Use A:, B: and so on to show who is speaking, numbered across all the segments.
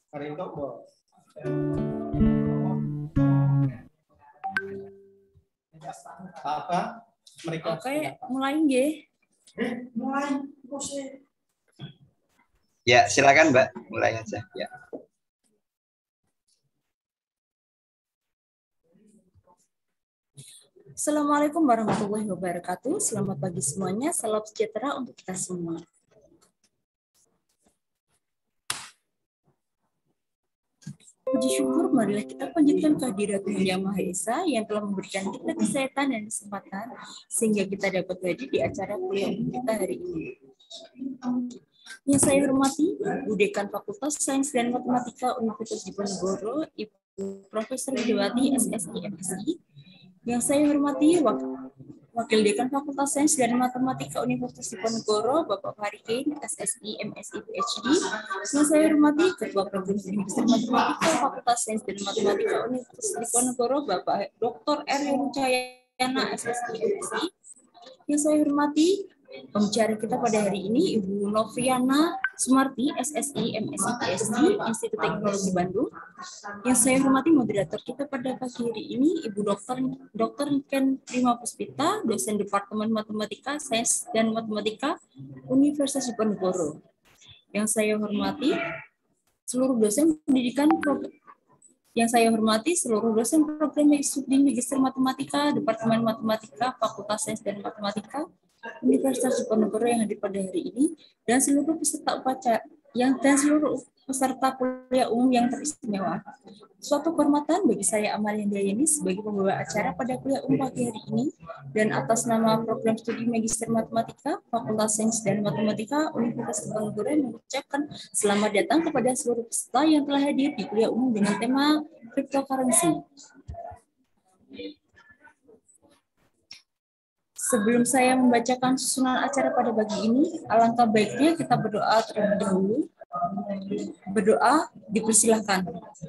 A: Apa? Mereka
B: oke, mulai nggih.
A: mulai.
C: Ya, silakan Mbak, mulai aja. Ya.
B: Assalamualaikum warahmatullahi wabarakatuh. Selamat pagi semuanya. Salam sejahtera untuk kita semua. Puji syukur, marilah kita panjatkan kehadirat Yang Maha Esa yang telah memberikan kita kesehatan dan kesempatan sehingga kita dapat hadir di acara kuliah kita hari ini. Yang saya hormati, Bu Dekan Fakultas Sains dan Matematika Universitas Diponegoro, Ibu Profesor Widiawati, SSI, MSI. Yang saya hormati, Wakil Dekan Fakultas Sains dan Matematika Universitas Diponegoro, Bapak Farikin, SSI, MSI, PhD. Yang saya hormati, Ketua Program Studi Magister Matematika Fakultas Sains dan Matematika Universitas Diponegoro, Bapak Dr. Erwin Cayana, SSI, MSI. Yang saya hormati, pembicara kita pada hari ini Ibu Novriana Sumarti, SSI, MSI, PhD, Institut Teknologi Bandung. Yang saya hormati moderator kita pada pagi hari ini Ibu Dr. Ken Prima Puspita, dosen Departemen Matematika, Sains dan Matematika Universitas Diponegoro. Yang saya hormati seluruh dosen pendidikan program studi Magister Matematika, Departemen Matematika, Fakultas Sains dan Matematika Universitas Diponegoro yang hadir pada hari ini, dan seluruh peserta upacara seluruh peserta kuliah umum yang teristimewa. Suatu kehormatan bagi saya Amalia Dayani sebagai pembawa acara pada kuliah umum pagi hari ini, dan atas nama program studi Magister Matematika, Fakultas Sains dan Matematika Universitas Diponegoro mengucapkan selamat datang kepada seluruh peserta yang telah hadir di kuliah umum dengan tema cryptocurrency. Sebelum saya membacakan susunan acara pada pagi ini, alangkah baiknya kita berdoa terlebih dahulu. Berdoa dipersilahkan.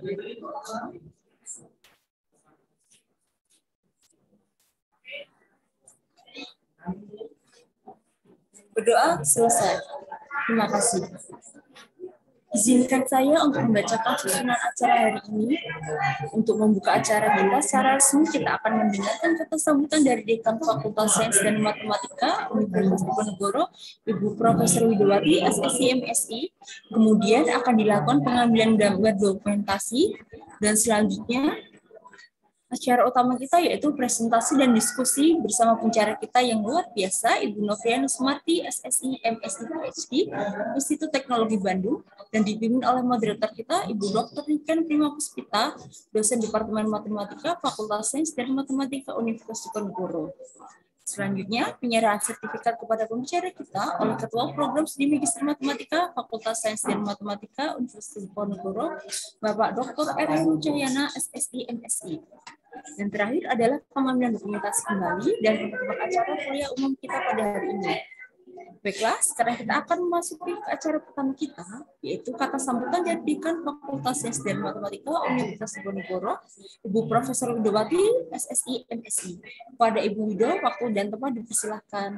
B: Berdoa selesai. Terima kasih. Izinkan saya untuk membacakan susunan acara hari ini. Untuk membuka acara kita secara resmi, kita akan mendengarkan kata sambutan dari Dekan Fakultas Sains dan Matematika Universitas Diponegoro, Ibu Profesor Widiawati, SSI, MSI. Kemudian akan dilakukan pengambilan gambar dokumentasi, dan selanjutnya acara utama kita yaitu presentasi dan diskusi bersama pencara kita yang luar biasa, Ibu Novriana Sumarti, SSI, MSI, PhD, Institut Teknologi Bandung, dan dipimpin oleh moderator kita, Ibu Dr. Ken Prima Puspita, dosen Departemen Matematika, Fakultas Sains dan Matematika Universitas Diponegoro. Selanjutnya, penyerahan sertifikat kepada pembicara kita oleh Ketua Program Studi Magister Matematika, Fakultas Sains dan Matematika Universitas Diponegoro, Bapak Dr. Erwin Cayana, SSI, MSI. Dan terakhir adalah pengambilan dokumentasi kembali dan penutupan acara kuliah umum kita pada hari ini. Baiklah, sekarang kita akan memasuki ke acara pertama kita, yaitu kata sambutan dari Dekan Fakultas Sains dan Matematika Universitas Diponegoro, Ibu Profesor Widiawati, SSI, MSI. Pada Ibu Wido, waktu dan tempat dipersilahkan.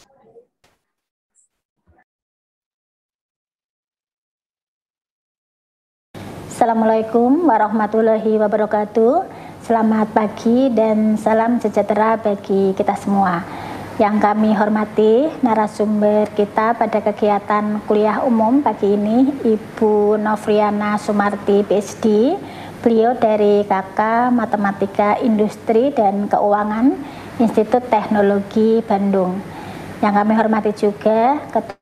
D: Assalamualaikum warahmatullahi wabarakatuh. Selamat pagi dan salam sejahtera bagi kita semua. Yang kami hormati narasumber kita pada kegiatan kuliah umum pagi ini, Ibu Novriana Sumarti, PhD. Beliau dari KK Matematika Industri dan Keuangan Institut Teknologi Bandung. Yang kami hormati juga Ketua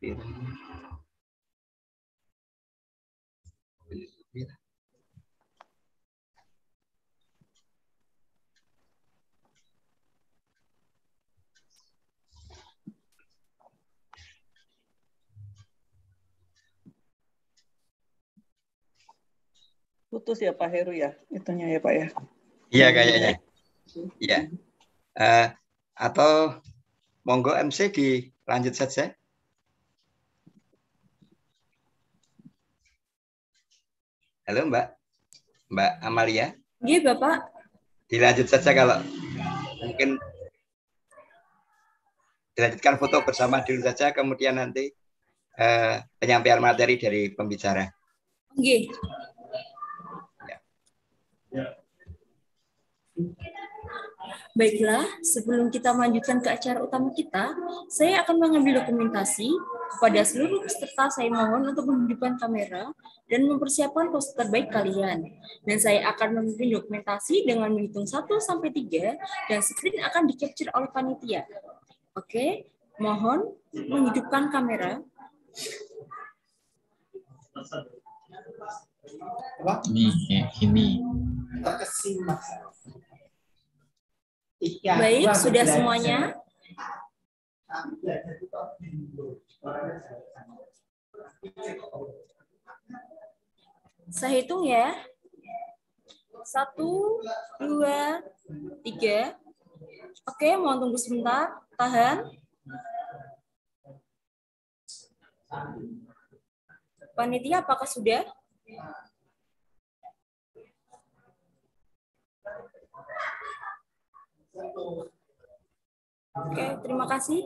E: Putus ya Pak Heru ya, itunya ya Pak ya.
C: Iya kayaknya. Iya. Atau monggo MC dilanjut saja. Halo Mbak Amalia.
B: Iya Bapak.
C: Dilanjut saja kalau mungkin dilanjutkan foto bersama dulu saja, kemudian nanti penyampaian materi dari pembicara.
B: Oke. Baiklah, sebelum kita melanjutkan ke acara utama kita, saya akan mengambil dokumentasi. Kepada seluruh peserta, saya mohon untuk menghidupkan kamera dan mempersiapkan pose terbaik kalian. Dan saya akan memimpin dokumentasi dengan menghitung 1-3, dan screen akan di-capture oleh panitia. Oke, mohon menghidupkan kamera.
F: Ini.
B: Baik, sudah semuanya. Saya hitung ya. 1, 2, 3. Oke, mohon tunggu sebentar. Tahan. Panitia, apakah sudah? Oke, terima kasih.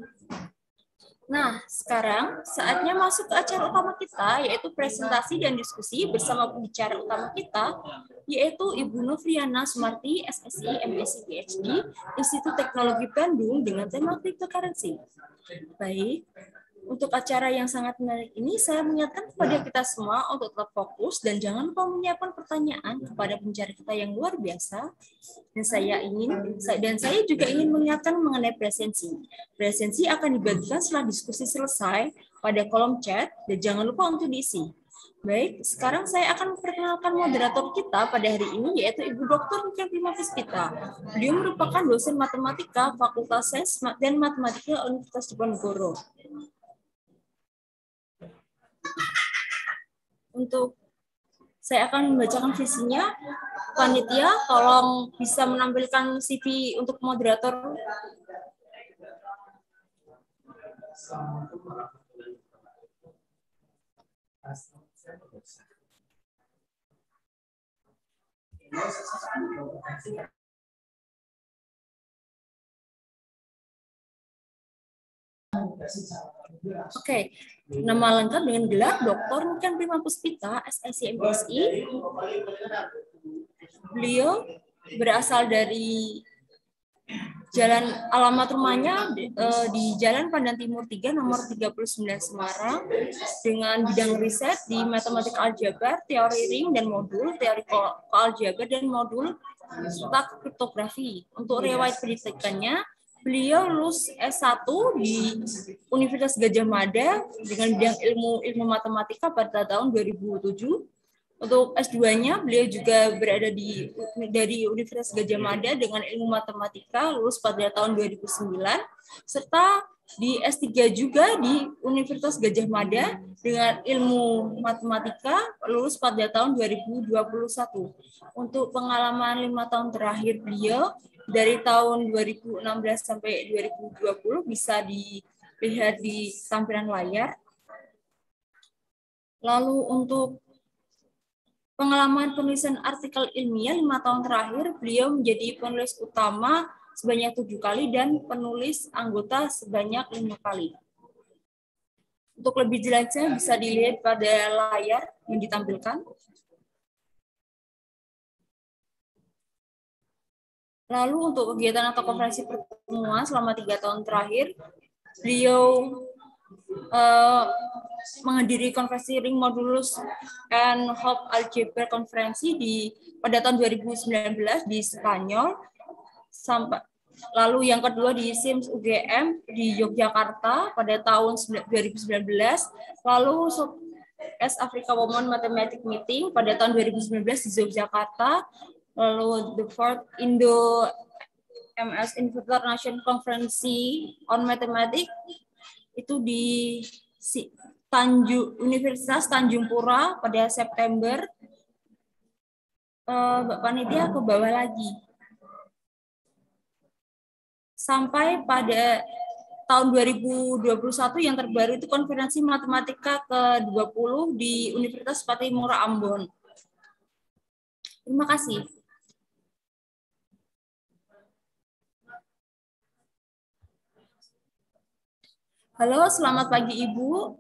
B: Nah, sekarang saatnya masuk ke acara utama kita, yaitu presentasi dan diskusi bersama pembicara utama kita, yaitu Ibu Novriana Sumarti, SSI, MSc, PhD, Institut Teknologi Bandung dengan tema cryptocurrency. Baik, untuk acara yang sangat menarik ini, saya mengingatkan kepada kita semua untuk tetap fokus dan jangan lupa menyiapkan pertanyaan kepada pembicara kita yang luar biasa. Dan saya juga ingin mengingatkan mengenai presensi. Presensi akan dibagikan setelah diskusi selesai pada kolom chat dan jangan lupa untuk diisi. Baik, sekarang saya akan memperkenalkan moderator kita pada hari ini, yaitu Ibu Dr. Niken Primapuspita. Beliau merupakan dosen matematika Fakultas Sains dan Matematika Universitas Diponegoro. Untuk saya akan membacakan visinya. Panitia, tolong bisa menampilkan CV untuk moderator. Oke, nama lengkap dengan gelar Dr. Niken Primapuspita, SSI, MSI. Beliau berasal dari alamat rumahnya di Jalan Pandan Timur 3, nomor 39 Semarang, dengan bidang riset di matematika aljabar, teori ring dan modul, teori aljabar dan modul, serta kriptografi. Untuk riwayat pendidikannya, beliau lulus S1 di Universitas Gadjah Mada dengan bidang ilmu matematika pada tahun 2007. Untuk S2-nya, beliau juga berada dari Universitas Gadjah Mada dengan ilmu matematika, lulus pada tahun 2009, serta di S3 juga di Universitas Gadjah Mada dengan ilmu matematika, lulus pada tahun 2021. Untuk pengalaman 5 tahun terakhir beliau, dari tahun 2016 sampai 2020, bisa dilihat di tampilan layar. Lalu untuk pengalaman penulisan artikel ilmiah 5 tahun terakhir, beliau menjadi penulis utama sebanyak 7 kali dan penulis anggota sebanyak 5 kali. Untuk lebih jelasnya bisa dilihat pada layar yang ditampilkan. Lalu untuk kegiatan atau konferensi pertemuan selama 3 tahun terakhir, beliau menghadiri konferensi Ring Modulus and Hope Algebra konferensi pada tahun 2019 di Spanyol, Lalu yang kedua di SIMS UGM di Yogyakarta pada tahun 2019. Lalu S Africa Women Mathematics Meeting pada tahun 2019 di Yogyakarta. Lalu the fourth Indo MS International Conference on Mathematics itu di Universitas Tanjung Pura pada September. Mbak Panitia ke bawah lagi. Sampai pada tahun 2021 yang terbaru itu konferensi matematika ke-20 di Universitas Patimura Ambon. Terima kasih. Halo, selamat pagi Ibu.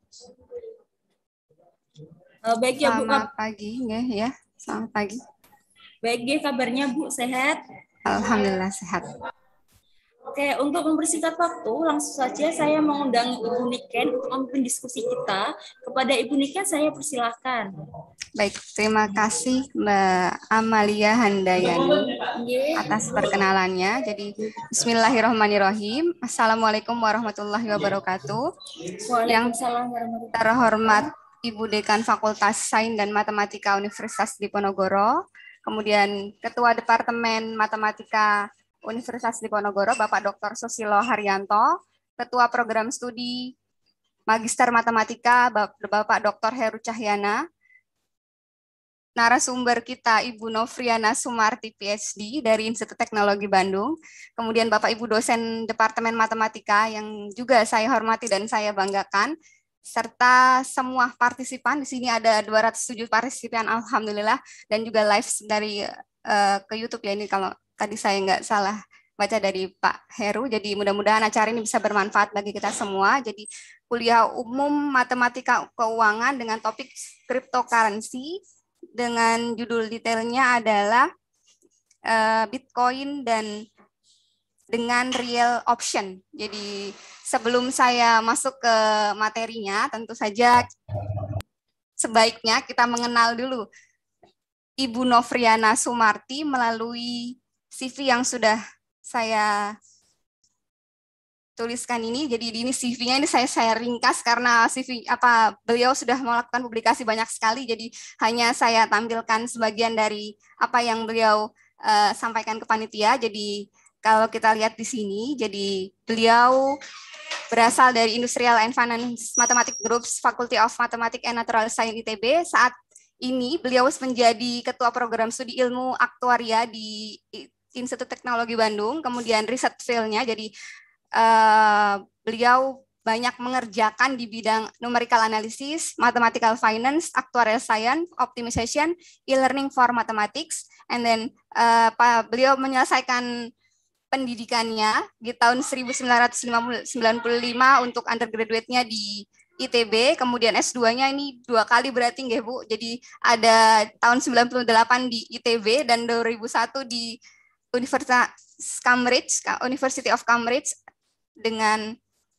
B: Baik ya Bu.
G: Selamat pagi ya. Selamat pagi.
B: Baik ya, kabarnya Bu, sehat?
G: Alhamdulillah sehat.
B: Oke, untuk mempersingkat waktu, langsung saja saya mengundang Ibu Niken untuk memimpin diskusi kita. Kepada Ibu Niken, saya persilahkan.
G: Baik, terima kasih Mbak Amalia Handayani atas perkenalannya. Jadi, bismillahirrahmanirrahim. Assalamualaikum warahmatullahi wabarakatuh.
B: Waalaikumsalam warahmatullahi wabarakatuh.
G: Terhormat Ibu Dekan Fakultas Sains dan Matematika Universitas Diponegoro, kemudian Ketua Departemen Matematika Universitas Diponegoro, Bapak Dr. Susilo Haryanto, Ketua Program Studi Magister Matematika, Bapak Dr. Heru Cahyana, narasumber kita Ibu Novriana Sumarti, PhD dari Institut Teknologi Bandung, kemudian Bapak Ibu dosen Departemen Matematika yang juga saya hormati dan saya banggakan, serta semua partisipan. Di sini ada 207 partisipan, alhamdulillah, dan juga live dari ke YouTube ya, ini kalau tadi saya nggak salah baca dari Pak Heru. Jadi mudah-mudahan acara ini bisa bermanfaat bagi kita semua. Jadi kuliah umum matematika keuangan dengan topik cryptocurrency dengan judul detailnya adalah Bitcoin dan dengan real option. Jadi sebelum saya masuk ke materinya, tentu saja sebaiknya kita mengenal dulu Ibu Novriana Sumarti melalui CV yang sudah saya tuliskan ini. Jadi ini CV-nya ini saya ringkas karena CV beliau sudah melakukan publikasi banyak sekali. Jadi hanya saya tampilkan sebagian dari apa yang beliau sampaikan ke panitia. Jadi kalau kita lihat di sini, jadi beliau berasal dari Industrial and Finance Mathematics Groups, Faculty of Mathematics and Natural Science ITB. Saat ini beliau menjadi Ketua Program Studi Ilmu Aktuaria di Institut Teknologi Bandung, kemudian riset field-nya, jadi beliau banyak mengerjakan di bidang numerical analysis, mathematical finance, actuarial science, optimization, e-learning for mathematics, and then beliau menyelesaikan pendidikannya di tahun 1995 untuk undergraduate-nya di ITB, kemudian S2-nya ini 2 kali berarti nggih Bu. Jadi ada tahun 98 di ITB dan 2001 di Universitas Cambridge, University of Cambridge, dengan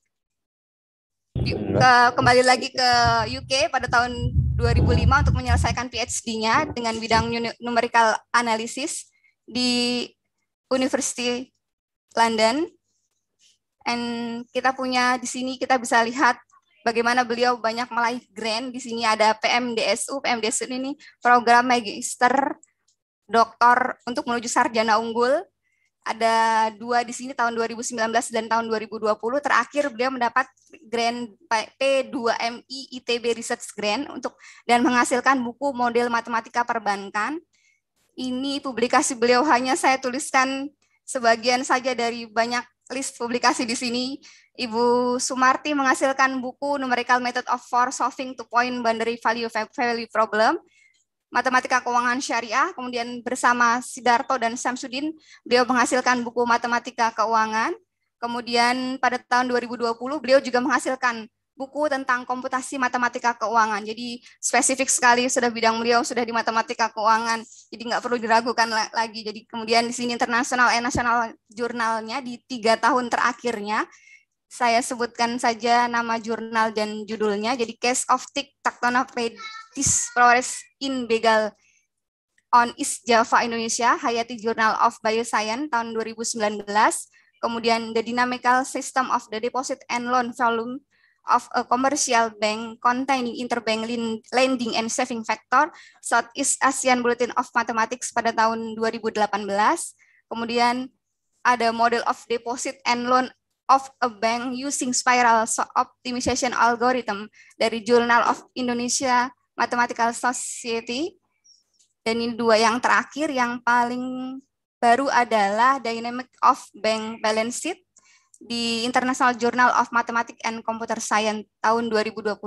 G: kembali lagi ke UK pada tahun 2005 untuk menyelesaikan PhD-nya dengan bidang numerical analysis di University London. And kita punya di sini kita bisa lihat bagaimana beliau banyak meraih grant. Di sini ada PMDSU. PMDSU ini program magister doktor untuk menuju sarjana unggul. Ada 2 di sini tahun 2019 dan tahun 2020. Terakhir beliau mendapat grant P2MI ITB Research Grant dan menghasilkan buku model matematika perbankan. Ini publikasi beliau hanya saya tuliskan sebagian saja dari banyak list publikasi di sini. Ibu Sumarti menghasilkan buku Numerical Method for Solving Two-Point Boundary Value Problem, Matematika Keuangan Syariah, kemudian bersama Sidarto dan Samsudin, beliau menghasilkan buku Matematika Keuangan. Kemudian pada tahun 2020, beliau juga menghasilkan buku tentang komputasi matematika keuangan. Jadi spesifik sekali, sudah bidang beliau sudah di matematika keuangan, jadi nggak perlu diragukan lagi. Jadi kemudian di sini internasional and national jurnalnya di 3 tahun terakhirnya, saya sebutkan saja nama jurnal dan judulnya. Jadi Case of Thick Tectonopedis Progress in Begal on East Java Indonesia, Hayati Journal of Bioscience tahun 2019. Kemudian The Dynamical System of the Deposit and Loan Volume of a Commercial Bank Containing Interbank Lending and Saving Factor, Southeast Asian Bulletin of Mathematics pada tahun 2018. Kemudian ada Model of Deposit and Loan of a Bank Using Spiral Optimization Algorithm dari Journal of Indonesia Mathematical Society. Dan ini dua yang terakhir, yang paling baru adalah Dynamic of Bank Balance Sheet di International Journal of Mathematics and Computer Science tahun 2021.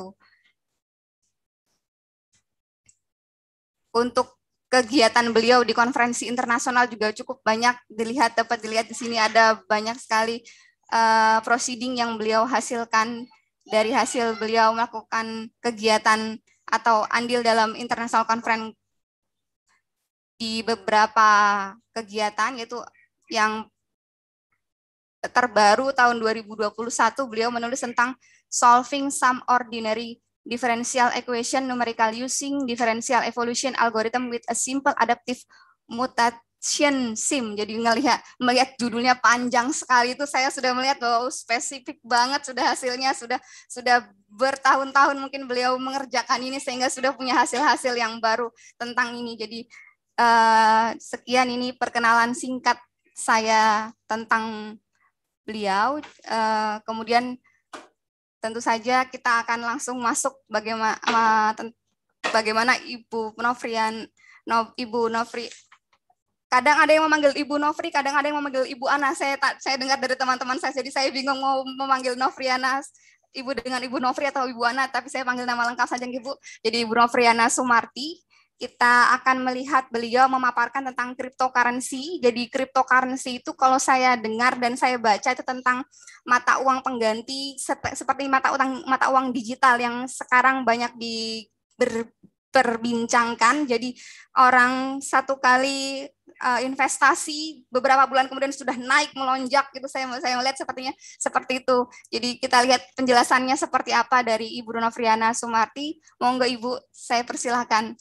G: Untuk kegiatan beliau di konferensi internasional juga cukup banyak dapat dilihat di sini, ada banyak sekali proceeding yang beliau hasilkan dari hasil beliau melakukan kegiatan atau andil dalam international conference di beberapa kegiatan, yaitu yang terbaru tahun 2021 beliau menulis tentang solving some ordinary differential equation numerical using differential evolution algorithm with a simple adaptive mutation sim. Jadi melihat judulnya panjang sekali, itu saya sudah melihat bahwa spesifik banget sudah hasilnya, sudah bertahun-tahun mungkin beliau mengerjakan ini sehingga sudah punya hasil-hasil yang baru tentang ini. Jadi sekian ini perkenalan singkat saya tentang beliau. Kemudian tentu saja kita akan langsung masuk bagaimana Ibu Nofri. Kadang ada yang memanggil Ibu Nofri, kadang ada yang memanggil Ibu Ana. Saya dengar dari teman-teman saya, jadi saya bingung mau memanggil Nofriana Ibu dengan Ibu Nofri atau Ibu Ana, tapi saya panggil nama lengkap saja Ibu. Jadi Ibu Nofriana Sumarti. Kita akan melihat beliau memaparkan tentang cryptocurrency. Jadi cryptocurrency itu kalau saya dengar dan saya baca itu tentang mata uang pengganti seperti mata uang digital yang sekarang banyak diperbincangkan. Jadi orang satu kali investasi beberapa bulan kemudian sudah naik melonjak gitu, saya melihat sepertinya seperti itu. Jadi kita lihat penjelasannya seperti apa dari Ibu Nofriana Sumarti. Monggo Ibu, saya persilahkan.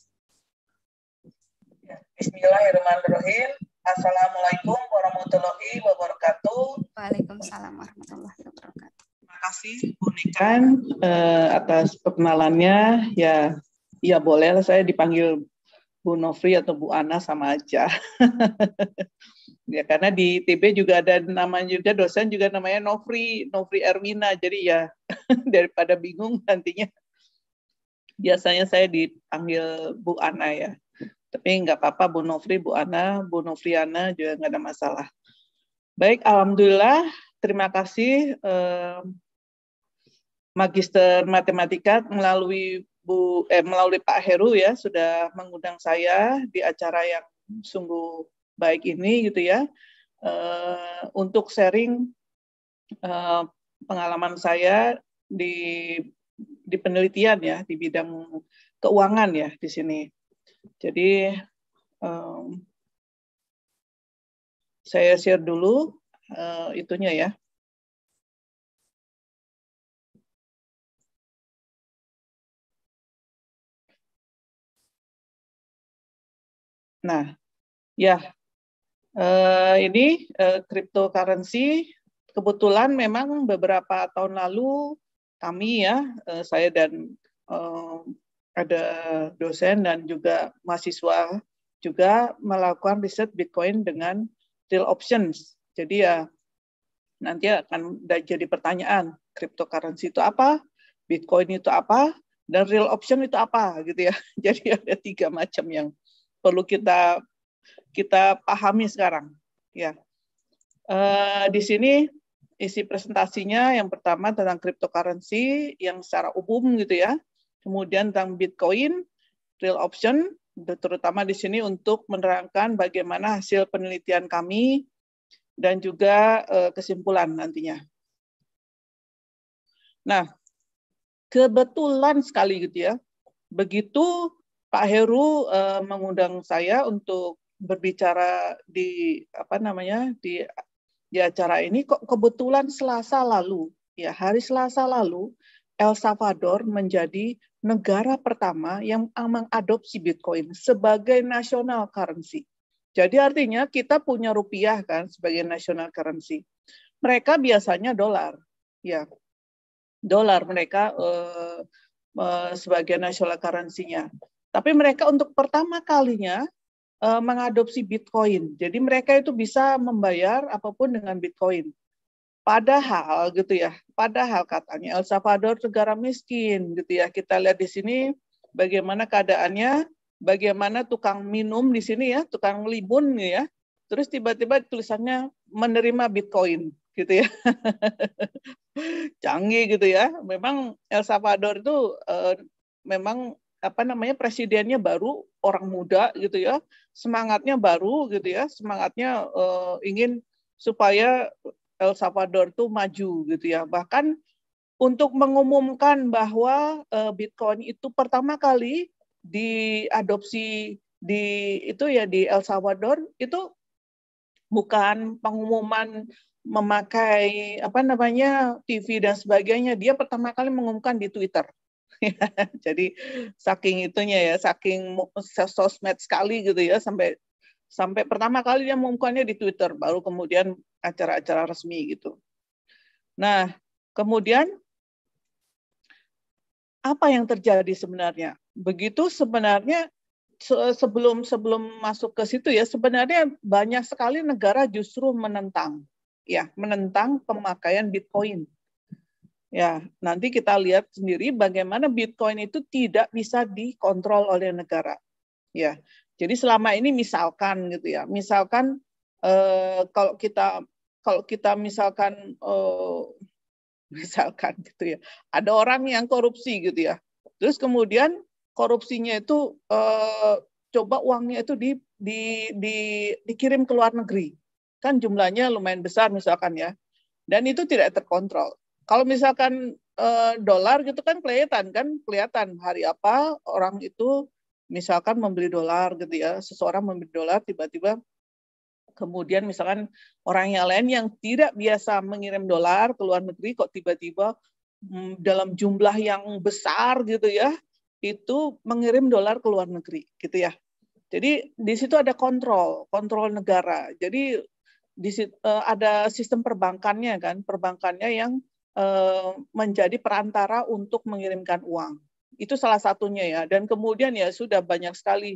E: Bismillahirrahmanirrahim. Assalamualaikum warahmatullahi wabarakatuh.
G: Waalaikumsalam warahmatullahi wabarakatuh.
E: Terima kasih Bu Nikan atas perkenalannya. Ya boleh saya dipanggil Bu Nofri atau Bu Ana sama aja. Ya karena di TB juga ada namanya juga, dosen juga namanya Nofri Erwina. Jadi ya daripada bingung nantinya, biasanya saya dipanggil Bu Ana ya. Tapi nggak apa-apa, Bu Nofri, Bu Ana, Bu Nofriana juga nggak ada masalah. Baik, alhamdulillah. Terima kasih Magister Matematika melalui Pak Heru ya sudah mengundang saya di acara yang sungguh baik ini gitu ya, untuk sharing pengalaman saya di penelitian ya di bidang keuangan ya di sini. Jadi saya share dulu itunya ya. Nah, ya ini cryptocurrency kebetulan memang beberapa tahun lalu kami ya, saya dan ada dosen dan juga mahasiswa juga melakukan riset Bitcoin dengan real options. Jadi ya nanti akan jadi pertanyaan, cryptocurrency itu apa, Bitcoin itu apa, dan real option itu apa gitu ya. Jadi ada 3 macam yang perlu kita pahami sekarang. Ya, di sini isi presentasinya yang pertama tentang cryptocurrency yang secara umum gitu ya. Kemudian tentang Bitcoin, real option, terutama di sini untuk menerangkan bagaimana hasil penelitian kami dan juga kesimpulan nantinya. Nah, kebetulan sekali gitu ya, begitu Pak Heru mengundang saya untuk berbicara di di acara ini, kok kebetulan Selasa lalu, ya hari Selasa lalu, El Salvador menjadi negara pertama yang mengadopsi Bitcoin sebagai national currency. Jadi artinya kita punya rupiah kan sebagai national currency. Mereka biasanya dolar, ya. Dolar mereka sebagai national currency-nya. Tapi mereka untuk pertama kalinya mengadopsi Bitcoin. Jadi mereka itu bisa membayar apapun dengan Bitcoin. Padahal gitu ya, padahal katanya El Salvador negara miskin gitu ya. Kita lihat di sini bagaimana keadaannya, bagaimana tukang minum di sini ya, tukang libun ya. Terus tiba-tiba tulisannya menerima Bitcoin gitu ya. Canggih gitu ya. Memang El Salvador itu memang apa namanya presidennya baru, orang muda gitu ya. Semangatnya baru gitu ya. Semangatnya ingin supaya El Salvador itu maju gitu ya. Bahkan untuk mengumumkan bahwa Bitcoin itu pertama kali diadopsi di El Salvador itu bukan pengumuman memakai apa namanya TV dan sebagainya. Dia pertama kali mengumumkan di Twitter. Jadi saking itunya ya, saking sosmed sekali gitu ya, sampai pertama kali dia mengumumkannya di Twitter, baru kemudian acara-acara resmi gitu. Nah, kemudian apa yang terjadi sebenarnya? Begitu sebenarnya sebelum masuk ke situ ya, sebenarnya banyak sekali negara justru menentang pemakaian Bitcoin. Ya, nanti kita lihat sendiri bagaimana Bitcoin itu tidak bisa dikontrol oleh negara. Ya, jadi selama ini misalkan gitu ya, misalkan kalau kita misalkan gitu ya, ada orang yang korupsi gitu ya, terus kemudian korupsinya itu coba uangnya itu dikirim ke luar negeri, kan jumlahnya lumayan besar misalkan ya, dan itu tidak terkontrol. Kalau misalkan dolar gitu kan kelihatan hari apa orang itu misalkan membeli dolar gitu ya, seseorang membeli dolar tiba-tiba kemudian misalkan orang yang lain yang tidak biasa mengirim dolar ke luar negeri kok tiba-tiba dalam jumlah yang besar gitu ya, itu mengirim dolar ke luar negeri gitu ya. Jadi di situ ada kontrol negara. Jadi di situ ada sistem perbankannya kan, perbankannya yang menjadi perantara untuk mengirimkan uang. Itu salah satunya ya. Dan kemudian ya sudah banyak sekali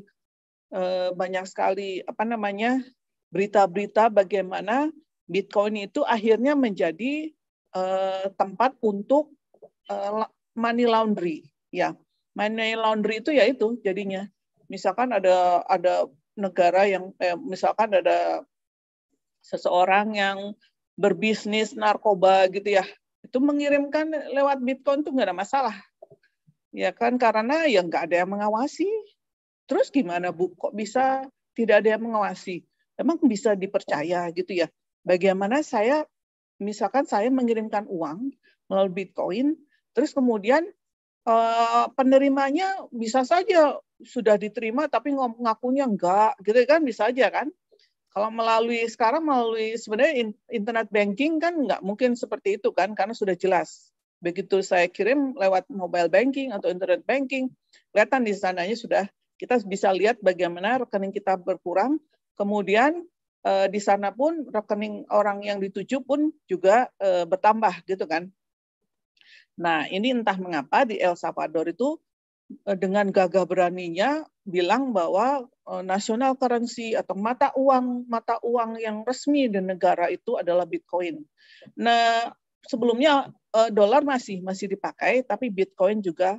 E: apa namanya berita-berita bagaimana Bitcoin itu akhirnya menjadi tempat untuk money laundry. Ya, money laundry itu ya itu jadinya. Misalkan ada negara yang misalkan ada seseorang yang berbisnis narkoba gitu ya, itu mengirimkan lewat Bitcoin itu nggak ada masalah. Ya kan, karena ya nggak ada yang mengawasi. Terus gimana Bu, kok bisa tidak ada yang mengawasi? Emang bisa dipercaya gitu ya? Bagaimana misalkan saya mengirimkan uang melalui Bitcoin, terus kemudian penerimanya bisa saja sudah diterima tapi ngakunya enggak, gitu kan, bisa aja kan? Kalau sekarang melalui sebenarnya internet banking kan nggak mungkin seperti itu kan, karena sudah jelas. Begitu saya kirim lewat mobile banking atau internet banking, kelihatan di sananya sudah kita bisa lihat bagaimana rekening kita berkurang, kemudian di sana pun rekening orang yang dituju pun juga bertambah gitu kan. Nah, ini entah mengapa di El Salvador itu dengan gagah beraninya bilang bahwa national currency atau mata uang yang resmi di negara itu adalah Bitcoin. Nah, sebelumnya dolar masih dipakai, tapi Bitcoin juga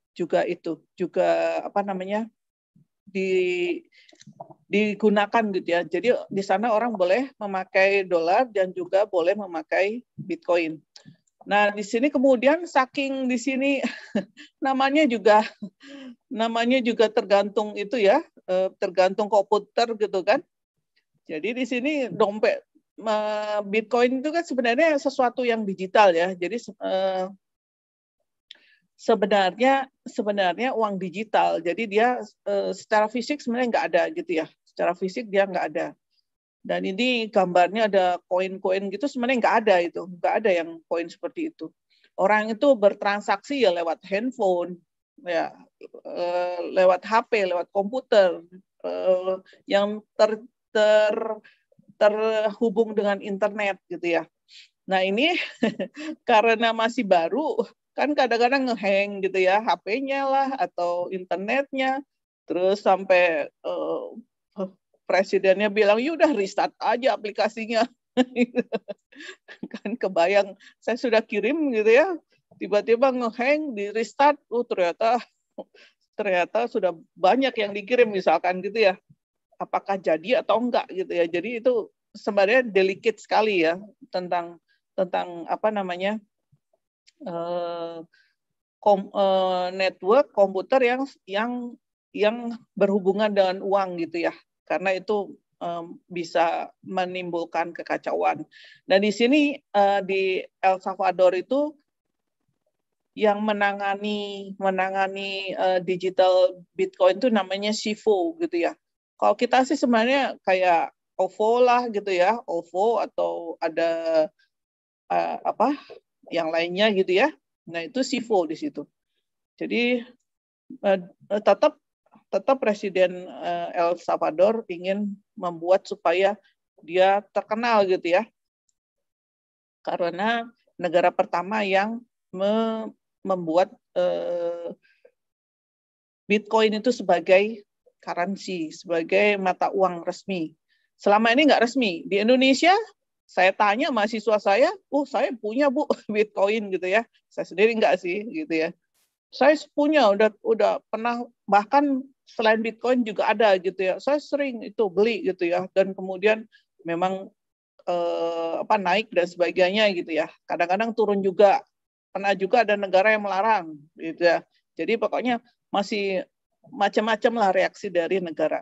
E: apa namanya digunakan gitu ya. Jadi di sana orang boleh memakai dolar dan juga boleh memakai Bitcoin. Nah, di sini kemudian saking di sini namanya juga tergantung itu ya, tergantung komputer gitu kan. Jadi di sini dompet Bitcoin itu kan sebenarnya sesuatu yang digital ya. Jadi sebenarnya uang digital. Jadi dia secara fisik sebenarnya nggak ada gitu ya. Secara fisik dia nggak ada. Dan ini gambarnya ada koin-koin gitu, sebenarnya nggak ada itu. Nggak ada yang koin seperti itu. Orang itu bertransaksi ya lewat handphone, ya, lewat HP, lewat komputer, yang terhubung dengan internet gitu ya. Nah ini karena masih baru, kan kadang-kadang ngehang gitu ya, HP-nya lah atau internetnya, terus sampai presidennya bilang, udah restart aja aplikasinya. Kan kebayang, saya sudah kirim gitu ya, tiba-tiba ngehang, di restart, ternyata sudah banyak yang dikirim misalkan gitu ya. Apakah jadi atau enggak gitu ya. Jadi itu sebenarnya delicate sekali ya tentang apa namanya network komputer yang berhubungan dengan uang gitu ya. Karena itu bisa menimbulkan kekacauan. Dan di sini di El Salvador itu yang menangani digital Bitcoin itu namanya SIFO gitu ya. Kalau kita sih sebenarnya kayak OVO lah gitu ya, OVO atau ada apa yang lainnya gitu ya. Nah itu SIFO di situ. Jadi tetap Presiden El Salvador ingin membuat supaya dia terkenal gitu ya. Karena negara pertama yang membuat Bitcoin itu sebagai currency, sebagai mata uang resmi. Selama ini nggak resmi. Di Indonesia, saya tanya mahasiswa saya, saya punya Bu Bitcoin gitu ya. Saya sendiri nggak sih gitu ya. Saya punya, udah pernah, bahkan selain Bitcoin juga ada gitu ya. Saya sering itu beli gitu ya. Dan kemudian memang naik dan sebagainya gitu ya. Kadang-kadang turun juga. Pernah juga ada negara yang melarang gitu ya. Jadi pokoknya masih macam-macam lah reaksi dari negara.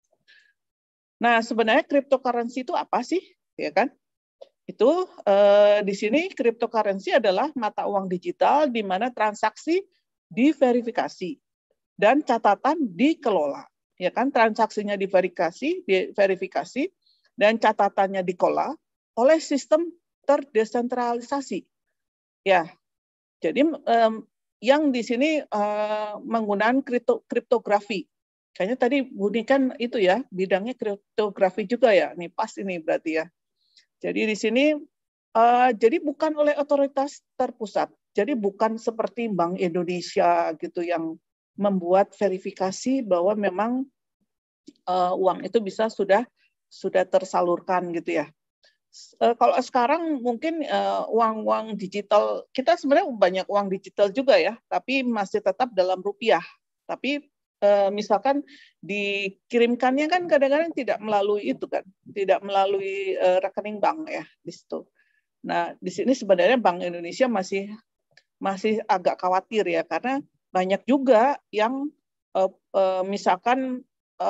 E: Nah, sebenarnya cryptocurrency itu apa sih? Ya kan? Itu di sini cryptocurrency adalah mata uang digital di mana transaksi diverifikasi dan catatan dikelola. Ya kan? Transaksinya diverifikasi dan catatannya dikelola oleh sistem terdesentralisasi. Ya. Jadi yang di sini menggunakan kriptografi. Kayaknya tadi Budi kan itu ya, bidangnya kriptografi juga ya. Nih pas ini berarti ya. Jadi di sini jadi bukan oleh otoritas terpusat. Jadi bukan seperti Bank Indonesia gitu yang membuat verifikasi bahwa memang uang itu bisa sudah tersalurkan gitu ya. Kalau sekarang mungkin uang digital, kita sebenarnya banyak uang digital juga ya, tapi masih tetap dalam rupiah. Tapi misalkan dikirimkannya kan kadang-kadang tidak melalui itu kan, tidak melalui rekening bank ya di situ. Nah di sini sebenarnya Bank Indonesia masih agak khawatir ya, karena banyak juga yang misalkan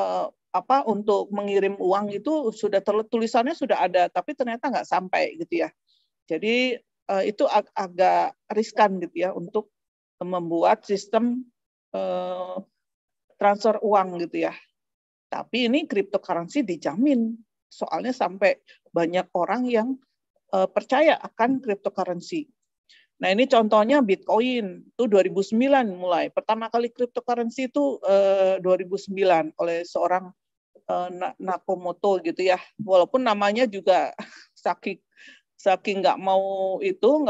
E: untuk mengirim uang itu sudah tulisannya sudah ada, tapi ternyata nggak sampai gitu ya. Jadi itu agak riskan gitu ya untuk membuat sistem transfer uang gitu ya. Tapi ini cryptocurrency dijamin, soalnya sampai banyak orang yang percaya akan cryptocurrency. Nah ini contohnya Bitcoin, itu 2009 mulai. Pertama kali cryptocurrency itu 2009 oleh seorang Nakamoto gitu ya. Walaupun namanya juga saking nggak mau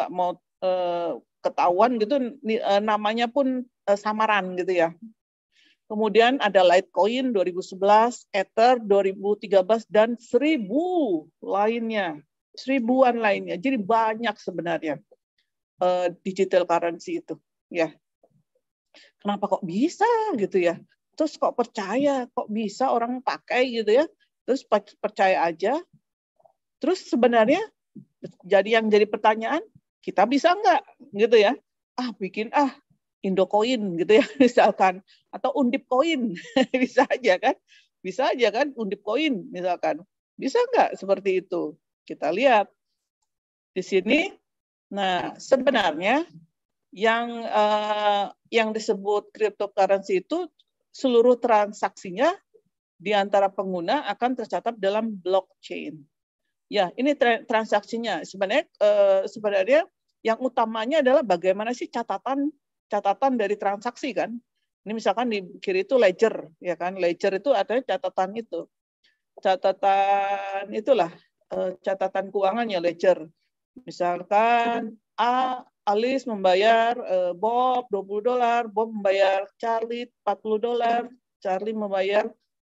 E: ketahuan gitu, namanya pun samaran gitu ya. Kemudian ada Litecoin 2011, Ether 2013 dan 1000 lainnya. 1000-an lainnya. Jadi banyak sebenarnya digital currency itu ya. Kenapa kok bisa gitu ya? Terus kok percaya, kok bisa orang pakai gitu ya? Terus percaya aja. Terus sebenarnya yang jadi pertanyaan, kita bisa nggak gitu ya? Bikin Indocoin gitu ya misalkan, atau Undip Coin bisa aja kan? Bisa aja kan Undip Coin misalkan. Bisa nggak seperti itu? Kita lihat di sini. Nah, sebenarnya yang disebut cryptocurrency itu seluruh transaksinya di antara pengguna akan tercatat dalam blockchain. Ya, ini transaksinya. Sebenarnya yang utamanya adalah bagaimana sih catatan catatan dari transaksi kan. Ini misalkan di kiri itu ledger, ya kan? Ledger itu ada catatan itu. Catatan itulah catatan keuangannya ledger. Misalkan Alis membayar Bob $20, Bob membayar Charlie $40, Charlie membayar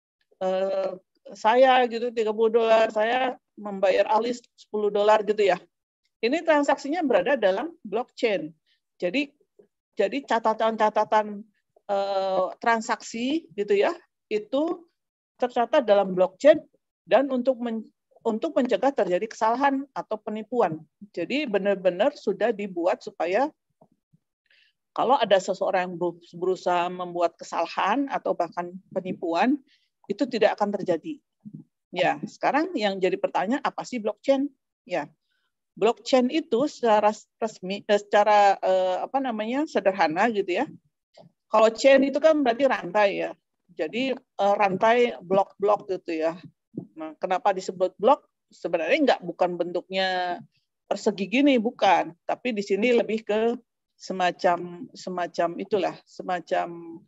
E: saya gitu $30, saya membayar Alis $10 gitu ya. Ini transaksinya berada dalam blockchain. Jadi catatan-catatan transaksi gitu ya, itu tercatat dalam blockchain dan untuk mencegah terjadi kesalahan atau penipuan. Jadi benar-benar sudah dibuat supaya kalau ada seseorang yang berusaha membuat kesalahan atau bahkan penipuan, itu tidak akan terjadi. Ya, sekarang yang jadi pertanyaan, apa sih blockchain? Ya, blockchain itu secara resmi, sederhana gitu ya. Kalau chain itu kan berarti rantai ya. Jadi rantai blok-blok gitu ya. Nah, kenapa disebut blok? Sebenarnya bukan bentuknya persegi gini, bukan. Tapi di sini lebih ke semacam itulah, semacam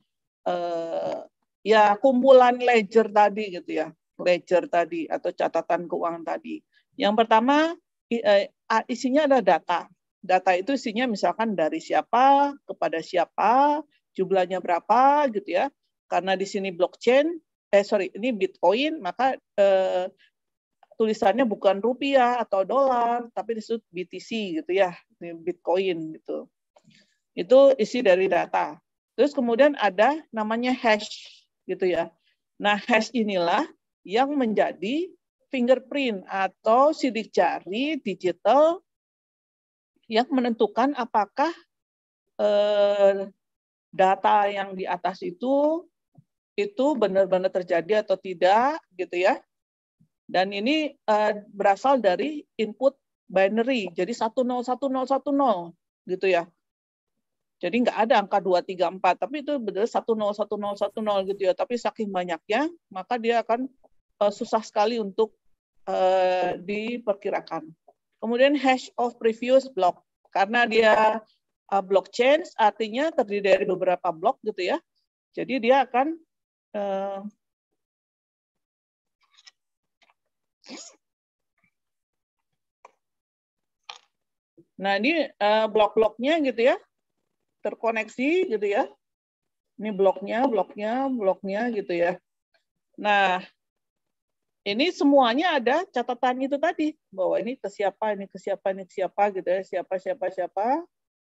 E: ya kumpulan ledger tadi gitu ya. Ledger tadi atau catatan keuangan tadi. Yang pertama isinya adalah data. Data itu isinya misalkan dari siapa kepada siapa, jumlahnya berapa gitu ya. Karena di sini blockchain, ini Bitcoin, maka tulisannya bukan rupiah atau dolar, tapi disebut BTC gitu ya, Bitcoin gitu. Itu isi dari data. Terus kemudian ada namanya hash gitu ya. Nah, hash inilah yang menjadi fingerprint atau sidik jari digital yang menentukan apakah data yang di atas itu benar-benar terjadi atau tidak gitu ya. Dan ini berasal dari input binary, jadi 101010 gitu ya. Jadi nggak ada angka 234, tapi itu benar 101010 gitu ya. Tapi saking banyaknya, maka dia akan susah sekali untuk diperkirakan. Kemudian hash of previous block, karena dia blockchain artinya terdiri dari beberapa blok gitu ya. Jadi dia akan nah ini blok-bloknya gitu ya, terkoneksi gitu ya. Ini bloknya gitu ya. Nah, ini semuanya ada catatan itu tadi, bahwa ini ke siapa gitu ya, siapa.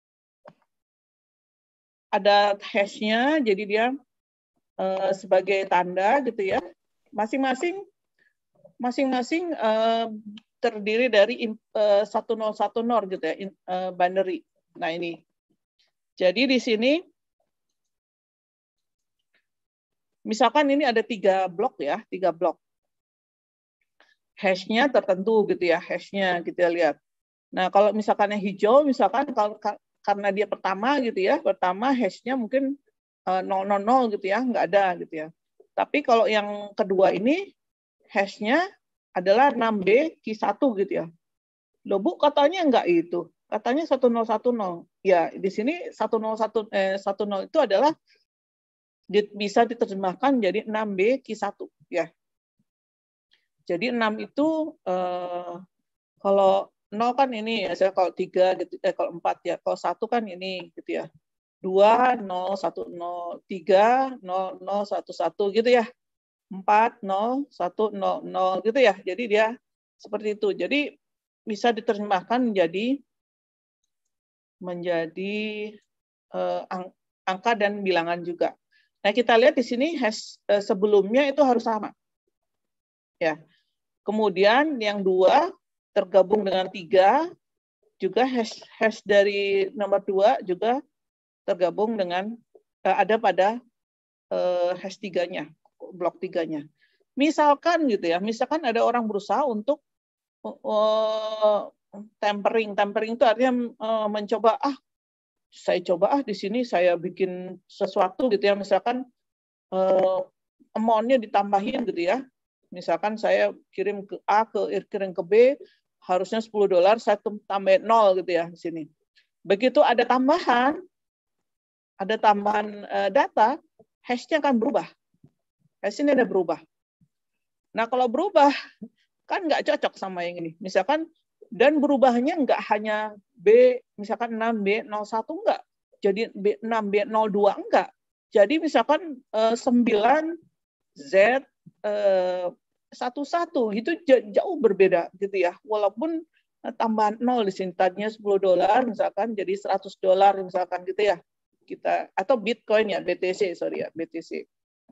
E: Ada hash-nya, jadi dia sebagai tanda gitu ya. Masing-masing terdiri dari 1010 gitu ya, binary. Nah ini. Jadi di sini misalkan ini ada 3 blok ya, 3 blok. Hash-nya tertentu gitu ya, hash-nya kita lihat. Nah, kalau misalkan yang hijau, misalkan karena dia pertama gitu ya, pertama hash-nya mungkin 000 gitu ya, nggak ada gitu ya. Tapi kalau yang kedua ini hash-nya adalah 6B-Q1 gitu ya. Loh Bu, katanya nggak itu. Katanya 1010. Ya, di sini 10 itu adalah bisa diterjemahkan jadi 6B-Q1 ya. Jadi 6 itu kalau 0 kan ini ya, saya kalau 3 gitu, kalau 4 ya, kalau 1 kan ini gitu ya. 2 0 1 0 3 0 0 1 1 gitu ya. 4 0 1 0 0 gitu ya. Jadi dia seperti itu. Jadi bisa diterjemahkan menjadi angka dan bilangan juga. Nah, kita lihat di sini hash sebelumnya itu harus sama. Ya. Kemudian yang 2 tergabung dengan 3, juga hash dari nomor 2 juga tergabung dengan ada pada hash 3-nya, blok 3-nya. Misalkan gitu ya, misalkan ada orang berusaha untuk tampering itu artinya mencoba saya coba di sini saya bikin sesuatu gitu ya, misalkan amount-nya ditambahin gitu ya. Misalkan saya kirim ke A, kirim ke B, harusnya $10, saya tambahin 0 gitu ya di sini. Begitu ada tambahan, ada tambahan data, hash-nya akan berubah. Hash ini ada berubah. Nah, kalau berubah, kan nggak cocok sama yang ini. Misalkan, dan berubahnya nggak hanya B, misalkan 6B01 enggak. Jadi B6B02 enggak. Jadi misalkan 9Z11 itu jauh berbeda gitu ya. Walaupun tambahan 0 di sini tadinya $10 misalkan jadi $100 misalkan gitu ya. Kita atau Bitcoin ya, BTC sorry ya, BTC.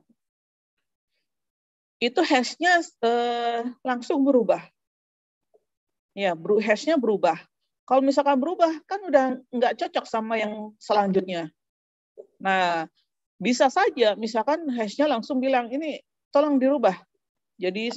E: Itu hash-nya langsung berubah. Ya, hash-nya berubah. Kalau misalkan berubah, kan udah nggak cocok sama yang selanjutnya. Nah, bisa saja misalkan hash-nya langsung bilang, ini tolong dirubah. Jadi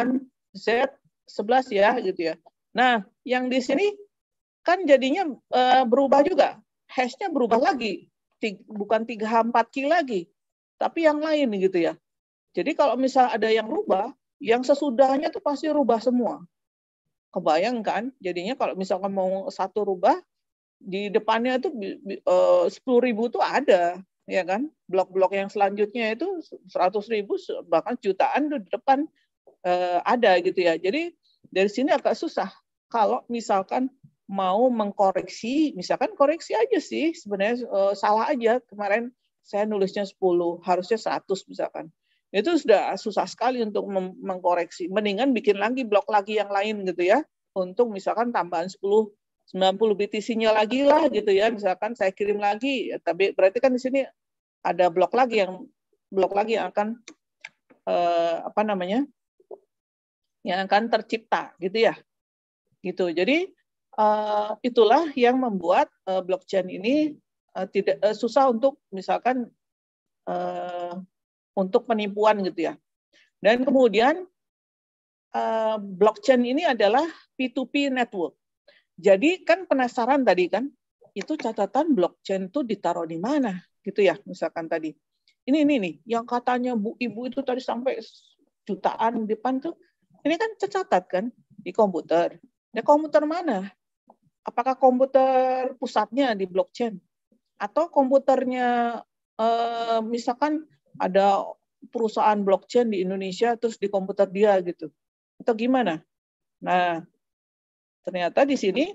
E: 9Z11 ya, gitu ya. Nah, yang di sini kan jadinya berubah juga. Hash-nya berubah lagi. Bukan 3H4Q lagi, tapi yang lain gitu ya. Jadi kalau misal ada yang rubah, yang sesudahnya tuh pasti rubah semua. Kebayang kan? Jadinya kalau misalkan mau satu rubah, di depannya itu 10.000 tuh ada, ya kan? Blok-blok yang selanjutnya itu 100.000 bahkan jutaan tuh di depan ada gitu ya. Jadi dari sini agak susah. Kalau misalkan mau mengkoreksi, misalkan koreksi aja sih, sebenarnya salah aja. Kemarin saya nulisnya 10, harusnya 100 misalkan. Itu sudah susah sekali untuk mengkoreksi. Mendingan bikin lagi blok lagi yang lain gitu ya. Untuk misalkan tambahan 90 BTC-nya lagi lah gitu ya. Misalkan saya kirim lagi, tapi berarti kan di sini ada blok lagi yang akan yang akan tercipta gitu ya. Gitu. Jadi itulah yang membuat blockchain ini tidak susah untuk misalkan untuk penipuan gitu ya. Dan kemudian blockchain ini adalah P2P network. Jadi kan penasaran tadi kan, itu catatan blockchain itu ditaruh di mana gitu ya, misalkan tadi. Ini nih, yang katanya Bu Ibu itu tadi sampai jutaan di depan tuh, ini kan tercatat kan di komputer. Di komputer mana? Apakah komputer pusatnya di blockchain? Atau komputernya misalkan ada perusahaan blockchain di Indonesia terus di komputer dia gitu. Atau gimana? Nah, ternyata di sini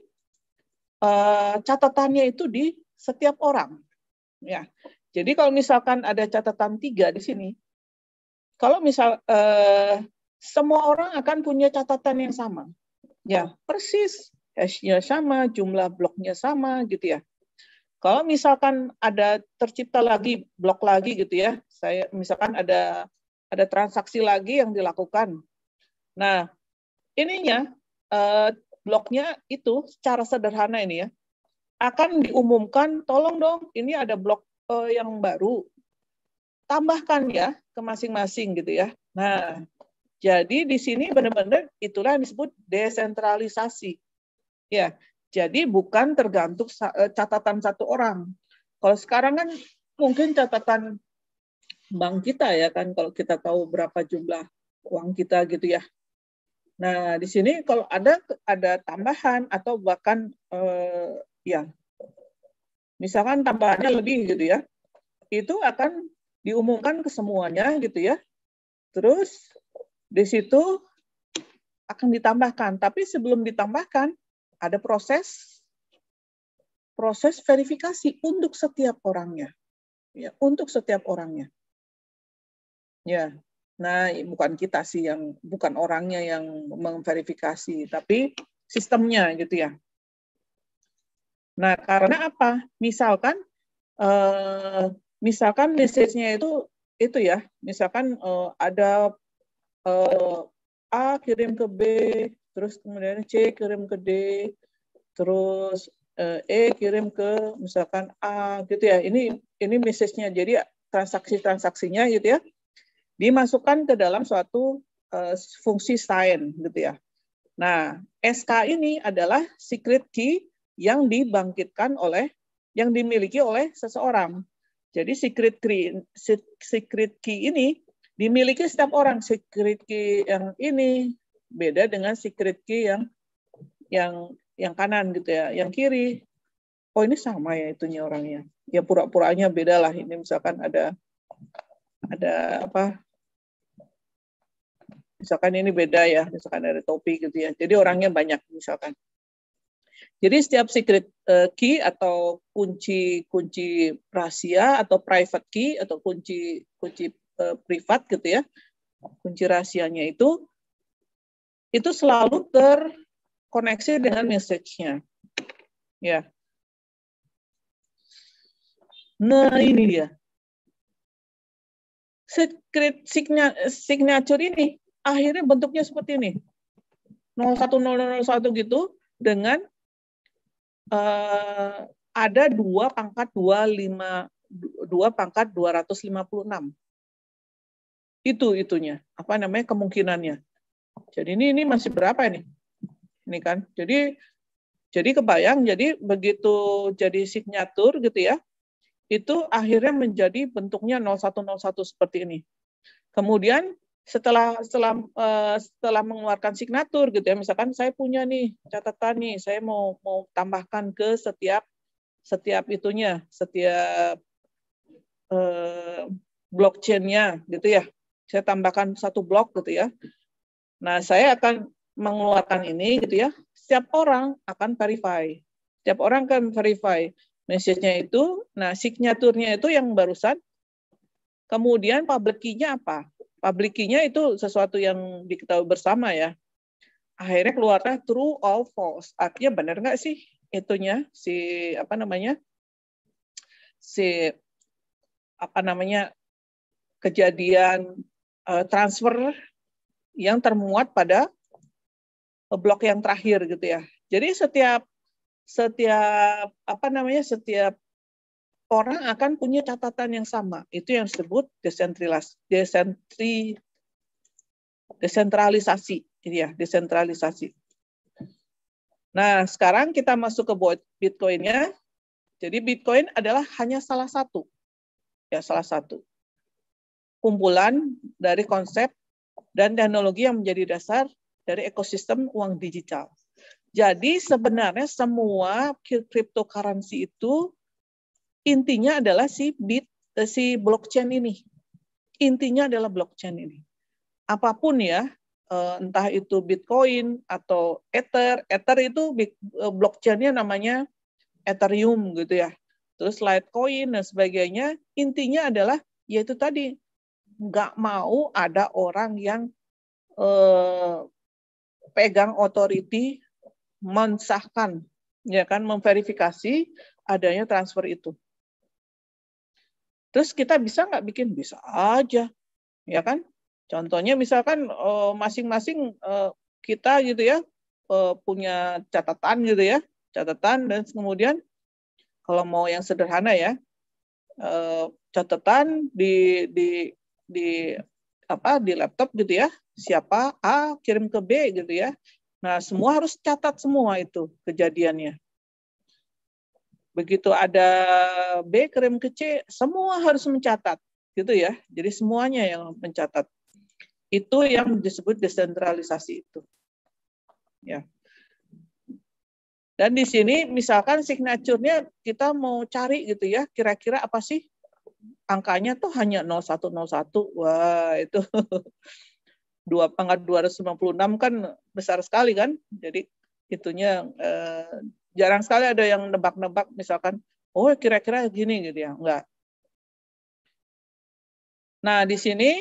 E: catatannya itu di setiap orang. Ya. Jadi kalau misalkan ada catatan 3 di sini, kalau misal semua orang akan punya catatan yang sama. Ya, persis. Hash-nya sama, jumlah bloknya sama gitu ya. Kalau misalkan ada tercipta lagi blok lagi gitu ya, saya misalkan ada transaksi lagi yang dilakukan. Nah, ininya bloknya itu secara sederhana ini ya akan diumumkan, tolong dong ini ada blok yang baru, tambahkan ya ke masing-masing gitu ya. Nah, jadi di sini benar-benar itulah yang disebut desentralisasi. Ya, jadi bukan tergantung catatan satu orang. Kalau sekarang kan mungkin catatan bank kita ya kan, kalau kita tahu berapa jumlah uang kita gitu ya. Nah, di sini kalau ada tambahan atau bahkan ya misalkan tambahannya lebih gitu ya, itu akan diumumkan ke semuanya gitu ya. Terus di situ akan ditambahkan, tapi sebelum ditambahkan ada proses verifikasi untuk setiap orangnya, ya, untuk setiap orangnya, ya. Nah, bukan kita sih yang, bukan orangnya yang memverifikasi, tapi sistemnya gitu ya. Nah, karena apa? Misalkan message-nya itu ya, misalkan ada A kirim ke B, terus kemudian C kirim ke D, terus E kirim ke misalkan A gitu ya. Ini message-nya. Jadi transaksi-transaksinya gitu ya dimasukkan ke dalam suatu fungsi sign gitu ya. Nah, SK ini adalah secret key yang yang dimiliki oleh seseorang. Jadi secret key ini dimiliki setiap orang. Secret key yang ini beda dengan secret key yang kanan gitu ya, yang kiri. Oh, ini sama ya itunya orangnya. ya pura-puranya beda lah. Ini misalkan ada apa? Misalkan ini beda ya, misalkan ada topi gitu ya. Jadi orangnya banyak misalkan. Jadi setiap secret key atau kunci rahasia atau private key atau kunci privat gitu ya, kunci rahasianya itu selalu terkoneksi dengan message-nya. Ya. Nah ini dia. Secret signature ini akhirnya bentuknya seperti ini. 01001 gitu dengan ada 2 pangkat 256. Itunya. Apa namanya kemungkinannya. Jadi ini masih berapa ini? Ini kan. Jadi kebayang, jadi begitu jadi signatur gitu ya. Itu akhirnya menjadi bentuknya 0101 seperti ini. Kemudian setelah mengeluarkan signatur gitu ya, misalkan saya punya nih catatan nih, saya mau tambahkan ke setiap itunya, setiap blockchain-nya gitu ya. Saya tambahkan 1 blok gitu ya. Nah, saya akan mengeluarkan ini gitu ya. Setiap orang akan verify. Setiap orang akan verify message-nya itu. Nah, signaturnya itu yang barusan. Kemudian public key-nya apa? Public key-nya itu sesuatu yang diketahui bersama ya. Akhirnya keluarnya true or false. Artinya benar nggak sih itunya kejadian transfer yang termuat pada blok yang terakhir gitu ya. Jadi setiap orang akan punya catatan yang sama. Itu yang disebut desentralisasi. Ini ya, desentralisasi. Nah, sekarang kita masuk ke Bitcoin-nya. Jadi Bitcoin adalah hanya salah satu. Ya, salah satu. Kumpulan dari konsep dan teknologi yang menjadi dasar dari ekosistem uang digital. Jadi sebenarnya semua cryptocurrency itu intinya adalah si blockchain ini. Intinya adalah blockchain ini. Apapun ya, entah itu Bitcoin atau Ether itu blockchain-nya namanya Ethereum gitu ya. Terus Litecoin dan sebagainya, intinya adalah yaitu tadi nggak mau ada orang yang pegang authority mensahkan, ya kan, memverifikasi adanya transfer itu. Terus kita bisa nggak bikin? Bisa aja, ya kan? Contohnya misalkan masing-masing kita gitu ya punya catatan gitu ya, catatan dan kemudian kalau mau yang sederhana ya catatan di laptop gitu ya, siapa A kirim ke B gitu ya. Nah semua harus catat semua itu kejadiannya. Begitu ada B kirim ke C, semua harus mencatat gitu ya. Jadi semuanya yang mencatat. Itu yang disebut desentralisasi itu. Ya. Dan di sini misalkan signature-nya kita mau cari gitu ya, kira-kira apa sih? Angkanya tuh hanya 0101. Wah, itu 256 kan besar sekali kan? Jadi itunya jarang sekali ada yang nebak-nebak misalkan, oh kira-kira gini gitu ya. Enggak. Nah, di sini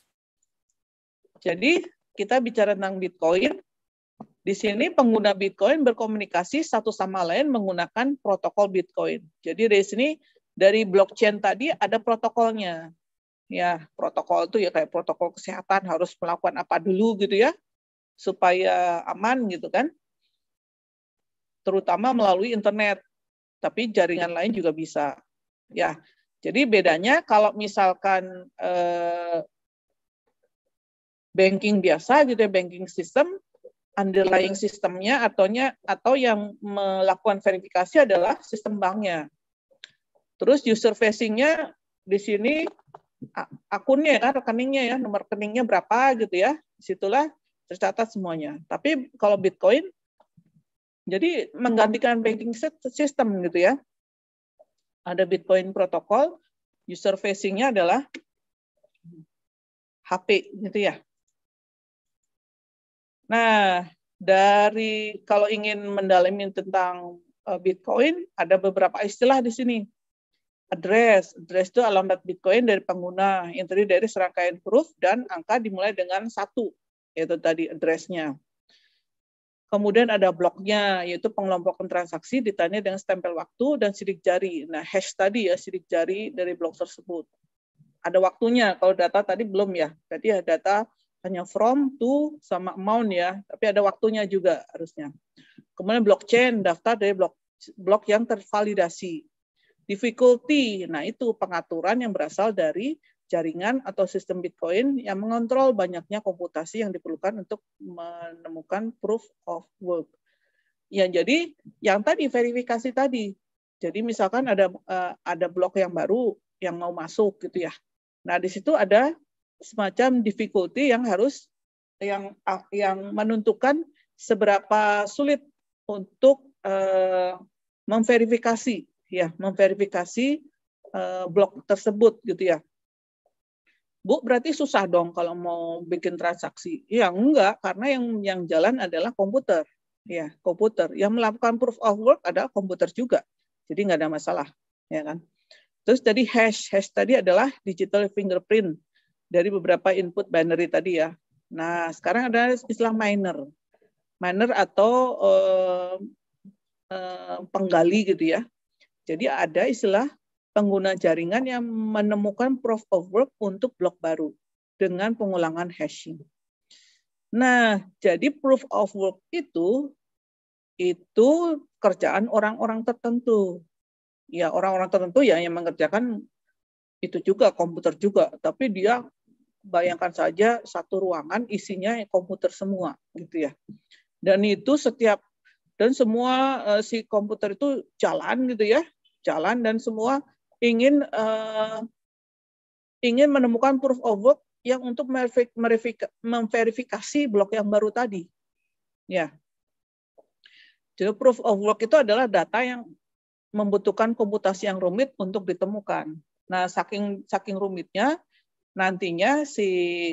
E: jadi kita bicara tentang Bitcoin. Di sini pengguna Bitcoin berkomunikasi satu sama lain menggunakan protokol Bitcoin. Jadi dari sini, dari blockchain tadi ada protokolnya. Ya, protokol itu ya kayak protokol kesehatan harus melakukan apa dulu gitu ya, supaya aman gitu kan. Terutama melalui internet. Tapi jaringan lain juga bisa. Ya, jadi bedanya kalau misalkan banking biasa gitu ya, banking system, underlying sistemnya atau yang melakukan verifikasi adalah sistem banknya. Terus user facing-nya di sini akunnya kan, rekeningnya ya, nomor rekeningnya berapa gitu ya, disitulah tercatat semuanya. Tapi kalau Bitcoin, jadi menggantikan banking system gitu ya. ada Bitcoin protokol, user facing-nya adalah HP gitu ya. Nah, kalau ingin mendalami tentang Bitcoin, ada beberapa istilah di sini. Address itu alamat Bitcoin dari pengguna yang terdiri dari serangkaian huruf dan angka dimulai dengan 1, yaitu tadi address-nya. Kemudian ada bloknya, yaitu pengelompokan transaksi ditandai dengan stempel waktu dan sidik jari. Nah, hash tadi ya, sidik jari dari blok tersebut. Ada waktunya, kalau data tadi belum ya. Tadi ya data hanya from, to, sama amount ya, tapi ada waktunya juga harusnya. Kemudian blockchain, daftar dari blok yang tervalidasi. Difficulty, nah itu pengaturan yang berasal dari jaringan atau sistem Bitcoin yang mengontrol banyaknya komputasi yang diperlukan untuk menemukan proof of work. Ya, jadi yang tadi verifikasi tadi. Jadi misalkan ada blok yang baru yang mau masuk gitu ya. Nah, di situ ada semacam difficulty yang harus yang menentukan seberapa sulit untuk memverifikasi blok tersebut gitu ya. Bu, berarti susah dong kalau mau bikin transaksi. Ya enggak, karena yang jalan adalah komputer. Ya, komputer. Yang melakukan proof of work adalah komputer juga. Jadi nggak ada masalah, ya kan? Terus tadi hash tadi adalah digital fingerprint dari beberapa input binary tadi ya. Nah, sekarang ada istilah miner. Miner atau penggali gitu ya. Jadi ada istilah pengguna jaringan yang menemukan proof of work untuk blok baru dengan pengulangan hashing. Nah, jadi proof of work itu kerjaan orang-orang tertentu. Ya, orang-orang tertentu ya yang mengerjakan itu juga, komputer juga. Tapi dia bayangkan saja satu ruangan isinya komputer semua gitu ya. Dan itu semua si komputer itu jalan gitu ya. Jalan dan semua ingin menemukan proof of work yang untuk memverifikasi blok yang baru tadi. Ya. Jadi proof of work itu adalah data yang membutuhkan komputasi yang rumit untuk ditemukan. Nah, saking rumitnya nantinya si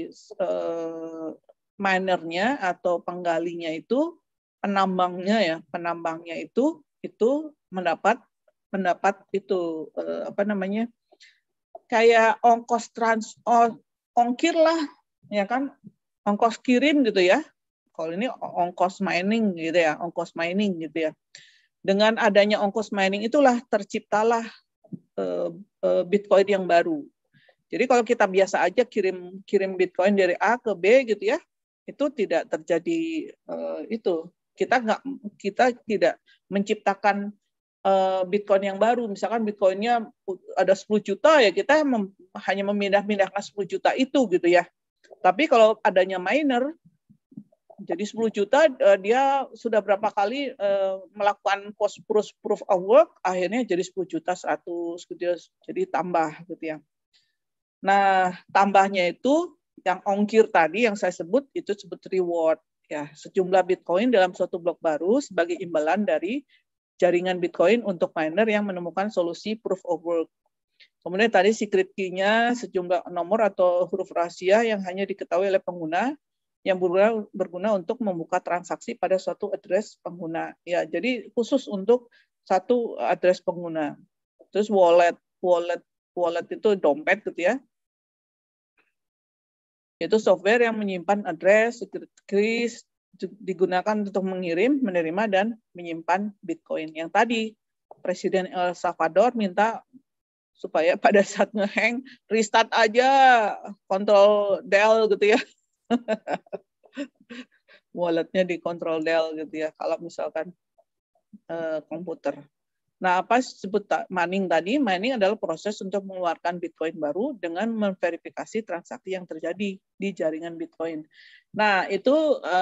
E: minernya atau penggalinya itu penambangnya itu mendapat itu kayak ongkir lah, ya kan, ongkos kirim gitu ya. Kalau ini ongkos mining gitu ya, ongkos mining gitu ya. Dengan adanya ongkos mining itulah terciptalah Bitcoin yang baru. Jadi kalau kita biasa aja kirim Bitcoin dari A ke B gitu ya, itu tidak terjadi itu. Kita tidak menciptakan Bitcoin yang baru. Misalkan Bitcoinnya ada 10 juta ya, kita hanya memindah-mindahkan 10 juta itu gitu ya. Tapi kalau adanya miner, jadi 10 juta dia sudah berapa kali melakukan proof of work, akhirnya jadi 10 juta 100 gitu ya. Jadi tambah gitu ya. Nah, tambahnya itu yang ongkir tadi yang saya sebut itu sebut reward ya, sejumlah Bitcoin dalam suatu blok baru sebagai imbalan dari jaringan Bitcoin untuk miner yang menemukan solusi proof of work. Kemudian tadi secret key-nya sejumlah nomor atau huruf rahasia yang hanya diketahui oleh pengguna yang berguna untuk membuka transaksi pada suatu address pengguna. Ya, jadi khusus untuk satu address pengguna. Terus wallet itu dompet gitu ya. Itu software yang menyimpan address, secret keys, digunakan untuk mengirim, menerima, dan menyimpan Bitcoin. Yang tadi, Presiden El Salvador minta supaya pada saat nge-hang, restart aja, kontrol del gitu ya. Walletnya dikontrol del gitu ya, kalau misalkan komputer. Nah, apa disebut mining tadi? Mining adalah proses untuk mengeluarkan Bitcoin baru dengan memverifikasi transaksi yang terjadi di jaringan Bitcoin. Nah, itu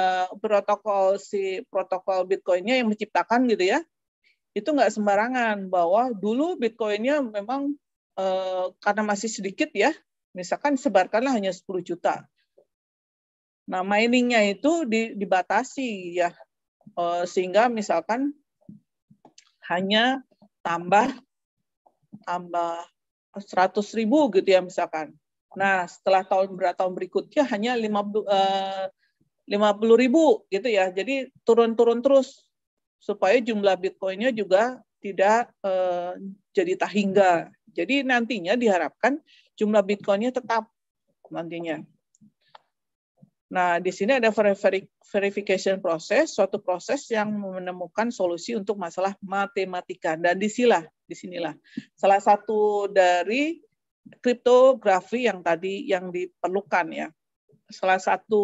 E: protokol Bitcoin-nya yang menciptakan gitu ya. Itu nggak sembarangan, bahwa dulu Bitcoin-nya memang karena masih sedikit ya, misalkan sebarkanlah hanya 10 juta. Nah, mining-nya itu dibatasi ya, sehingga misalkan hanya tambah tambah 100.000 gitu ya misalkan. Nah, setelah tahun berikutnya hanya 50.000 gitu ya. Jadi turun-turun terus supaya jumlah Bitcoin-nya juga tidak jadi tak hingga. Jadi nantinya diharapkan jumlah Bitcoin-nya tetap nantinya. Nah, di sini ada verification process, suatu proses yang menemukan solusi untuk masalah matematika. Dan disinilah salah satu dari kriptografi yang tadi yang diperlukan ya. Salah satu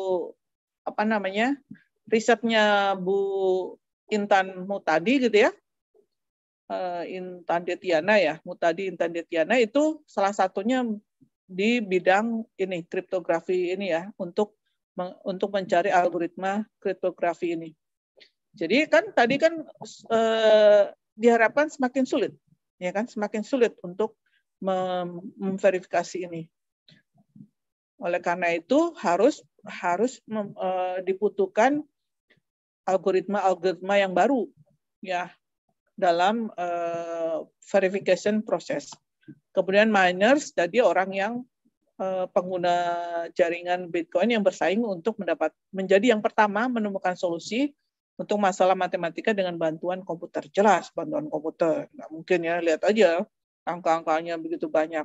E: risetnya Bu Intan Mutadi gitu ya. Intan Detiana ya, Mutadi Intan Detiana itu salah satunya di bidang ini kriptografi ini ya untuk mencari algoritma kriptografi ini. Jadi kan tadi kan diharapkan semakin sulit, ya kan, semakin sulit untuk memverifikasi ini. Oleh karena itu harus dibutuhkan algoritma yang baru ya dalam verification proses. Kemudian miners jadi orang yang pengguna jaringan Bitcoin yang bersaing untuk menjadi yang pertama menemukan solusi untuk masalah matematika dengan bantuan komputer. Jelas bantuan komputer, nggak mungkin ya, lihat aja angka-angkanya begitu banyak.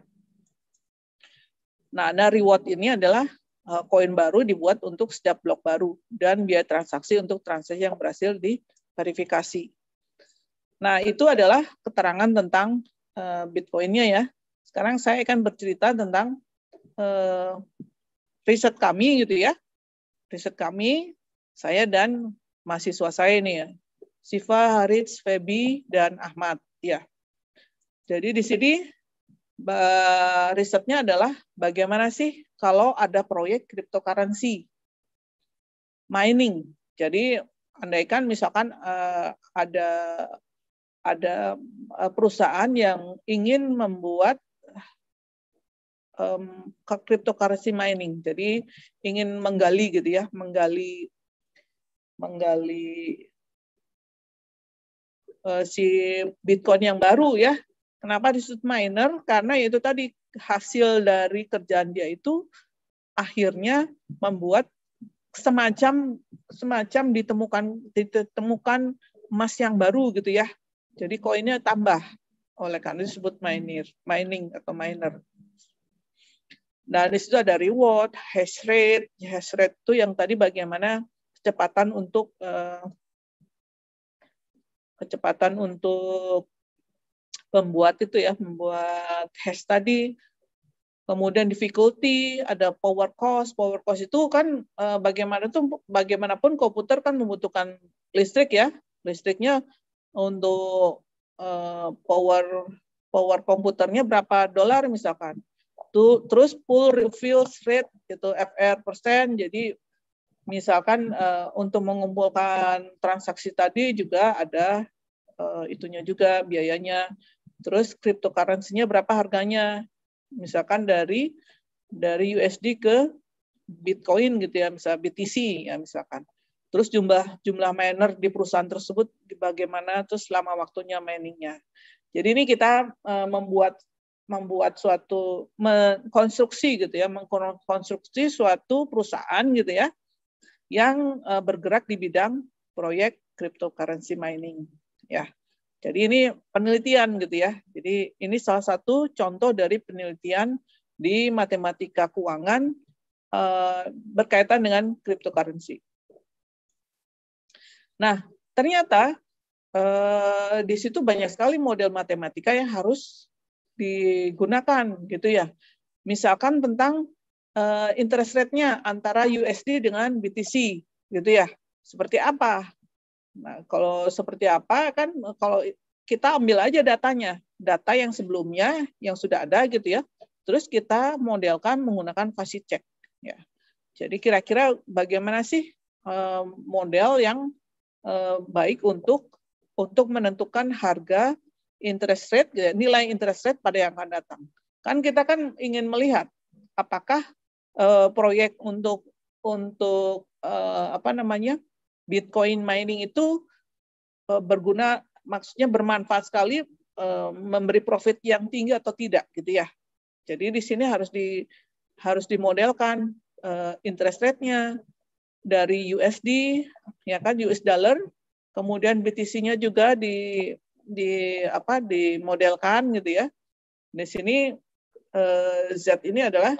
E: Nah, reward ini adalah koin baru dibuat untuk setiap blok baru dan biaya transaksi untuk transaksi yang berhasil diverifikasi. Nah, itu adalah keterangan tentang Bitcoin-nya ya. Sekarang saya akan bercerita tentang riset kami gitu ya. Riset kami, saya dan mahasiswa saya ini ya. Siva, Harits, Febi, dan Ahmad. Ya. Jadi di sini risetnya adalah bagaimana sih kalau ada proyek cryptocurrency mining. Jadi andaikan misalkan ada perusahaan yang ingin membuat cryptocurrency mining, jadi ingin menggali gitu ya, menggali si Bitcoin yang baru ya. Kenapa disebut miner? Karena itu tadi hasil dari kerjaan dia itu akhirnya membuat semacam ditemukan emas yang baru gitu ya. Jadi koinnya tambah, oleh karena disebut mining atau miner. Nah, di situ ada reward, hash rate. Hash rate itu yang tadi bagaimana kecepatan untuk membuat hash tadi. Kemudian difficulty, ada power cost. Power cost itu kan bagaimanapun komputer kan membutuhkan listrik ya. Listriknya untuk power komputernya berapa dolar misalkan. Terus full refill rate itu FR%. Jadi misalkan untuk mengumpulkan transaksi tadi juga ada itunya juga biayanya. Terus cryptocurrency-nya berapa harganya? Misalkan dari USD ke Bitcoin gitu ya, misalnya BTC ya misalkan. Terus jumlah miner di perusahaan tersebut bagaimana, terus lama waktunya miningnya. Jadi ini kita membuat suatu mengkonstruksi gitu ya, mengkonstruksi suatu perusahaan gitu ya yang bergerak di bidang proyek cryptocurrency mining ya. Jadi ini penelitian gitu ya. Jadi ini salah satu contoh dari penelitian di matematika keuangan berkaitan dengan cryptocurrency. Nah, ternyata di situ banyak sekali model matematika yang harus digunakan gitu ya. Misalkan tentang interest rate-nya antara USD dengan BTC gitu ya. Seperti apa? Nah, kalau seperti apa kan kalau kita ambil aja datanya, data yang sebelumnya yang sudah ada gitu ya. Terus kita modelkan menggunakan fuzzy check ya. Jadi kira-kira bagaimana sih model yang baik untuk menentukan harga interest rate, nilai interest rate pada yang akan datang. Kan kita kan ingin melihat apakah proyek untuk Bitcoin mining itu berguna, maksudnya bermanfaat sekali memberi profit yang tinggi atau tidak gitu ya. Jadi di sini harus dimodelkan interest rate-nya dari USD ya kan, US dollar, kemudian BTC-nya juga dimodelkan gitu ya. Di sini Z ini adalah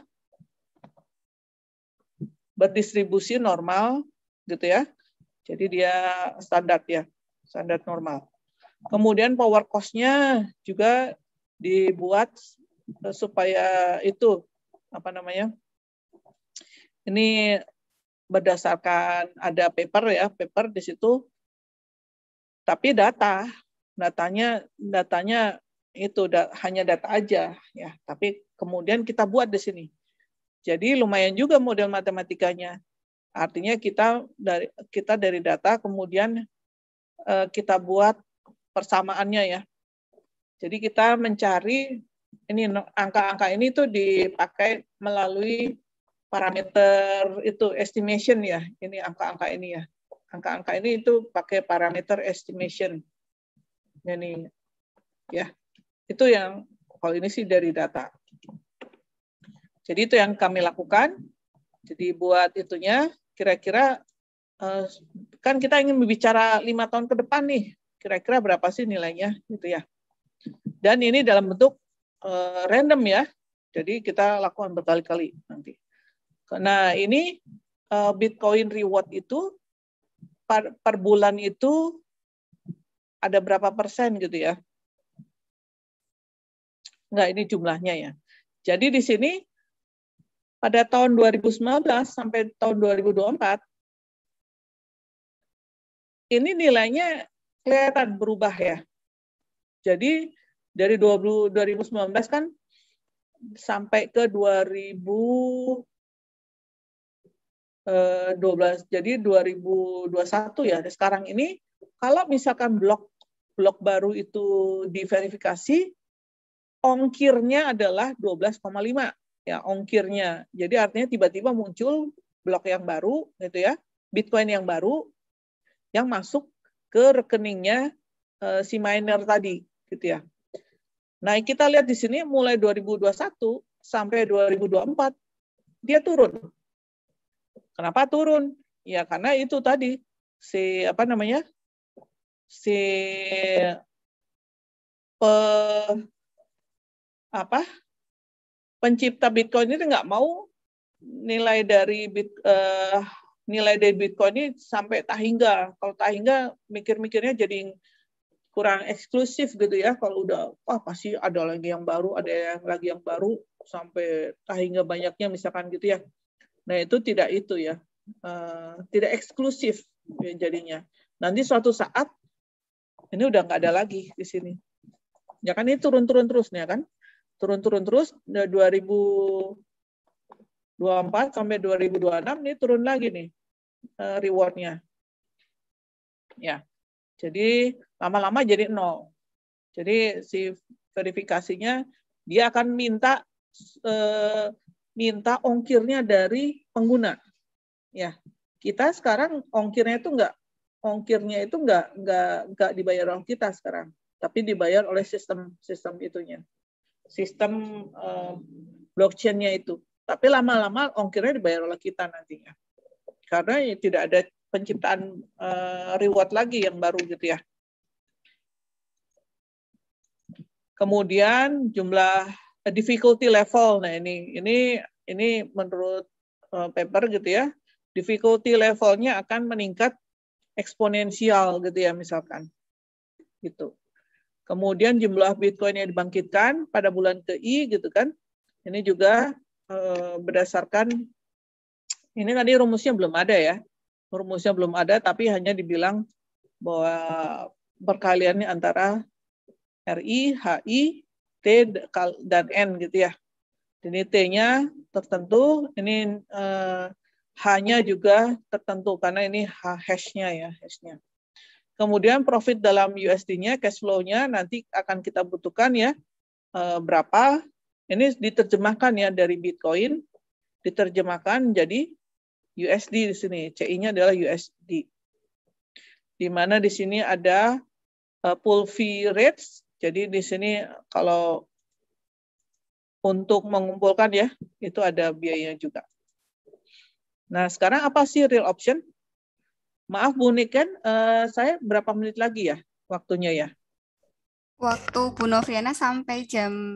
E: berdistribusi normal gitu ya. Jadi dia standar ya, standar normal. Kemudian power cost-nya juga dibuat supaya itu ini berdasarkan ada paper ya, paper di situ. Tapi datanya itu hanya data aja ya. Tapi kemudian kita buat di sini. Jadi lumayan juga model matematikanya. Artinya kita dari data kemudian kita buat persamaannya ya. Jadi kita mencari ini angka-angka ini tuh dipakai melalui parameter itu estimation ya. Ini angka-angka ini ya. Angka-angka ini itu pakai parameter estimation. Ini ya. Itu yang kalau ini sih dari data. Jadi itu yang kami lakukan. Jadi buat itunya kira-kira kan kita ingin berbicara 5 tahun ke depan nih. Kira-kira berapa sih nilainya gitu ya. Dan ini dalam bentuk random ya. Jadi kita lakukan berkali-kali nanti. Nah, ini Bitcoin reward itu per bulan itu ada berapa persen gitu ya. Enggak, ini jumlahnya ya. Jadi di sini pada tahun 2019 sampai tahun 2024 ini nilainya kelihatan berubah ya. Jadi dari 2019 kan sampai ke 2012, jadi 2021 ya. Sekarang ini kalau misalkan blok baru itu diverifikasi, ongkirnya adalah 12,5 ya, ongkirnya. Jadi artinya tiba-tiba muncul blok yang baru gitu ya, Bitcoin yang baru yang masuk ke rekeningnya si miner tadi gitu ya. Nah, kita lihat di sini mulai 2021 sampai 2024 dia turun. Kenapa turun? Ya karena itu tadi pencipta Bitcoin ini nggak mau nilai dari Bitcoin ini sampai tahingga. Kalau tahingga mikir-mikirnya jadi kurang eksklusif gitu ya. Kalau udah pasti ada lagi yang baru, lagi yang baru sampai tahingga banyaknya misalkan gitu ya. Nah, itu tidak itu ya. Tidak eksklusif jadinya. Nanti suatu saat ini udah nggak ada lagi di sini. Ya kan ini turun-turun terus nih kan. Turun-turun terus 2024 sampai 2026 nih turun lagi nih reward-nya. Ya. Jadi lama-lama jadi 0. Jadi si verifikasinya dia akan minta ongkirnya dari pengguna. Ya, kita sekarang ongkirnya itu nggak dibayar oleh kita sekarang, tapi dibayar oleh sistem itunya, sistem blockchain-nya itu. Tapi lama-lama ongkirnya dibayar oleh kita nantinya, karena tidak ada penciptaan reward lagi yang baru gitu ya. Kemudian jumlah difficulty level. Nah, ini menurut paper gitu ya. Difficulty levelnya akan meningkat eksponensial gitu ya misalkan. Gitu. Kemudian jumlah Bitcoin yang dibangkitkan pada bulan ke-I gitu kan. Ini juga berdasarkan ini tadi rumusnya belum ada ya. Rumusnya belum ada tapi hanya dibilang bahwa perkaliannya antara RI, HI, T, dan N gitu ya. Ini T-nya tertentu, ini H-nya juga tertentu karena ini hash-nya ya, hash-nya. Kemudian profit dalam USD-nya, cash flow-nya nanti akan kita butuhkan ya berapa. Ini diterjemahkan ya dari Bitcoin, diterjemahkan jadi USD di sini. CI-nya adalah USD. Di mana di sini ada pool fee rates. Jadi di sini kalau untuk mengumpulkan ya, itu ada biayanya juga. Nah, sekarang apa sih real option? Maaf Bu Niken, saya berapa menit lagi ya waktunya ya?
G: Waktu Bu Noviana sampai jam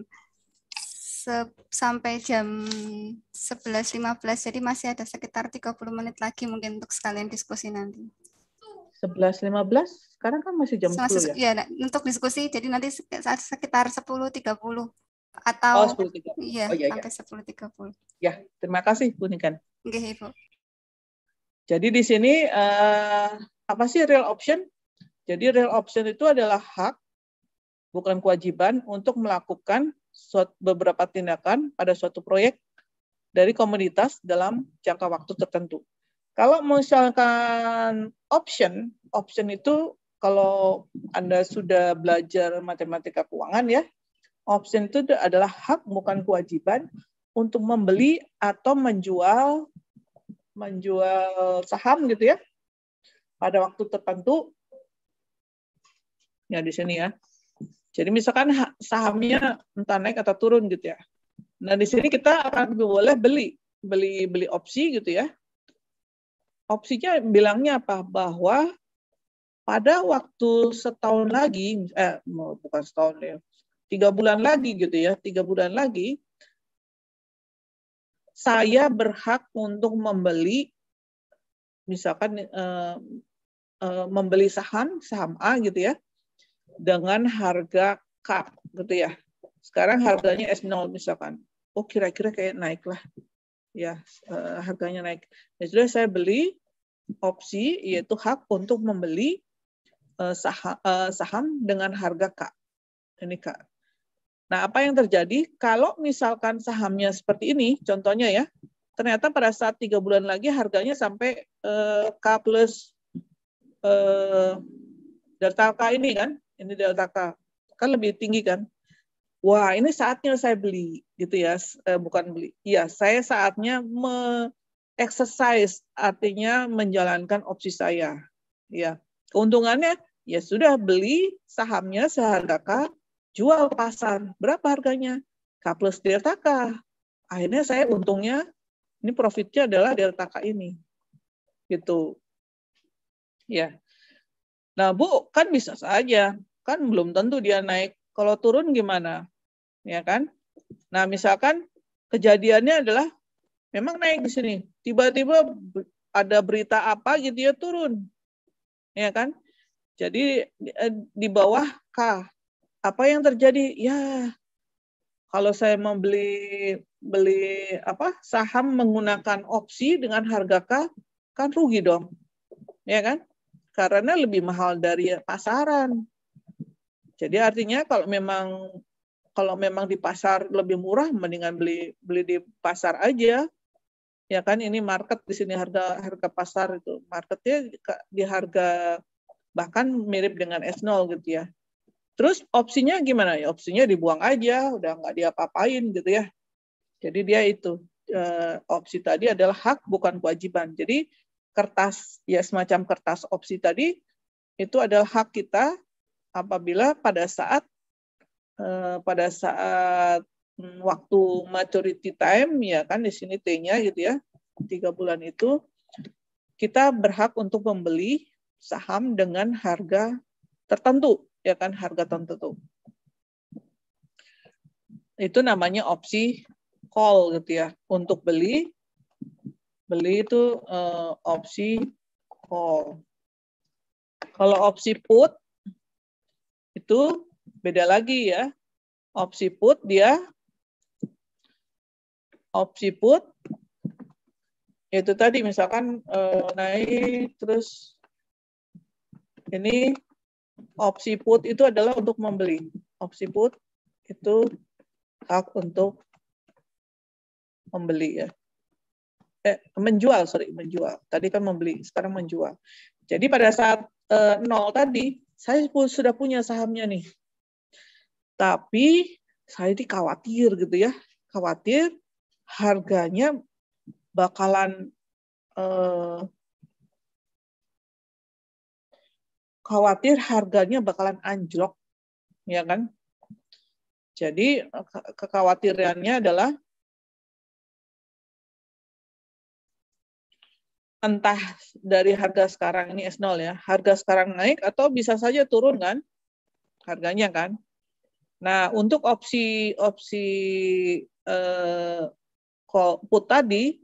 G: 11.15, jadi masih ada sekitar 30 menit lagi mungkin untuk sekalian diskusi nanti.
E: 11.15, sekarang kan masih jam 10 ya?
G: Ya, untuk diskusi, jadi nanti sekitar 10.30 atau
E: 10.30.
G: Iya,
E: iya.
G: sampai 10.30.
E: Ya, terima kasih Bu Niken.
G: Oke, Ibu.
E: Jadi di sini apa sih real option? Jadi real option itu adalah hak, bukan kewajiban untuk melakukan beberapa tindakan pada suatu proyek dari komunitas dalam jangka waktu tertentu. Kalau misalkan option itu kalau Anda sudah belajar matematika keuangan ya, option itu adalah hak bukan kewajiban untuk membeli atau menjual saham gitu ya pada waktu tertentu. Ya di sini ya. Jadi misalkan sahamnya entah naik atau turun gitu ya. Nah di sini kita akan boleh beli opsi gitu ya. Opsinya bilangnya apa? Bahwa pada waktu setahun lagi, bukan setahun ya, 3 bulan lagi gitu ya, 3 bulan lagi, saya berhak untuk membeli, misalkan membeli saham A gitu ya, dengan harga K gitu ya. Sekarang harganya S0 misalkan. Oh kira-kira kayak naik lah. Ya, harganya naik. Ya sudah saya beli opsi, yaitu hak untuk membeli saham dengan harga K. Ini K. Nah, apa yang terjadi kalau misalkan sahamnya seperti ini, contohnya ya, ternyata pada saat 3 bulan lagi harganya sampai K plus delta K ini kan, ini delta K, kan lebih tinggi kan. Wah, ini saatnya saya beli, gitu ya, bukan beli. Iya, saya saatnya exercise, artinya menjalankan opsi saya. Ya, keuntungannya, ya sudah beli sahamnya seharga K, jual pasar. Berapa harganya? K plus delta K. Akhirnya saya untungnya, ini profitnya adalah delta K ini. Gitu. Ya. Nah, Bu, kan bisa saja. Kan belum tentu dia naik. Kalau turun gimana? Ya kan? Nah, misalkan kejadiannya adalah memang naik di sini. Tiba-tiba ada berita apa gitu ya turun. Ya kan? Jadi di bawah K. Apa yang terjadi? Ya, kalau saya membeli saham menggunakan opsi dengan harga K, kan rugi dong. Ya kan? Karena lebih mahal dari pasaran. Jadi artinya kalau memang di pasar lebih murah, mendingan beli di pasar aja. Ya kan, ini market di sini harga pasar itu. Marketnya di harga bahkan mirip dengan S0 gitu ya. Terus opsinya gimana ya? Opsinya dibuang aja, udah nggak diapa-apain gitu ya. Jadi dia itu opsi tadi adalah hak bukan kewajiban. Jadi kertas ya semacam kertas opsi tadi itu adalah hak kita apabila pada saat waktu maturity time ya kan di sini T-nya gitu ya 3 bulan itu kita berhak untuk membeli saham dengan harga tertentu ya kan harga tertentu. Itu namanya opsi call gitu ya. Untuk beli itu opsi call. Kalau opsi put itu beda lagi ya. Opsi put itu tadi misalkan naik terus ini opsi put itu adalah untuk membeli. Opsi put itu hak untuk membeli ya. Menjual. Tadi kan membeli, sekarang menjual. Jadi pada saat 0 tadi saya sudah punya sahamnya nih. Tapi saya ini khawatir gitu ya. Khawatir harganya bakalan anjlok ya kan? Jadi kekhawatirannya adalah entah dari harga sekarang ini S0 ya, harga sekarang naik atau bisa saja turun kan harganya kan. Nah, untuk opsi put tadi,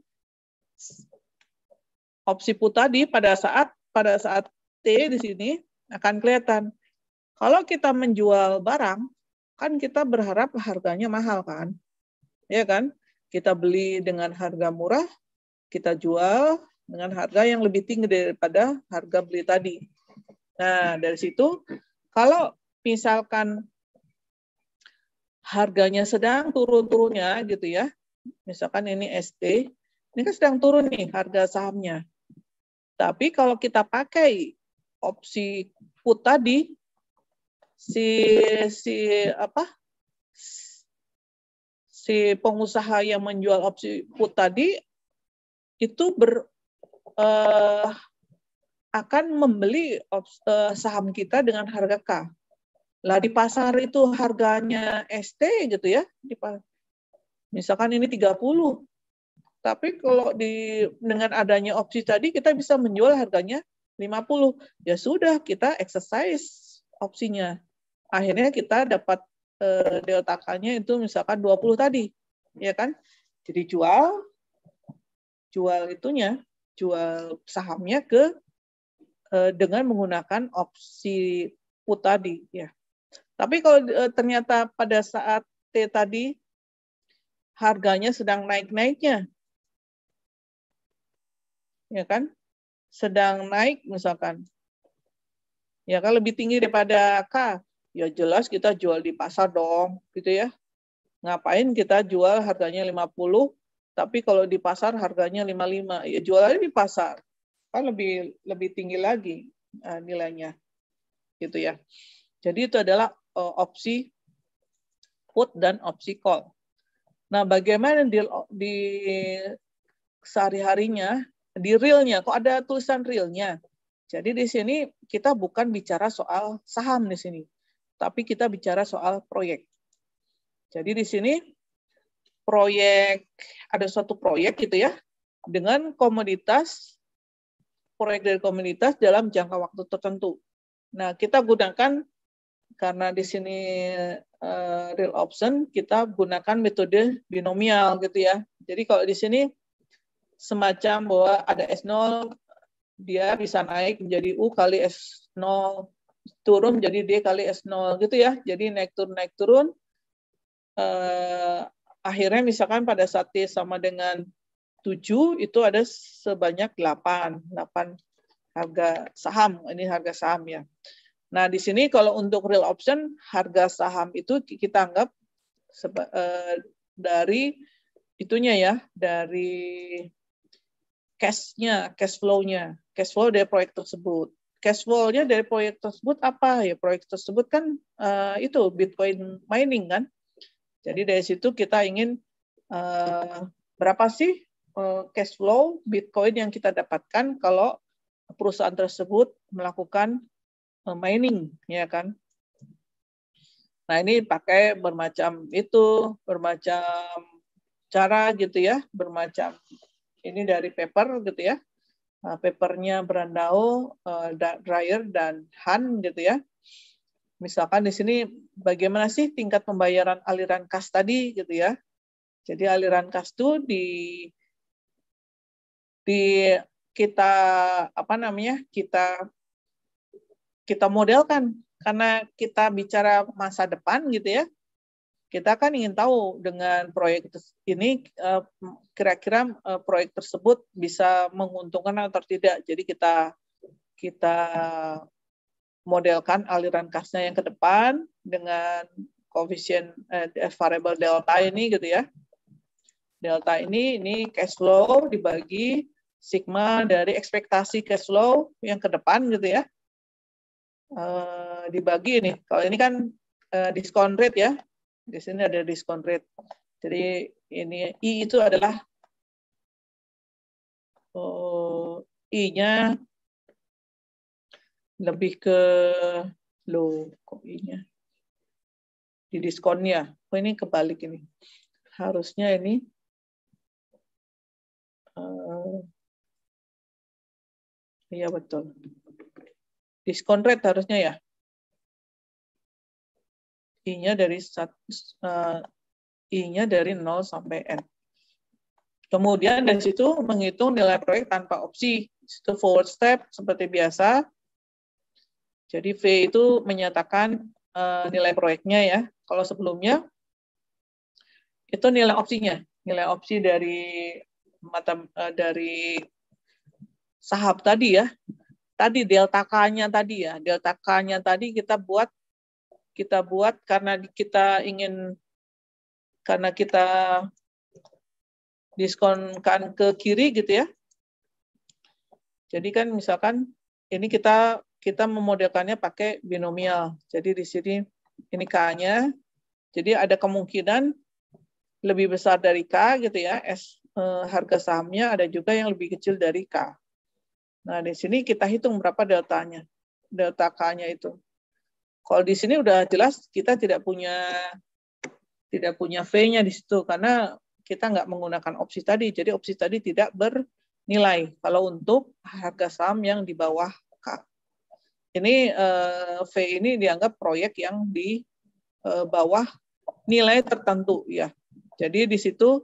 E: pada saat T di sini akan kelihatan. Kalau kita menjual barang, kan kita berharap harganya mahal kan, ya kan? Kita beli dengan harga murah, kita jual dengan harga yang lebih tinggi daripada harga beli tadi. Nah, dari situ, kalau misalkan harganya sedang turun-turunnya gitu ya, misalkan ini ST, ini kan sedang turun nih harga sahamnya. Tapi kalau kita pakai opsi put tadi, si pengusaha yang menjual opsi put tadi itu akan membeli saham kita dengan harga K. Lah di pasar itu harganya ST gitu ya, misalkan ini 30. Tapi kalau dengan adanya opsi tadi kita bisa menjual harganya 50. Ya sudah, kita exercise opsinya. Akhirnya kita dapat delta K-nya itu misalkan 20 tadi. Ya kan? Jadi jual sahamnya dengan menggunakan opsi put tadi ya. Tapi kalau ternyata pada saat T tadi harganya sedang naik-naiknya, ya kan? Sedang naik misalkan, ya kan lebih tinggi daripada K, ya jelas kita jual di pasar dong, gitu ya. Ngapain kita jual harganya 50, tapi kalau di pasar harganya 55, ya jual aja di pasar, kan lebih tinggi lagi nilainya, gitu ya. Jadi itu adalah opsi put dan opsi call. Nah, bagaimana di sehari-harinya, di realnya, kok ada tulisan realnya? Jadi di sini kita bukan bicara soal saham di sini, tapi kita bicara soal proyek. Jadi di sini ada suatu proyek gitu ya, dengan proyek dari komoditas dalam jangka waktu tertentu. Nah, kita gunakan, karena di sini real option, kita gunakan metode binomial gitu ya. Jadi kalau di sini semacam bahwa ada S0, dia bisa naik menjadi U kali S0, turun menjadi D kali S0 gitu ya. Jadi naik turun. Akhirnya misalkan pada saat T sama dengan 7, itu ada sebanyak 8 harga saham. Ini harga saham ya. Nah, di sini kalau untuk real option, harga saham itu kita anggap dari itunya ya, dari cash flow-nya. Cash flow dari proyek tersebut. Cash flow-nya dari proyek tersebut apa? Ya, proyek tersebut kan itu Bitcoin mining kan. Jadi dari situ kita ingin berapa sih cash flow Bitcoin yang kita dapatkan kalau perusahaan tersebut melakukan mining, ya kan? Nah, ini pakai bermacam cara gitu ya, ini dari paper gitu ya. Papernya Brandao, Dreyer, dan Han gitu ya. Misalkan di sini bagaimana sih tingkat pembayaran aliran kas tadi gitu ya. Jadi aliran kas itu kita modelkan, karena kita bicara masa depan gitu ya. Kita kan ingin tahu dengan proyek ini kira-kira proyek tersebut bisa menguntungkan atau tidak. Jadi kita modelkan aliran kasnya yang ke depan dengan koefisien variable delta ini gitu ya. Delta ini cash flow dibagi sigma dari ekspektasi cash flow yang ke depan gitu ya. Dibagi ini. Kalau ini kan discount rate ya. Di sini ada discount rate. Jadi ini I itu adalah I-nya lebih ke low kok I-nya. di diskonnya. Oh, ini kebalik ini. Harusnya ini iya betul. Diskon rate harusnya ya. I-nya dari I-nya dari 0 sampai N. Kemudian dari situ menghitung nilai proyek tanpa opsi. Itu forward step seperti biasa. Jadi V itu menyatakan nilai proyeknya ya. Kalau sebelumnya itu nilai opsinya, nilai opsi dari saham tadi ya. Tadi delta K-nya tadi ya. Delta K-nya tadi kita buat karena kita diskonkan ke kiri gitu ya. Jadi kan misalkan ini kita memodelkannya pakai binomial. Jadi di sini ini K-nya. Jadi ada kemungkinan lebih besar dari K gitu ya. Harga sahamnya ada juga yang lebih kecil dari K. Nah, di sini kita hitung berapa deltanya. Delta K-nya itu. Kalau di sini udah jelas kita tidak punya V-nya di situ karena kita nggak menggunakan opsi tadi. Jadi opsi tadi tidak bernilai kalau untuk harga saham yang di bawah K. Ini V ini dianggap proyek yang di bawah nilai tertentu ya. Jadi di situ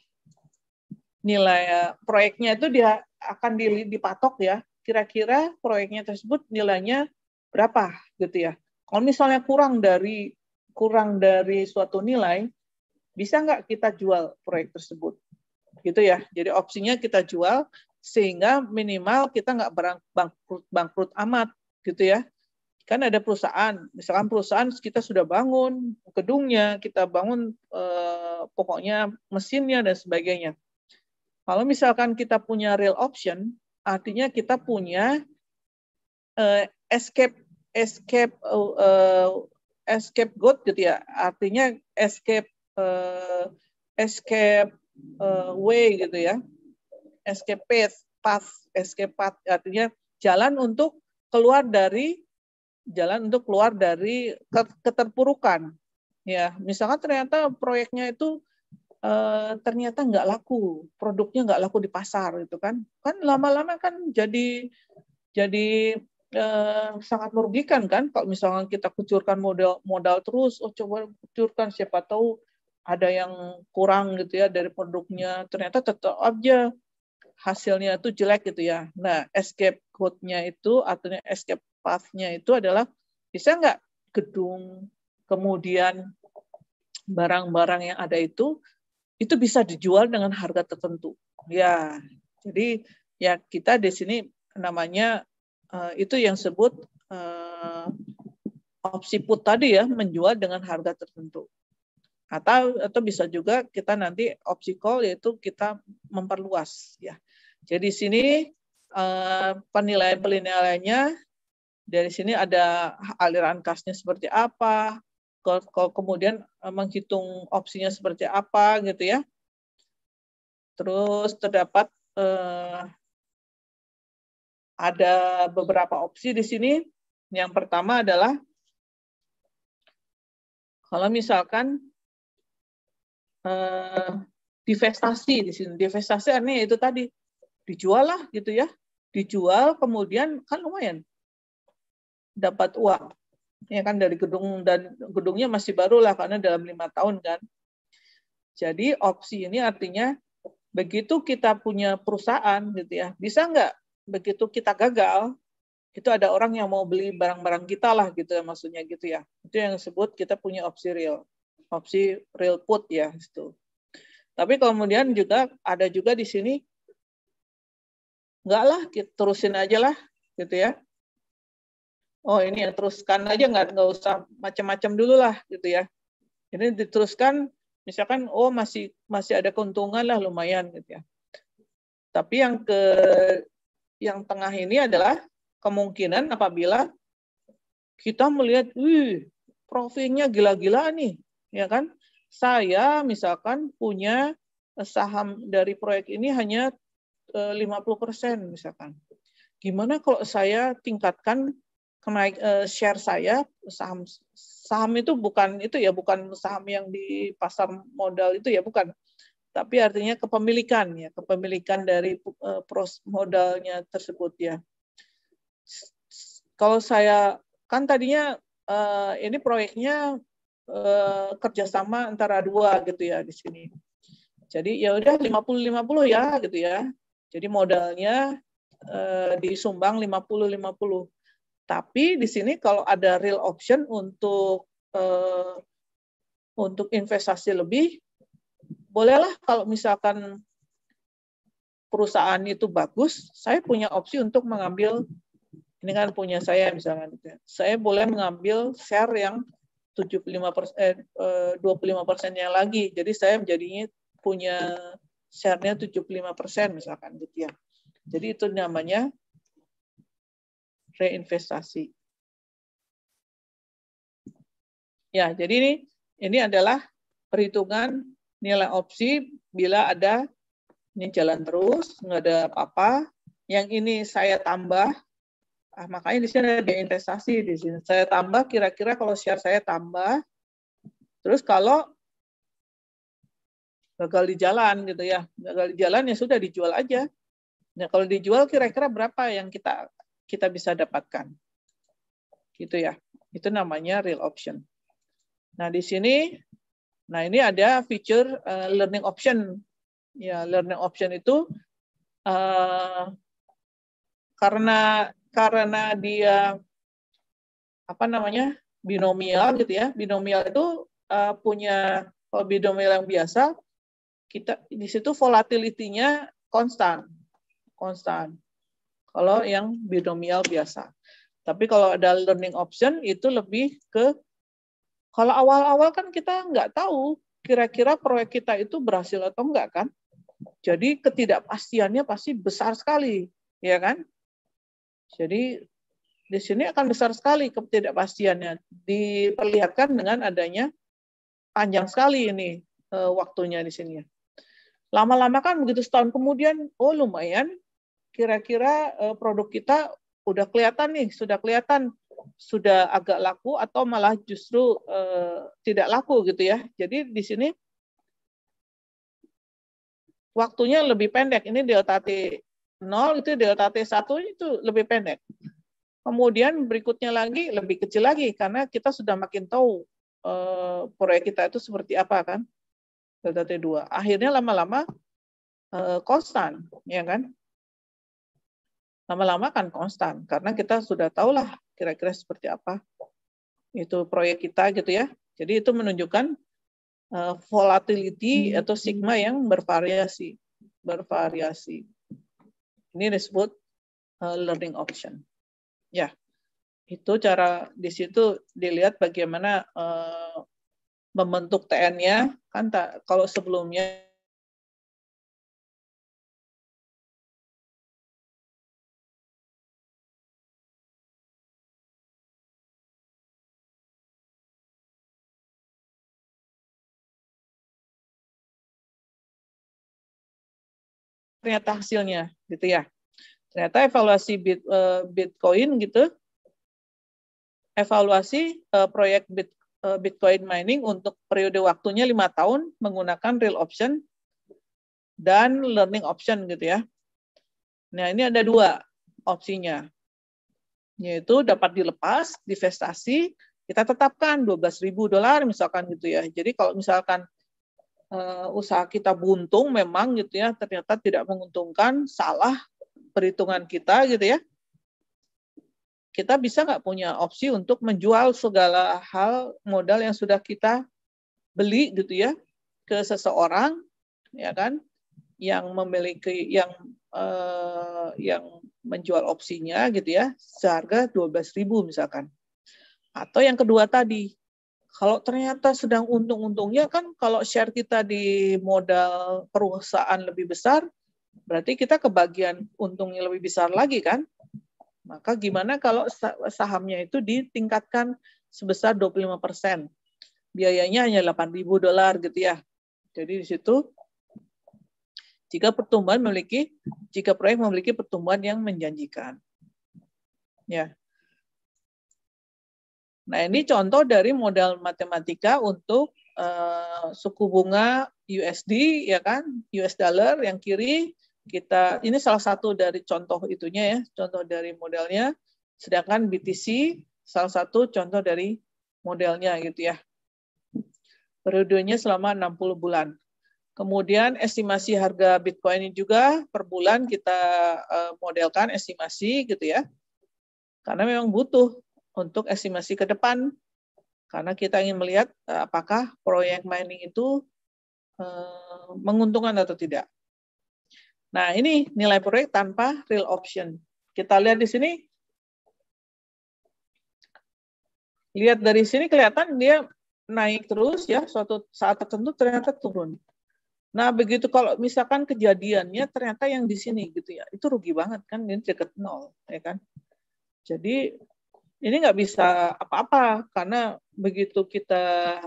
E: nilai proyeknya itu dia akan dipatok ya. Kira-kira proyeknya tersebut nilainya berapa gitu ya. Kalau misalnya kurang dari suatu nilai, bisa nggak kita jual proyek tersebut? Gitu ya. Jadi opsinya kita jual sehingga minimal kita nggak bangkrut amat gitu ya. Kan ada perusahaan, misalkan perusahaan kita sudah bangun gedungnya, kita bangun pokoknya mesinnya dan sebagainya. Kalau misalkan kita punya real option, artinya kita punya escape good gitu ya. Artinya escape way gitu ya. Escape path artinya jalan untuk keluar dari keterpurukan. Ya, misalkan ternyata proyeknya itu ternyata nggak laku, produknya nggak laku di pasar gitu kan lama-lama kan jadi sangat merugikan kan kalau misalkan kita kucurkan modal terus, coba kucurkan siapa tahu ada yang kurang gitu ya dari produknya, ternyata tetap aja hasilnya itu jelek gitu ya. Nah, escape code-nya itu atau escape path-nya itu adalah bisa nggak gedung kemudian barang-barang yang ada itu bisa dijual dengan harga tertentu. Ya, jadi ya kita di sini namanya itu yang sebut opsi put tadi ya, menjual dengan harga tertentu. Atau bisa juga kita nanti opsi call yaitu kita memperluas ya. Jadi sini penilaiannya dari sini ada aliran kasnya seperti apa, kemudian menghitung opsinya seperti apa gitu ya. Terus terdapat ada beberapa opsi di sini. Yang pertama adalah kalau misalkan divestasi di sini. Divestasi artinya itu tadi dijual lah gitu ya. Dijual kemudian kan lumayan dapat uang. Ya kan dari gedung dan gedungnya masih baru lah karena dalam 5 tahun kan. Jadi opsi ini artinya begitu kita punya perusahaan gitu ya, bisa nggak begitu kita gagal, itu ada orang yang mau beli barang-barang kita lah gitu ya maksudnya gitu ya. Itu yang disebut kita punya opsi real put ya itu. Tapi kemudian juga ada juga di sini enggak lah, kita terusin aja lah gitu ya. Oh ini ya teruskan aja nggak usah macam-macam dulu lah gitu ya. Ini diteruskan misalkan masih ada keuntungan lah lumayan gitu ya. Tapi yang tengah ini adalah kemungkinan apabila kita melihat profitnya gila-gila nih ya kan. Saya misalkan punya saham dari proyek ini hanya 50% misalkan. Gimana kalau saya tingkatkan share saya, saham itu bukan saham yang di pasar modal itu ya, bukan. Tapi artinya kepemilikan dari modalnya tersebut ya. Kalau saya kan tadinya ini proyeknya kerjasama antara dua gitu ya di sini. Jadi ya udah 50-50 ya gitu ya. Jadi modalnya disumbang 50-50. Tapi di sini kalau ada real option untuk investasi lebih, bolehlah kalau misalkan perusahaan itu bagus, saya punya opsi untuk mengambil, ini kan punya saya misalkan, saya boleh mengambil share yang 25%, 25%-nya lagi. Jadi saya menjadinya punya share-nya 75% misalkan gitu ya. Jadi itu namanya reinvestasi. Ya, jadi ini adalah perhitungan nilai opsi bila ada ini jalan terus, nggak ada apa-apa. Yang ini saya tambah, makanya di sini ada investasi di sini. Saya tambah kira-kira kalau share saya tambah. Terus kalau gagal di jalan gitu ya, gagal di jalan ya sudah dijual aja. Nah kalau dijual kira-kira berapa yang kita bisa dapatkan, gitu ya. Itu namanya real option. Nah di sini, nah ini ada feature learning option. Ya learning option itu karena dia apa namanya binomial gitu ya. Binomial itu punya, kalau binomial yang biasa kita di situ volatility-nya konstan. Kalau yang binomial biasa. Tapi kalau ada learning option itu lebih ke, kalau awal-awal kan kita nggak tahu kira-kira proyek kita itu berhasil atau enggak kan. Jadi ketidakpastiannya pasti besar sekali, ya kan? Jadi di sini akan besar sekali ketidakpastiannya. Diperlihatkan dengan adanya panjang sekali ini waktunya di sini. Lama-lama kan begitu setahun kemudian, oh lumayan, kira-kira produk kita udah kelihatan nih, sudah agak laku atau malah justru tidak laku gitu ya. Jadi di sini waktunya lebih pendek. Ini delta T0, itu delta T1 itu lebih pendek. Kemudian berikutnya lagi lebih kecil lagi karena kita sudah makin tahu proyek kita itu seperti apa kan. Delta T2. Akhirnya lama-lama konstan, ya kan? Lama-lama kan konstan karena kita sudah tahulah kira-kira seperti apa itu proyek kita gitu ya. Jadi itu menunjukkan volatility atau sigma yang bervariasi. Ini disebut learning option. Ya, itu cara di situ dilihat bagaimana membentuk TN-nya kan kalau sebelumnya ternyata hasilnya gitu ya. Ternyata evaluasi Bitcoin gitu. Evaluasi proyek Bitcoin mining untuk periode waktunya 5 tahun menggunakan real option dan learning option gitu ya. Nah, ini ada 2 opsinya. Yaitu dapat dilepas, divestasi, kita tetapkan $12.000 misalkan gitu ya. Jadi kalau misalkan usaha kita buntung memang gitu ya, ternyata tidak menguntungkan, salah perhitungan kita gitu ya. Kita bisa nggak punya opsi untuk menjual segala hal modal yang sudah kita beli gitu ya ke seseorang ya kan yang memiliki yang menjual opsinya gitu ya seharga 12.000 misalkan. Atau yang kedua tadi, kalau ternyata sedang untung-untungnya kan kalau share kita di modal perusahaan lebih besar, berarti kita kebagian untungnya lebih besar lagi kan? Maka gimana kalau sahamnya itu ditingkatkan sebesar 25%? Biayanya hanya $8.000 gitu ya. Jadi di situ jika proyek memiliki pertumbuhan yang menjanjikan. Ya. Nah, ini contoh dari modal matematika untuk suku bunga USD, ya kan, US dollar yang kiri. Ini salah satu dari contoh itunya ya, contoh dari modelnya. Sedangkan BTC salah satu contoh dari modelnya gitu ya. Periodenya selama 60 bulan. Kemudian estimasi harga Bitcoin ini juga per bulan kita modelkan estimasi gitu ya. Karena memang butuh untuk estimasi ke depan. Karena kita ingin melihat apakah proyek mining itu menguntungkan atau tidak. Nah, ini nilai proyek tanpa real option. Kita lihat di sini. Lihat dari sini kelihatan dia naik terus ya, suatu saat tertentu ternyata turun. Nah, begitu kalau misalkan kejadiannya ternyata yang di sini gitu ya, itu rugi banget kan, ini dekat nol, ya kan. Jadi ini nggak bisa apa-apa karena begitu kita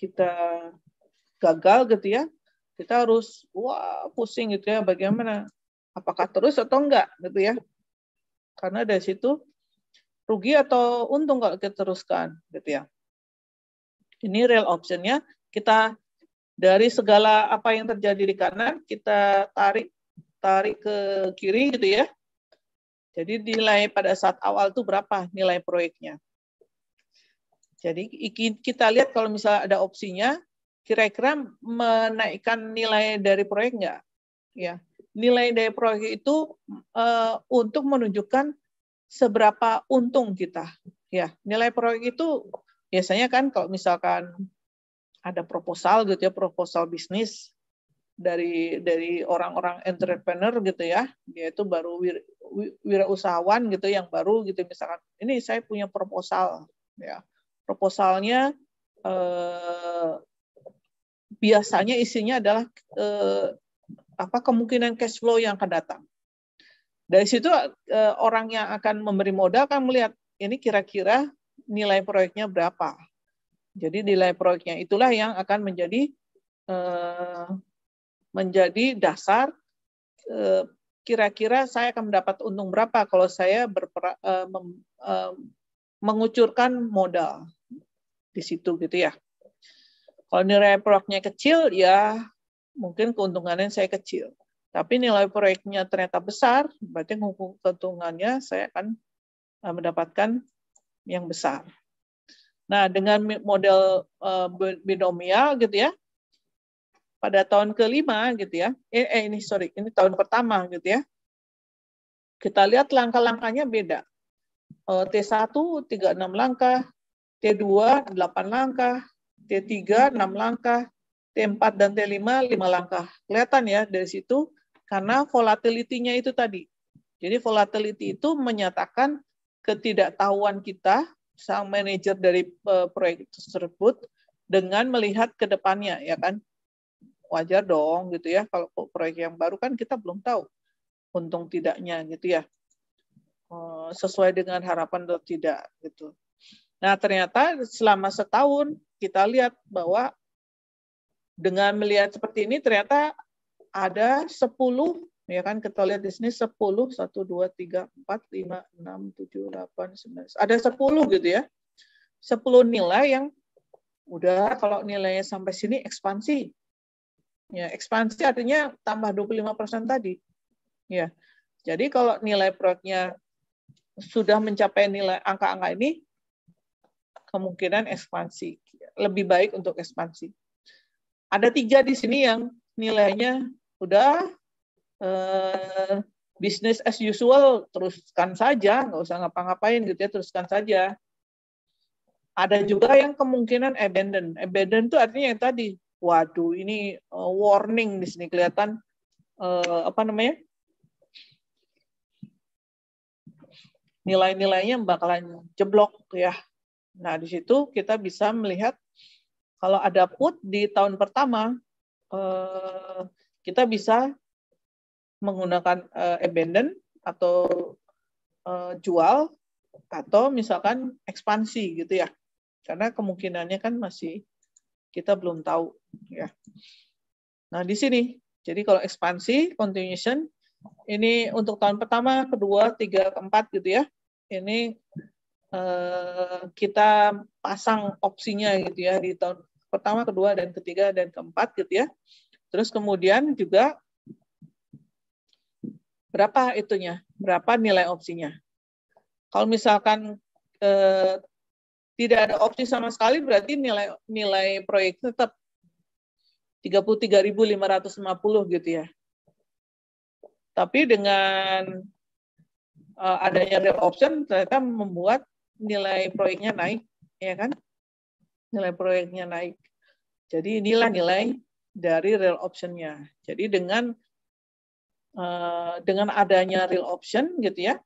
E: gagal gitu ya, kita harus pusing gitu ya, bagaimana, apakah terus atau enggak gitu ya. Karena dari situ rugi atau untung kalau kita teruskan gitu ya. Ini real optionnya, kita dari segala apa yang terjadi di kanan, kita tarik ke kiri gitu ya. Jadi nilai pada saat awal itu berapa nilai proyeknya. Jadi kita lihat kalau misalnya ada opsinya, kira-kira menaikkan nilai dari proyek nggak? Ya, nilai dari proyek itu untuk menunjukkan seberapa untung kita. Ya, nilai proyek itu biasanya kan kalau misalkan ada proposal gitu ya, proposal bisnis dari orang-orang entrepreneur gitu ya, dia itu baru wirausahawan gitu yang baru gitu, misalkan ini saya punya proposal ya, proposalnya biasanya isinya adalah kemungkinan cash flow yang akan datang. Dari situ orang yang akan memberi modal kan melihat ini kira-kira nilai proyeknya berapa. Jadi nilai proyeknya itulah yang akan menjadi dasar kira-kira saya akan mendapat untung berapa kalau saya mengucurkan modal di situ gitu ya. Kalau nilai proyeknya kecil ya mungkin keuntungannya saya kecil. Tapi nilai proyeknya ternyata besar, berarti keuntungannya saya akan mendapatkan yang besar. Nah, dengan model binomial gitu ya, pada tahun kelima gitu ya, ini tahun pertama gitu ya, kita lihat langkah-langkahnya beda. T1 36 langkah, T2 8 langkah, T3 6 langkah, T4 dan T5 5 langkah. Kelihatan ya dari situ karena volatility-nya itu tadi. Jadi volatility itu menyatakan ketidaktahuan kita sang manajer dari proyek tersebut dengan melihat ke depannya, ya kan? Wajar dong gitu ya, kalau proyek yang baru kan kita belum tahu untung tidaknya gitu ya, sesuai dengan harapan atau tidak gitu. Nah ternyata selama setahun kita lihat bahwa dengan melihat seperti ini ternyata ada 10, ya kan, kita lihat di sini 10, 1, 2, 3, 4, 5, 6, 7, 8, 9, ada 10 gitu ya. 10 nilai yang udah kalau nilainya sampai sini ekspansi. Ya, ekspansi artinya tambah 25% tadi. Ya. Jadi kalau nilai proyeknya sudah mencapai nilai angka-angka ini, kemungkinan ekspansi. Lebih baik untuk ekspansi. Ada 3 di sini yang nilainya udah business as usual, teruskan saja, nggak usah ngapa-ngapain gitu ya, teruskan saja. Ada juga yang kemungkinan abandon. Abandon itu artinya yang tadi, waduh ini warning di sini kelihatan nilai-nilainya bakalan jeblok ya. Nah di situ kita bisa melihat kalau ada put di tahun pertama kita bisa menggunakan abandon atau jual atau misalkan ekspansi gitu ya, karena kemungkinannya kan masih kita belum tahu ya. Nah di sini jadi kalau ekspansi continuation ini untuk tahun pertama, kedua, 3, 4 gitu ya, ini kita pasang opsinya gitu ya di tahun pertama, kedua, dan ketiga, dan keempat gitu ya. Terus kemudian juga berapa itunya, berapa nilai opsinya. Kalau misalkan tidak ada opsi sama sekali, berarti nilai proyek tetap 33.550 gitu ya. Tapi dengan adanya real option ternyata membuat nilai proyeknya naik, ya kan? Nilai proyeknya naik. Jadi inilah nilai dari real option-nya. Jadi dengan adanya real option gitu ya,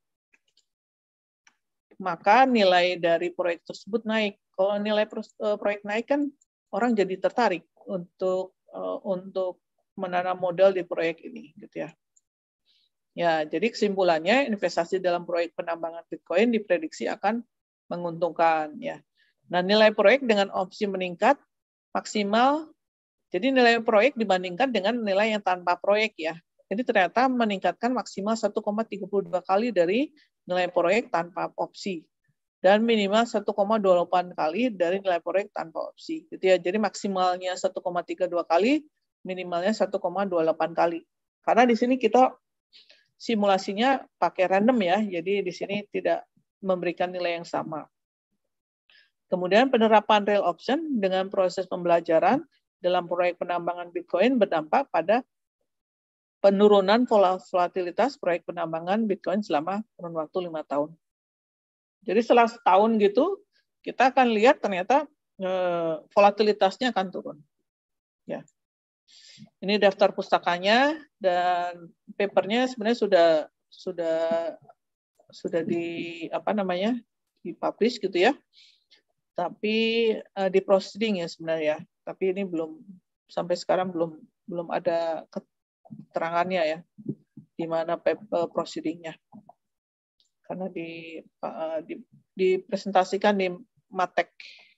E: maka nilai dari proyek tersebut naik. Kalau nilai proyek naik kan orang jadi tertarik untuk menanam modal di proyek ini gitu ya. Ya, jadi kesimpulannya investasi dalam proyek penambangan Bitcoin diprediksi akan menguntungkan ya. Nah, nilai proyek dengan opsi meningkat maksimal. Jadi nilai proyek dibandingkan dengan nilai yang tanpa proyek ya. Jadi ternyata meningkatkan maksimal 1,32 kali dari nilai proyek tanpa opsi dan minimal 1,28 kali dari nilai proyek tanpa opsi. Gitu ya. Jadi maksimalnya 1,32 kali, minimalnya 1,28 kali. Karena di sini kita simulasinya pakai random ya. Jadi di sini tidak memberikan nilai yang sama. Kemudian penerapan real option dengan proses pembelajaran dalam proyek penambangan Bitcoin berdampak pada penurunan volatilitas proyek penambangan Bitcoin selama kurun waktu 5 tahun. Jadi setelah setahun gitu, kita akan lihat ternyata volatilitasnya akan turun. Ya. Ini daftar pustakanya dan papernya sebenarnya sudah dipublish gitu ya. Tapi di proceeding ya sebenarnya. Tapi ini sampai sekarang belum ada keterangannya ya, di mana proceedingnya, karena dipresentasikan di Matek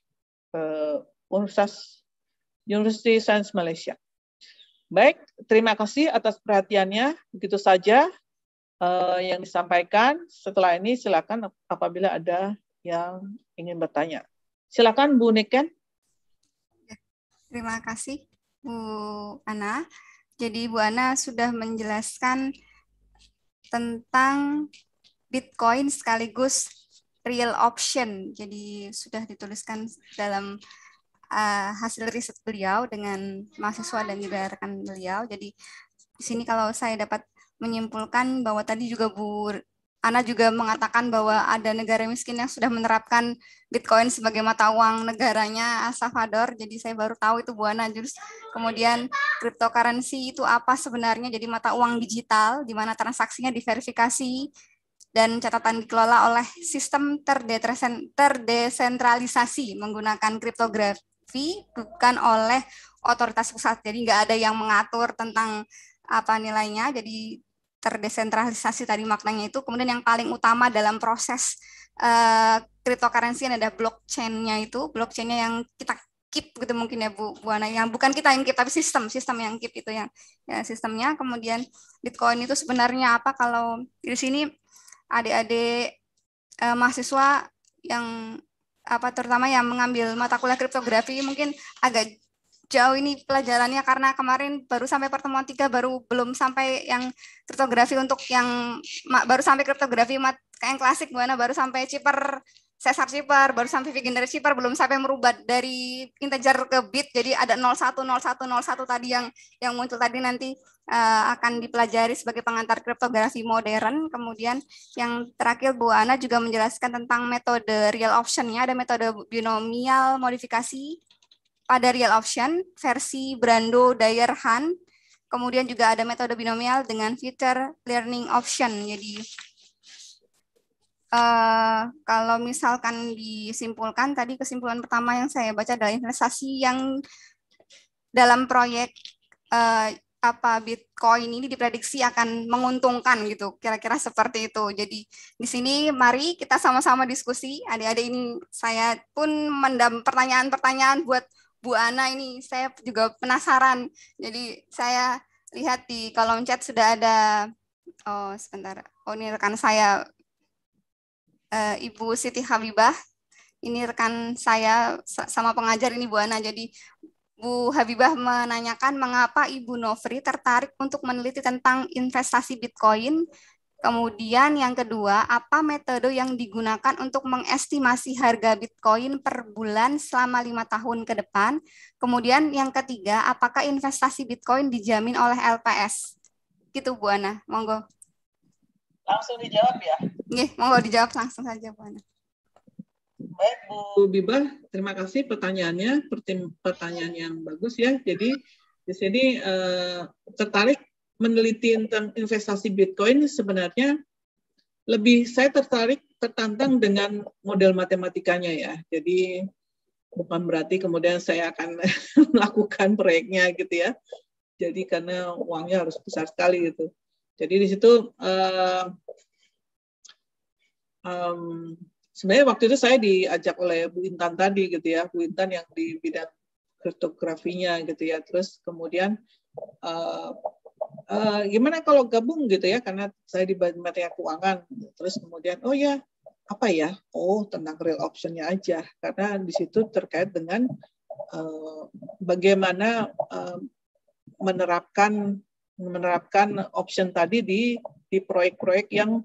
E: University Science Malaysia. Baik, terima kasih atas perhatiannya. Begitu saja yang disampaikan. Setelah ini silakan apabila ada yang ingin bertanya. Silakan Bu Niken.
G: Terima kasih Bu Ana. Jadi Bu Ana sudah menjelaskan tentang Bitcoin sekaligus real option. Jadi sudah dituliskan dalam hasil riset beliau dengan mahasiswa dan juga rekan beliau. Jadi di sini kalau saya dapat menyimpulkan bahwa tadi juga Bu Ana juga mengatakan bahwa ada negara miskin yang sudah menerapkan Bitcoin sebagai mata uang negaranya, El Salvador. Jadi saya baru tahu itu Bu Ana. Terus kemudian cryptocurrency itu apa sebenarnya? Jadi mata uang digital di mana transaksinya diverifikasi dan catatan dikelola oleh sistem terdesentralisasi menggunakan kriptografi, bukan oleh otoritas pusat. Jadi nggak ada yang mengatur tentang apa nilainya. Jadi terdesentralisasi tadi maknanya itu. Kemudian yang paling utama dalam proses cryptocurrency ada blockchain-nya itu. Blockchain-nya yang kita keep gitu mungkin ya Bu Ana. Yang bukan kita yang keep, tapi sistem yang keep itu yang ya, sistemnya. Kemudian Bitcoin itu sebenarnya apa? Kalau di sini adik-adik mahasiswa yang terutama yang mengambil mata kuliah kriptografi mungkin agak jauh ini pelajarannya karena kemarin baru sampai pertemuan 3, belum sampai yang kriptografi untuk yang baru sampai kriptografi yang klasik Bu Ana, baru sampai Caesar Cipher, baru sampai beginner Cipher, belum sampai merubah dari integer ke bit. Jadi ada 01 tadi yang muncul tadi nanti akan dipelajari sebagai pengantar kriptografi modern. Kemudian yang terakhir Bu Ana juga menjelaskan tentang metode real option-nya, ada metode binomial modifikasi pada real option versi Brando Dyer-Han. Kemudian juga ada metode binomial dengan feature learning option. Jadi kalau misalkan disimpulkan tadi, kesimpulan pertama yang saya baca adalah investasi yang dalam proyek Bitcoin ini diprediksi akan menguntungkan gitu, kira-kira seperti itu. Jadi di sini mari kita sama-sama diskusi. Adik-adik ini saya pun mendam pertanyaan-pertanyaan buat Bu Ana ini, saya juga penasaran. Jadi saya lihat di kolom chat sudah ada, sebentar, ini rekan saya Ibu Siti Habibah. Ini rekan saya sama pengajar ini Bu Ana. Jadi Bu Habibah menanyakan mengapa Ibu Nofri tertarik untuk meneliti tentang investasi Bitcoin. Kemudian yang kedua, apa metode yang digunakan untuk mengestimasi harga Bitcoin per bulan selama 5 tahun ke depan? Kemudian yang ketiga, apakah investasi Bitcoin dijamin oleh LPS? Gitu Bu Ana, monggo.
E: Langsung dijawab ya.
G: Nih, monggo dijawab langsung saja Bu Ana.
E: Baik Bu Bibah, terima kasih pertanyaannya, pertanyaan yang bagus ya. Jadi di sini tertarik meneliti tentang investasi Bitcoin, sebenarnya saya tertantang dengan model matematikanya ya. Jadi bukan berarti kemudian saya akan melakukan proyeknya gitu ya. Jadi karena uangnya harus besar sekali gitu. Jadi di situ sebenarnya waktu itu saya diajak oleh Bu Intan tadi gitu ya, Bu Intan yang di bidang kriptografinya gitu ya. Terus kemudian gimana kalau gabung gitu ya, karena saya di matematika keuangan. Terus kemudian oh ya apa ya, tentang real optionnya aja, karena di situ terkait dengan bagaimana menerapkan option tadi di proyek-proyek yang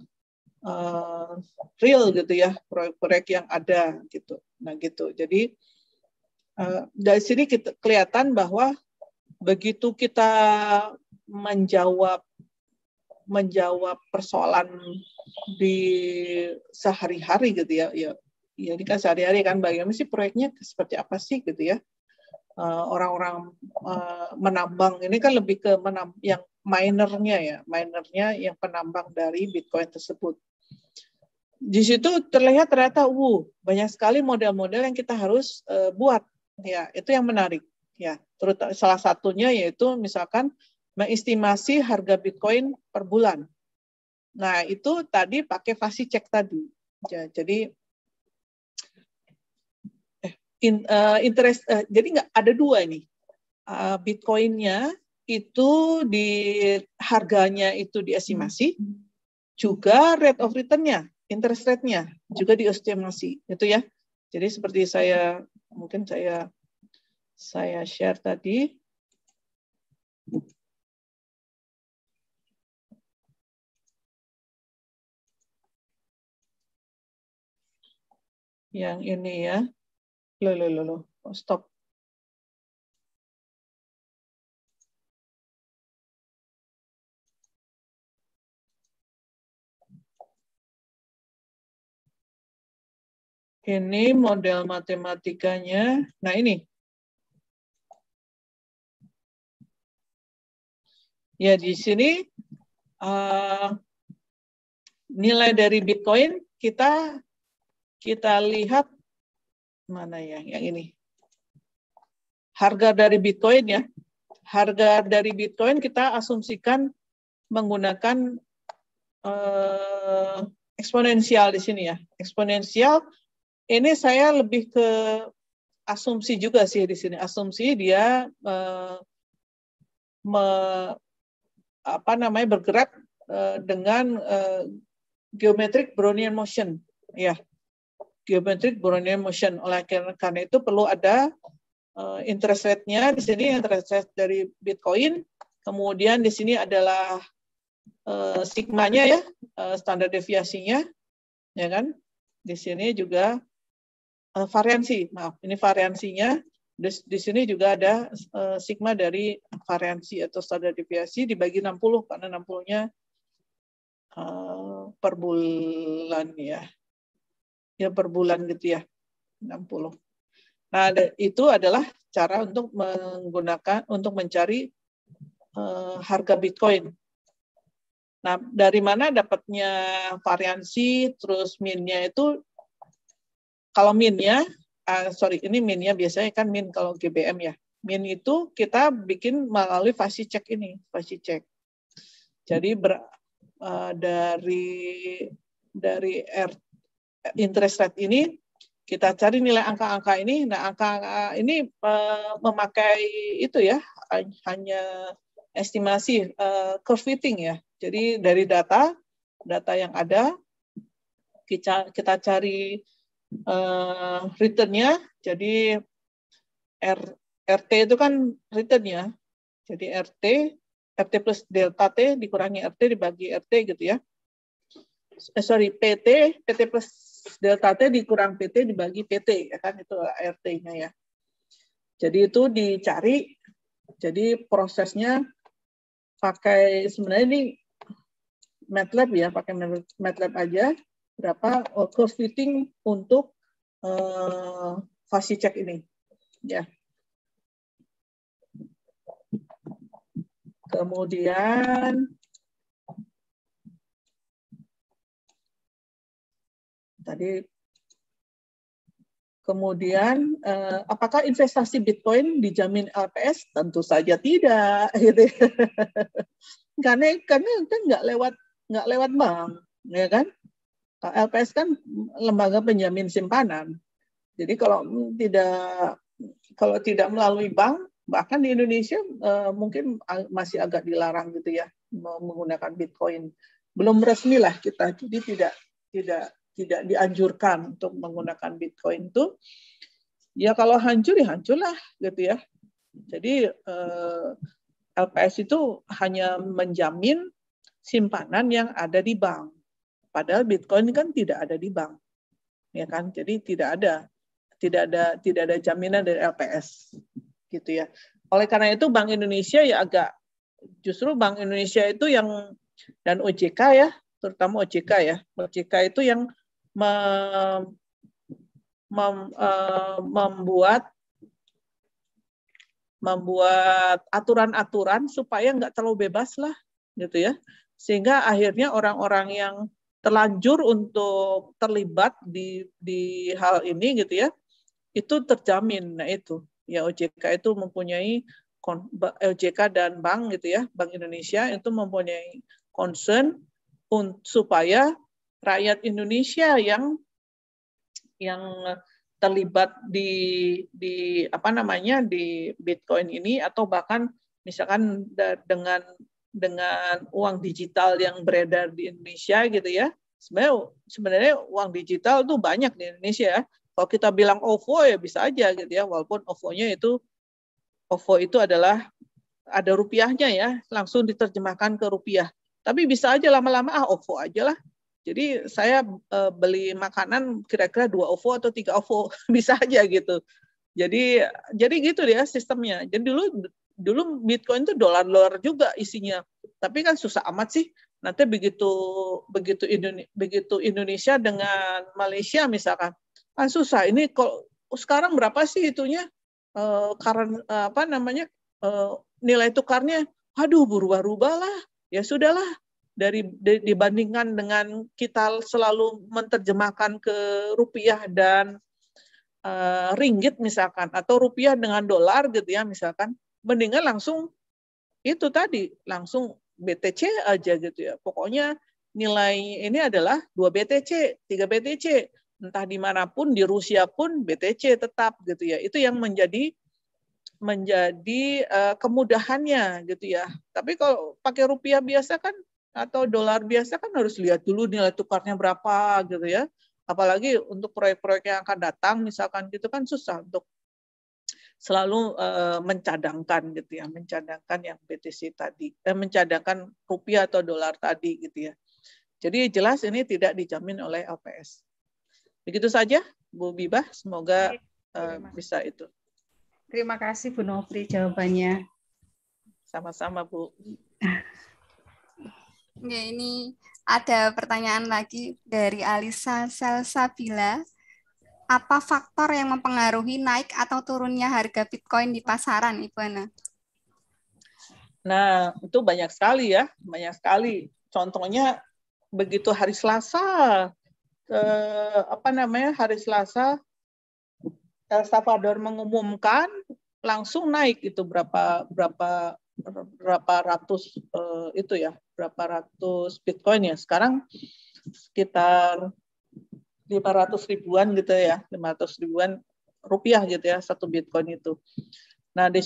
E: real gitu ya, proyek-proyek yang ada gitu. Nah gitu. Jadi dari sini kita kelihatan bahwa begitu kita menjawab persoalan di sehari-hari gitu ya, ini kan sehari-hari kan, bagaimana sih proyeknya seperti apa sih gitu ya. Orang-orang menambang ini kan lebih ke yang minernya yang penambang dari Bitcoin tersebut. Di situ ternyata banyak sekali model-model yang kita harus buat ya, itu yang menarik ya. Terutama salah satunya yaitu misalkan mengestimasi harga Bitcoin per bulan. Nah, itu tadi pakai fasi cek tadi. Ya, jadi jadi nggak ada dua ini. Bitcoinnya itu harganya itu diestimasi, juga rate of return-nya, interest rate-nya juga diestimasi, itu ya. Jadi seperti mungkin saya share tadi. Yang ini ya. Stop. Ini model matematikanya. Nah, ini. Ya, di sini nilai dari Bitcoin kita lihat mana ya, yang ini. Harga dari Bitcoin ya. Harga dari Bitcoin kita asumsikan menggunakan eksponensial di sini ya. Eksponensial ini saya lebih ke asumsi juga sih di sini. Asumsi dia bergerak dengan geometric Brownian motion ya. Geometric Brownian motion. Oleh karena itu perlu ada interest rate-nya di sini, interest rate dari Bitcoin. Kemudian di sini adalah sigmanya ya, standar deviasinya, ya kan? Di sini juga variansi. Maaf, ini variansinya. Di sini juga ada sigma dari variansi atau standar deviasi dibagi 60 karena 60-nya per bulan ya. Ya per bulan gitu ya. 60. Nah, itu adalah cara untuk mencari harga Bitcoin. Nah, dari mana dapatnya variansi, terus min-nya itu, kalau min-nya, ini min-nya biasanya kan min kalau GBM ya. Min itu kita bikin melalui fasi cek ini, fasi cek. Jadi dari interest rate ini, kita cari nilai angka-angka ini. Nah, angka ini memakai itu ya, hanya estimasi curve fitting ya. Jadi dari data yang ada, kita cari returnnya. Jadi RT itu kan returnnya. Jadi RT plus delta T dikurangi RT dibagi RT gitu ya. PT plus delta T dikurang PT dibagi PT, ya kan, itu RT-nya ya. Jadi itu dicari, jadi prosesnya pakai, sebenarnya ini MATLAB ya, pakai MATLAB aja, berapa curve fitting untuk fuzzy check ini. Ya. Kemudian apakah investasi Bitcoin dijamin LPS? Tentu saja tidak, gitu. karena kan nggak lewat bank, ya kan? LPS kan lembaga penjamin simpanan. Jadi kalau tidak melalui bank, bahkan di Indonesia mungkin masih agak dilarang gitu ya menggunakan Bitcoin. Belum resmi lah kita, jadi tidak dianjurkan untuk menggunakan Bitcoin itu. Ya kalau hancur ya hancurlah gitu ya. Jadi LPS itu hanya menjamin simpanan yang ada di bank. Padahal Bitcoin kan tidak ada di bank. Ya kan? Jadi tidak ada jaminan dari LPS gitu ya. Oleh karena itu Bank Indonesia ya justru Bank Indonesia itu yang, dan OJK ya, terutama OJK ya. OJK itu yang membuat aturan-aturan supaya nggak terlalu bebas lah gitu ya, sehingga akhirnya orang-orang yang terlanjur untuk terlibat di hal ini gitu ya, itu terjamin. Nah itu ya, OJK itu mempunyai, OJK dan bank gitu ya, Bank Indonesia itu mempunyai concern supaya rakyat Indonesia yang terlibat di Bitcoin ini, atau bahkan misalkan dengan uang digital yang beredar di Indonesia gitu ya. Sebenarnya uang digital tuh banyak di Indonesia ya. Kalau kita bilang OVO ya bisa aja gitu ya, walaupun OVO itu adalah ada rupiahnya ya, langsung diterjemahkan ke rupiah. Tapi bisa aja lama-lama OVO aja lah. Jadi saya beli makanan kira-kira 2 OVO atau 3 OVO, bisa aja gitu. Jadi gitu ya sistemnya. Jadi dulu Bitcoin itu dolar juga isinya. Tapi kan susah amat sih. Nanti begitu Indonesia dengan Malaysia misalkan, kan susah. Ini kalau sekarang berapa sih itunya? Nilai tukarnya, aduh berubah-ubah lah. Ya sudahlah. Dibandingkan dengan kita selalu menerjemahkan ke rupiah dan ringgit misalkan, atau rupiah dengan dolar gitu ya misalkan, mendingan langsung itu tadi, langsung BTC aja gitu ya. Pokoknya nilai ini adalah 2 BTC, 3 BTC, entah dimanapun, di Rusia pun BTC tetap gitu ya. Itu yang menjadi kemudahannya gitu ya. Tapi kalau pakai rupiah biasa kan, atau dolar biasa kan, harus lihat dulu nilai tukarnya berapa gitu ya. Apalagi untuk proyek-proyek yang akan datang misalkan gitu kan, susah untuk selalu mencadangkan gitu ya, mencadangkan yang BTC tadi, mencadangkan rupiah atau dolar tadi gitu ya. Jadi jelas ini tidak dijamin oleh LPS. Begitu saja Bu Bibah, semoga bisa itu.
H: Terima kasih Bu Nofri jawabannya.
E: Sama-sama Bu.
G: Oke, ini ada pertanyaan lagi dari Alisa Selsabila. Apa faktor yang mempengaruhi naik atau turunnya harga Bitcoin di pasaran, Ibu Ana?
E: Nah, itu banyak sekali ya, banyak sekali. Contohnya begitu hari Selasa, hari Selasa, El Salvador mengumumkan, langsung naik itu berapa ratus itu ya, berapa ratus Bitcoin ya. Sekarang sekitar 500 ribuan gitu ya, 500 ribuan rupiah gitu ya, satu Bitcoin itu. Nah di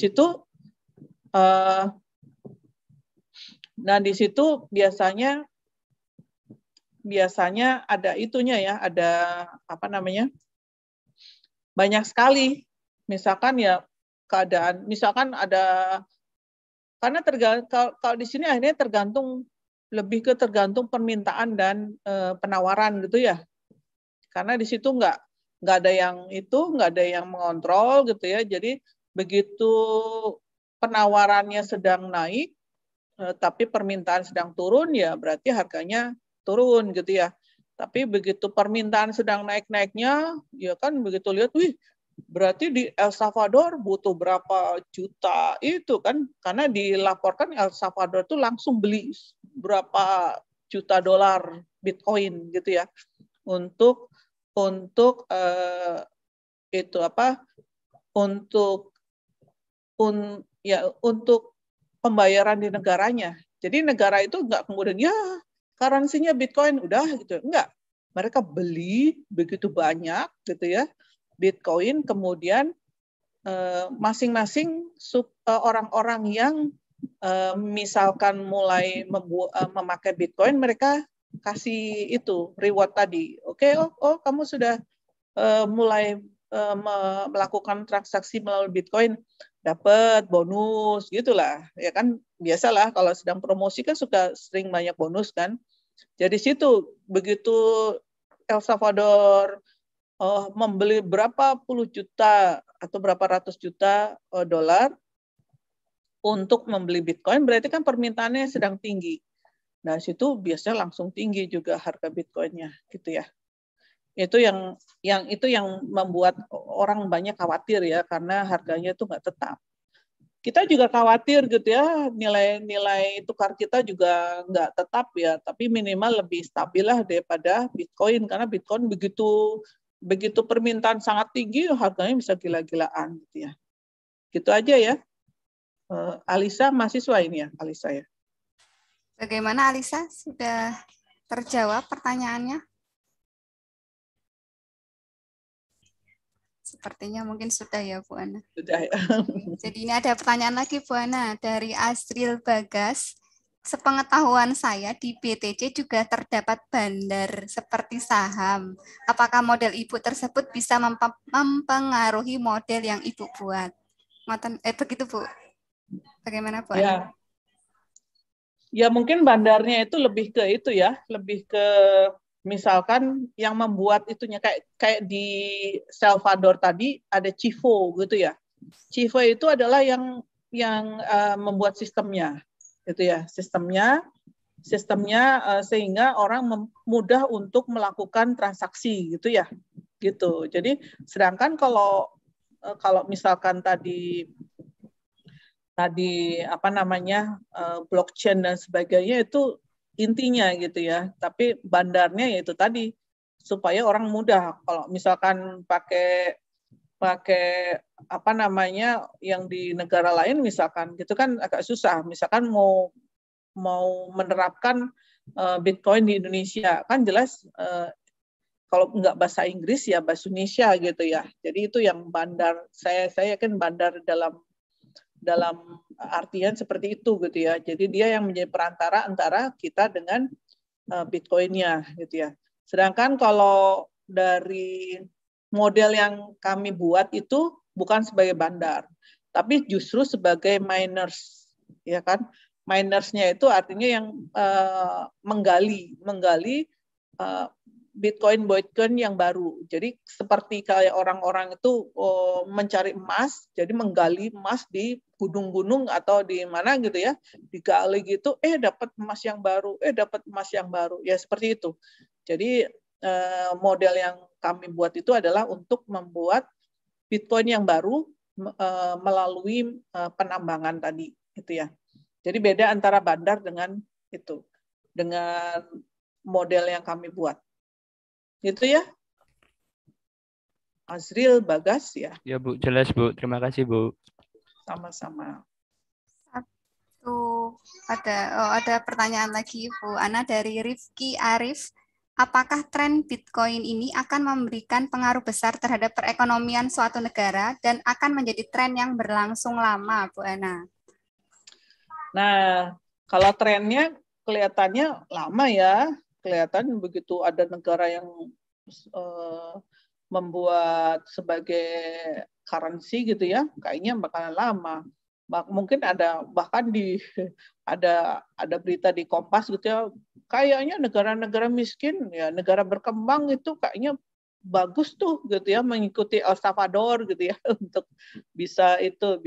E: situ biasanya biasanya ada itunya ya, ada apa namanya, banyak sekali. Misalkan ya keadaan, misalkan ada, karena kalau di sini akhirnya lebih ke tergantung permintaan dan penawaran gitu ya. Karena di situ nggak ada yang nggak ada yang mengontrol gitu ya. Jadi begitu penawarannya sedang naik, tapi permintaan sedang turun, ya berarti harganya turun gitu ya. Tapi begitu permintaan sedang naik-naiknya, ya kan begitu lihat, wih, berarti di El Salvador butuh berapa juta itu kan, karena dilaporkan El Salvador itu langsung beli berapa juta dolar Bitcoin gitu ya, untuk itu apa, untuk pembayaran di negaranya. Jadi negara itu nggak kemudian ya currency-nya Bitcoin udah gitu, enggak. Mereka beli begitu banyak gitu ya Bitcoin, kemudian masing-masing orang-orang yang misalkan mulai memakai Bitcoin, mereka kasih itu reward tadi. Oke, kamu sudah mulai melakukan transaksi melalui Bitcoin, dapat bonus gitulah, ya kan biasalah kalau sedang promosi kan sering banyak bonus kan. Jadi situ begitu El Salvador membeli berapa puluh juta atau berapa ratus juta dolar untuk membeli Bitcoin, berarti kan permintaannya sedang tinggi. Nah, situ biasanya langsung tinggi juga harga Bitcoin-nya gitu ya. Itu yang membuat orang banyak khawatir ya, karena harganya itu nggak tetap. Kita juga khawatir gitu ya, nilai tukar kita juga nggak tetap ya, tapi minimal lebih stabil lah daripada Bitcoin, karena Bitcoin begitu permintaan sangat tinggi, harganya bisa gila-gilaan gitu ya. Gitu aja ya. Alisa, mahasiswa ini ya, Alisa ya.
G: Bagaimana Alisa? Sudah terjawab pertanyaannya? Sepertinya mungkin sudah ya, Bu Ana.
E: Sudah ya.
G: Jadi ini ada pertanyaan lagi, Bu Ana, dari Asril Bagas. Sepengetahuan saya di BTC juga terdapat bandar seperti saham. Apakah model Ibu tersebut bisa mempengaruhi model yang Ibu buat? Begitu, Bu. Bagaimana, Bu Ana?
E: Ya mungkin bandarnya itu lebih ke itu ya, lebih ke misalkan yang membuat itunya kayak di Salvador tadi ada Chivo gitu ya. Chivo itu adalah yang membuat sistemnya, gitu ya, sistemnya sehingga orang mudah untuk melakukan transaksi gitu ya, gitu. Jadi sedangkan kalau misalkan tadi apa namanya blockchain dan sebagainya itu intinya gitu ya, tapi bandarnya yaitu tadi supaya orang mudah. Kalau misalkan pakai apa namanya yang di negara lain misalkan gitu kan agak susah. Misalkan mau menerapkan Bitcoin di Indonesia kan jelas kalau nggak bahasa Inggris ya bahasa Indonesia gitu ya. Jadi itu yang bandar, saya yakin bandar dalam artian seperti itu gitu ya. Jadi dia yang menjadi perantara antara kita dengan Bitcoin-nya gitu ya. Sedangkan kalau dari model yang kami buat itu bukan sebagai bandar, tapi justru sebagai miners, ya kan? Minersnya itu artinya yang menggali Bitcoin yang baru. Jadi seperti kayak orang-orang itu mencari emas, jadi menggali emas di gunung-gunung atau di mana gitu ya, digali gitu, dapat emas yang baru, dapat emas yang baru, ya seperti itu. Jadi model yang kami buat itu adalah untuk membuat Bitcoin yang baru melalui penambangan tadi, gitu ya. Jadi beda antara bandar dengan model yang kami buat. Itu ya, Azril Bagas ya.
I: Ya Bu, jelas Bu. Terima kasih Bu.
E: Sama-sama.
G: Ada pertanyaan lagi Bu Ana dari Rifki Arif. Apakah tren Bitcoin ini akan memberikan pengaruh besar terhadap perekonomian suatu negara dan akan menjadi tren yang berlangsung lama, Bu Ana?
E: Nah, kalau trennya kelihatannya lama ya. kelihatan begitu ada negara yang membuat sebagai currency gitu ya, kayaknya bakalan lama. Mungkin bahkan ada berita di Kompas gitu ya, kayaknya negara-negara miskin ya, negara berkembang itu kayaknya bagus tuh gitu ya, mengikuti El Salvador gitu ya untuk bisa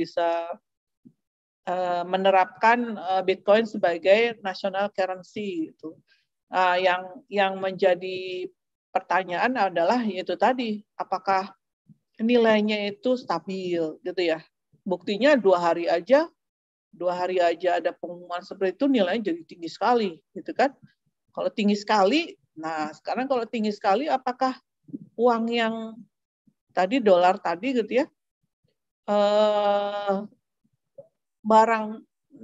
E: menerapkan Bitcoin sebagai national currency gitu. Yang menjadi pertanyaan adalah yaitu tadi, apakah nilainya itu stabil gitu ya. Buktinya 2 hari aja ada pengumuman seperti itu, nilainya jadi tinggi sekali gitu kan. Kalau tinggi sekali, nah sekarang kalau tinggi sekali, apakah uang yang tadi, dolar tadi gitu ya, barang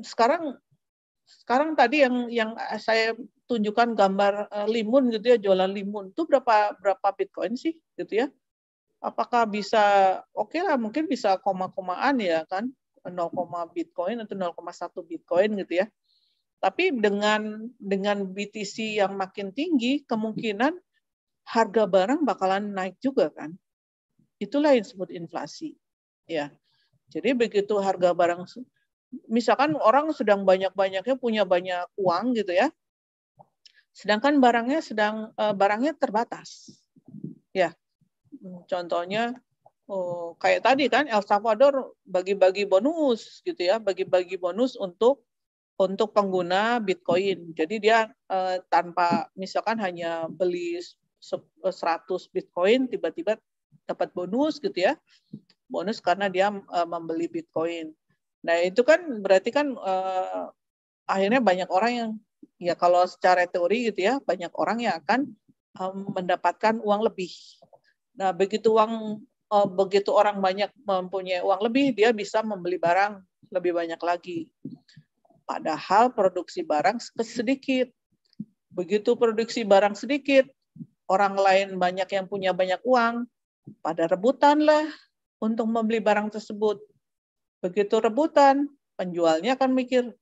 E: sekarang tadi yang saya tunjukkan gambar limun gitu ya, jualan limun itu berapa Bitcoin sih gitu ya? Apakah bisa oke lah, mungkin bisa koma-komaan ya kan, 0, Bitcoin atau 0,1 Bitcoin gitu ya. Tapi dengan BTC yang makin tinggi, kemungkinan harga barang bakalan naik juga kan. Itulah yang disebut inflasi. Ya. Jadi begitu harga barang, misalkan orang sedang banyak-banyaknya punya banyak uang gitu ya, sedangkan barangnya terbatas. Ya. Contohnya kayak tadi kan, El Salvador bagi-bagi bonus gitu ya, bagi-bagi bonus untuk pengguna Bitcoin. Jadi dia tanpa misalkan hanya beli 100 Bitcoin, tiba-tiba dapat bonus gitu ya. Bonus karena dia membeli Bitcoin. Nah itu kan berarti kan akhirnya banyak orang yang, ya kalau secara teori gitu ya, banyak orang yang akan mendapatkan uang lebih. Nah begitu orang banyak mempunyai uang lebih, dia bisa membeli barang lebih banyak lagi. Padahal produksi barang sedikit. Begitu produksi barang sedikit, orang lain banyak yang punya banyak uang, pada rebutan lah untuk membeli barang tersebut. Begitu rebutan, penjualnya akan mikir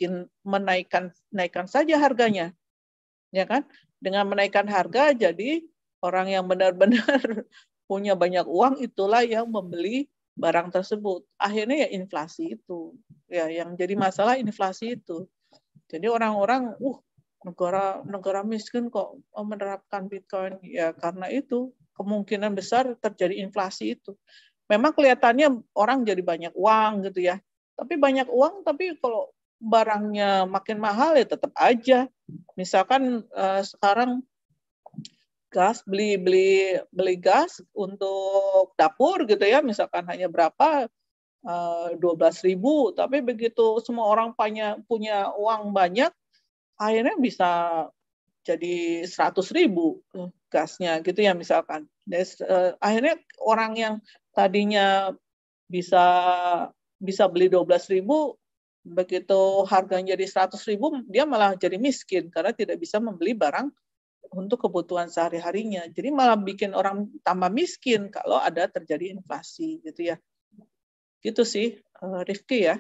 E: menaikkan saja harganya, ya kan? Dengan menaikkan harga, jadi orang yang benar-benar punya banyak uang itulah yang membeli barang tersebut. Akhirnya ya inflasi itu, ya yang jadi masalah inflasi itu. Jadi orang-orang, negara miskin kok menerapkan Bitcoin, ya karena itu kemungkinan besar terjadi inflasi itu. Memang kelihatannya orang jadi banyak uang gitu ya, tapi banyak uang, tapi kalau barangnya makin mahal ya tetap aja. Misalkan sekarang gas, beli gas untuk dapur gitu ya, misalkan hanya berapa, 12.000, tapi begitu semua orang punya uang banyak, akhirnya bisa jadi 100.000 gasnya gitu ya misalkan. Akhirnya orang yang tadinya bisa beli 12.000, begitu harganya jadi 100.000, dia malah jadi miskin karena tidak bisa membeli barang untuk kebutuhan sehari-harinya. Jadi malah bikin orang tambah miskin kalau ada terjadi inflasi gitu ya. Gitu sih, Rifki ya.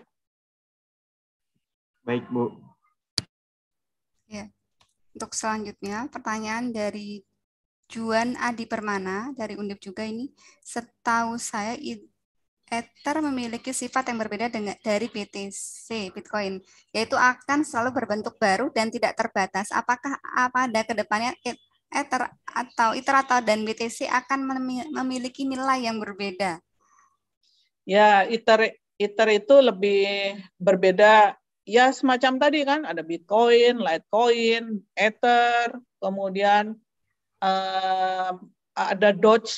I: Baik, Bu.
G: Ya. Untuk selanjutnya, pertanyaan dari Juan Adi Permana dari Undip juga ini. Setahu saya, Ether memiliki sifat yang berbeda dari BTC, Bitcoin, yaitu akan selalu berbentuk baru dan tidak terbatas. Apakah pada kedepannya Ether dan BTC akan memiliki nilai yang berbeda?
E: Ya, Ether itu lebih berbeda. Ya semacam tadi kan, ada Bitcoin, Litecoin, Ether, kemudian ada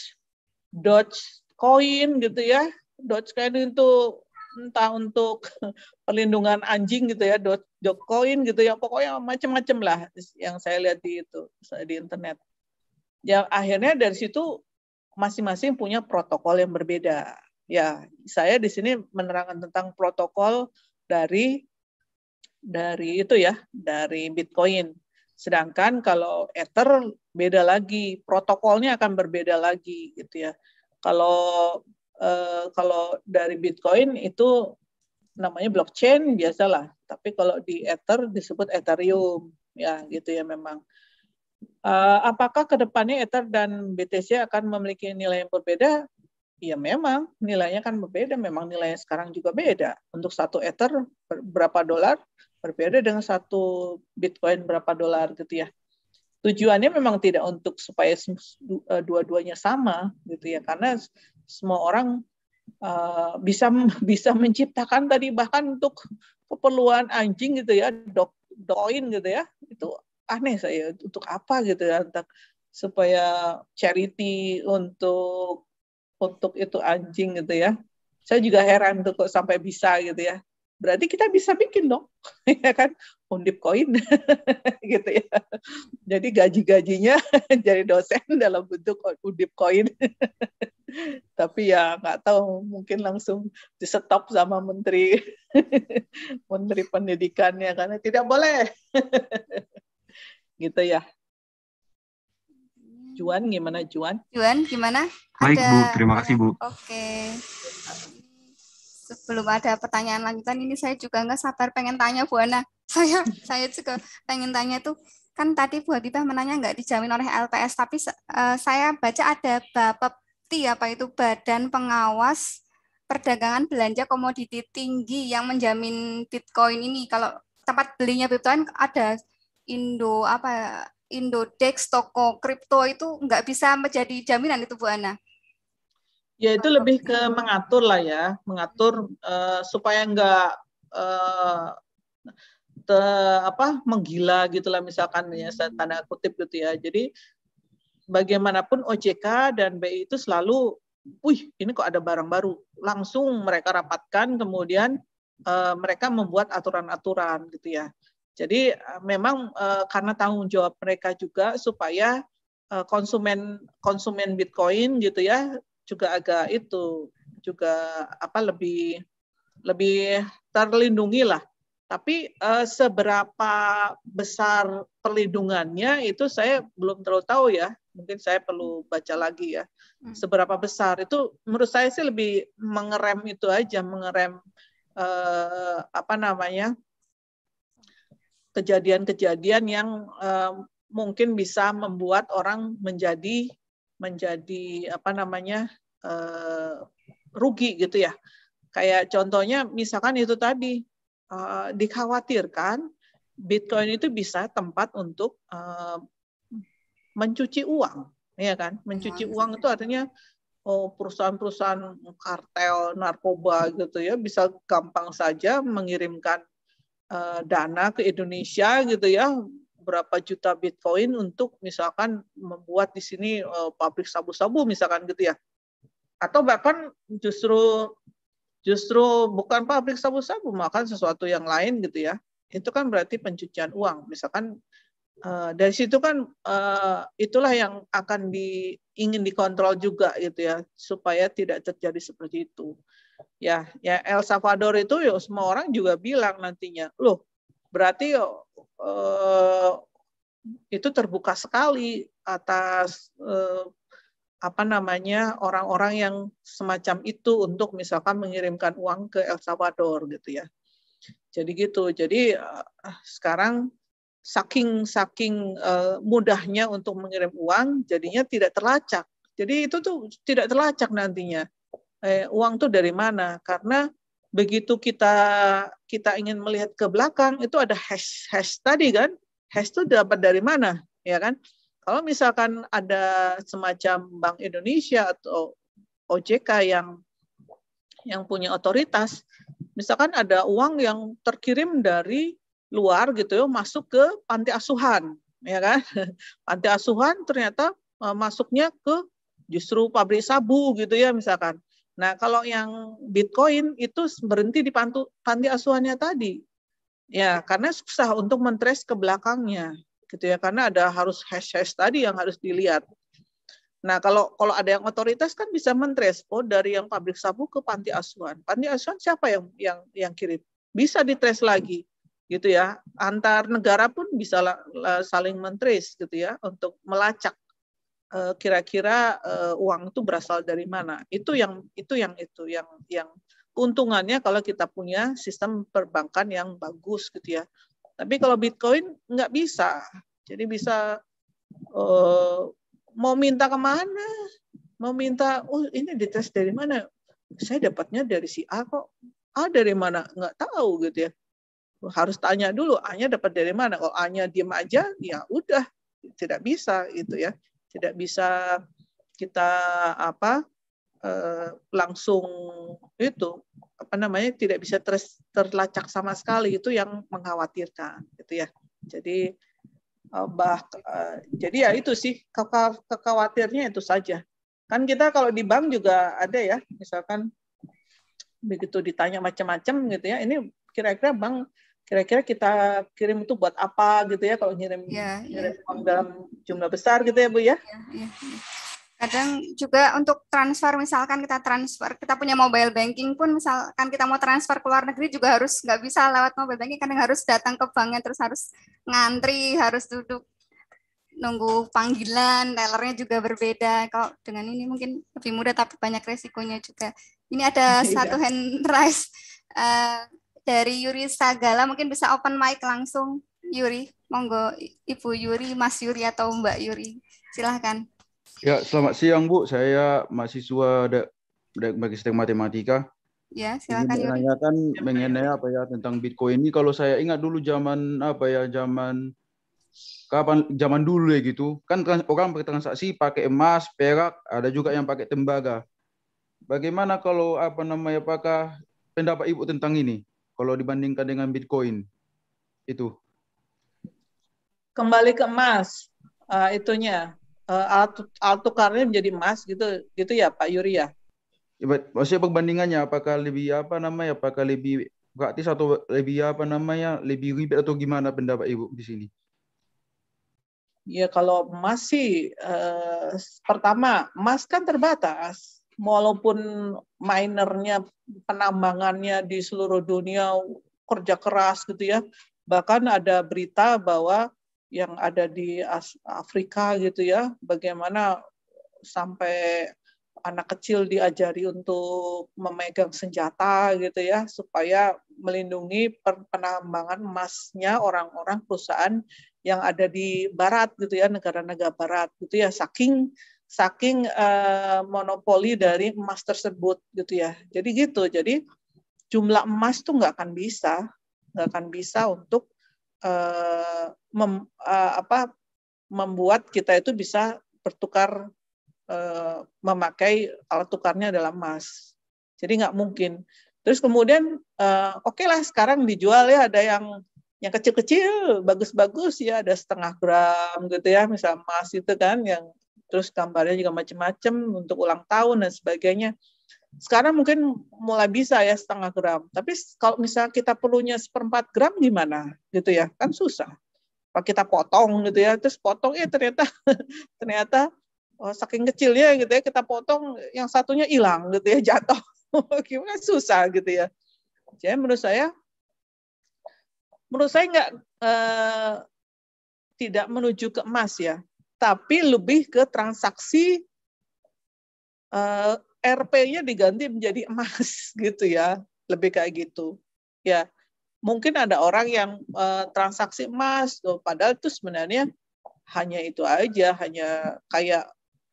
E: Dogecoin gitu ya. Dogecoin itu entah untuk perlindungan anjing gitu ya, Dogecoin gitu ya, pokoknya macam-macam lah yang saya lihat di internet. Ya akhirnya dari situ masing-masing punya protokol yang berbeda. Ya, saya di sini menerangkan tentang protokol dari itu ya, dari Bitcoin. Sedangkan kalau Ether beda lagi, protokolnya akan berbeda lagi gitu ya. Kalau dari Bitcoin itu namanya blockchain biasalah, tapi kalau di Ether disebut Ethereum ya gitu ya memang. Apakah kedepannya Ether dan BTC akan memiliki nilai yang berbeda? Ya memang nilainya kan berbeda, memang nilainya sekarang juga beda. Untuk satu Ether berapa dolar, berbeda dengan satu Bitcoin berapa dolar gitu ya. Tujuannya memang tidak untuk supaya dua-duanya sama gitu ya, karena semua orang bisa menciptakan tadi bahkan untuk keperluan anjing gitu ya, doin gitu ya, itu aneh saya, untuk apa gitu ya, supaya charity untuk itu anjing gitu ya. Saya juga heran tuh kok sampai bisa gitu ya. Berarti kita bisa bikin dong, ya kan, undip koin gitu ya. Jadi gaji-gajinya jadi dosen dalam bentuk undip koin. Tapi ya nggak tahu, mungkin langsung di stop sama menteri menteri pendidikannya karena tidak boleh. Gitu ya. Juan gimana Juan?
G: Juan gimana?
F: Baik Bu, terima kasih Bu.
G: Oke. Sebelum ada pertanyaan lanjutan ini saya juga nggak sabar pengen tanya Bu Ana. Saya juga pengen tanya tuh, kan tadi Bu Habibah menanya nggak dijamin oleh LPS, tapi saya baca ada Bapepti, apa itu, Badan Pengawas Perdagangan Belanja Komoditi Tinggi yang menjamin Bitcoin ini. Kalau tempat belinya Bitcoin ada Indodex, toko kripto itu nggak bisa menjadi jaminan itu Bu Ana?
E: Ya itu lebih ke mengatur lah ya, mengatur supaya nggak menggila gitulah misalkan ya, tanda kutip gitu ya. Jadi bagaimanapun OJK dan BI itu selalu, ini kok ada barang baru, langsung mereka rapatkan, kemudian mereka membuat aturan-aturan gitu ya. Jadi memang karena tanggung jawab mereka juga supaya konsumen Bitcoin gitu ya juga agak lebih terlindungi lah. Tapi seberapa besar perlindungannya itu saya belum terlalu tahu ya. Mungkin saya perlu baca lagi ya. Seberapa besar itu menurut saya sih lebih mengerem itu aja, mengerem kejadian-kejadian yang mungkin bisa membuat orang menjadi rugi gitu ya. Kayak contohnya misalkan itu tadi dikhawatirkan Bitcoin itu bisa tempat untuk mencuci uang, ya kan? Mencuci uang itu artinya perusahaan-perusahaan kartel narkoba gitu ya bisa gampang saja mengirimkan dana ke Indonesia gitu ya, berapa juta Bitcoin untuk misalkan membuat di sini pabrik sabu-sabu misalkan gitu ya. Atau bahkan justru bukan pabrik sabu-sabu, makan sesuatu yang lain gitu ya. Itu kan berarti pencucian uang. Misalkan dari situ kan itulah yang akan ingin dikontrol juga gitu ya, supaya tidak terjadi seperti itu. Ya El Salvador itu ya semua orang juga bilang nantinya, loh berarti itu terbuka sekali atas orang-orang yang semacam itu untuk misalkan mengirimkan uang ke El Salvador gitu ya. Jadi gitu. Jadi sekarang saking mudahnya untuk mengirim uang, jadinya tidak terlacak. Jadi itu tuh tidak terlacak nantinya. Uang tuh dari mana? Karena begitu kita ingin melihat ke belakang, itu ada hash tadi kan? Hash itu dapat dari mana? Ya kan? Kalau misalkan ada semacam Bank Indonesia atau OJK yang punya otoritas, misalkan ada uang yang terkirim dari luar gitu ya, masuk ke panti asuhan, ya kan? Panti asuhan ternyata masuknya ke justru pabrik sabu gitu ya misalkan. Nah, kalau yang Bitcoin itu berhenti di panti asuhannya tadi. Ya, karena susah untuk men-trace ke belakangnya gitu ya, karena ada harus hash tadi yang harus dilihat. Nah, kalau ada yang otoritas kan bisa men-trace dari yang pabrik sabu ke panti asuhan. Panti asuhan siapa yang kirim? Bisa di-trace lagi gitu ya. Antar negara pun bisa saling men-trace gitu ya untuk melacak kira-kira uang itu berasal dari mana. Itu yang keuntungannya kalau kita punya sistem perbankan yang bagus gitu ya. Tapi kalau Bitcoin nggak bisa. Jadi bisa mau minta kemana? Mau minta, oh ini dites dari mana? Saya dapatnya dari si A kok. A dari mana? Nggak tahu gitu ya. Harus tanya dulu, A-nya dapat dari mana? Kalau A-nya diem aja, ya udah, tidak bisa gitu ya. Tidak bisa kita langsung itu tidak bisa terlacak sama sekali, itu yang mengkhawatirkan gitu ya. Jadi jadi ya itu sih kekhawatirnya itu saja. Kan kita kalau di bank juga ada ya, misalkan begitu ditanya macam-macam gitu ya, ini kira-kira bank kira-kira kita kirim itu buat apa gitu ya, kalau ngirim uang dalam jumlah besar gitu ya Bu ya.
G: Kadang juga untuk transfer, misalkan kita punya mobile banking pun, misalkan kita mau transfer ke luar negeri juga harus nggak bisa lewat mobile banking, kadang harus datang ke banknya, terus harus ngantri, harus duduk nunggu panggilan, tellernya juga berbeda. Kalau dengan ini mungkin lebih mudah tapi banyak resikonya juga. Ini ada satu hand raise dari Yuri Sagala, mungkin bisa open mic langsung. Yuri, monggo Ibu Yuri, Mas Yuri atau Mbak Yuri, silahkan.
F: Ya, selamat siang Bu. Saya mahasiswa Magister Matematika.
G: Ya, silakan Yuri.
F: Menanyakan mengenai tentang Bitcoin ini. Kalau saya ingat dulu zaman zaman dulu ya gitu. Kan orang bertransaksi pakai emas, perak, ada juga yang pakai tembaga. Bagaimana kalau apakah pendapat Ibu tentang ini? Kalau dibandingkan dengan Bitcoin itu?
E: Kembali ke emas, itunya. Alat tukarnya menjadi emas gitu ya Pak Yuri ya.
F: Maksudnya perbandingannya apakah lebih apakah lebih gratis atau lebih lebih ribet atau gimana pendapat Ibu di sini?
E: Ya kalau emas sih pertama emas kan terbatas, walaupun minernya, penambangannya di seluruh dunia kerja keras gitu ya. Bahkan ada berita bahwa yang ada di Afrika gitu ya, bagaimana sampai anak kecil diajari untuk memegang senjata gitu ya, supaya melindungi penambangan emasnya orang-orang perusahaan yang ada di barat gitu ya, negara-negara barat gitu ya, saking monopoli dari emas tersebut gitu ya. Jadi gitu, jadi jumlah emas tuh nggak akan bisa untuk membuat kita itu bisa bertukar, memakai alat tukarnya adalah emas. Jadi nggak mungkin. Terus kemudian oke lah sekarang dijual ya, ada yang kecil-kecil bagus-bagus ya, ada 0,5 gram gitu ya, misal emas itu kan, yang terus gambarnya juga macam-macam untuk ulang tahun dan sebagainya. Sekarang mungkin mulai bisa ya 0,5 gram. Tapi kalau misalnya kita perlunya 1/4 gram gimana gitu ya, kan susah. Kalau kita potong gitu ya, terus potong ternyata saking kecilnya gitu ya, kita potong yang satunya hilang gitu ya, jatuh. Gimana, susah gitu ya. Jadi menurut saya tidak menuju ke emas ya, tapi lebih ke transaksi RP-nya diganti menjadi emas gitu ya, lebih kayak gitu. Ya, mungkin ada orang yang transaksi emas, padahal itu sebenarnya hanya itu aja, hanya kayak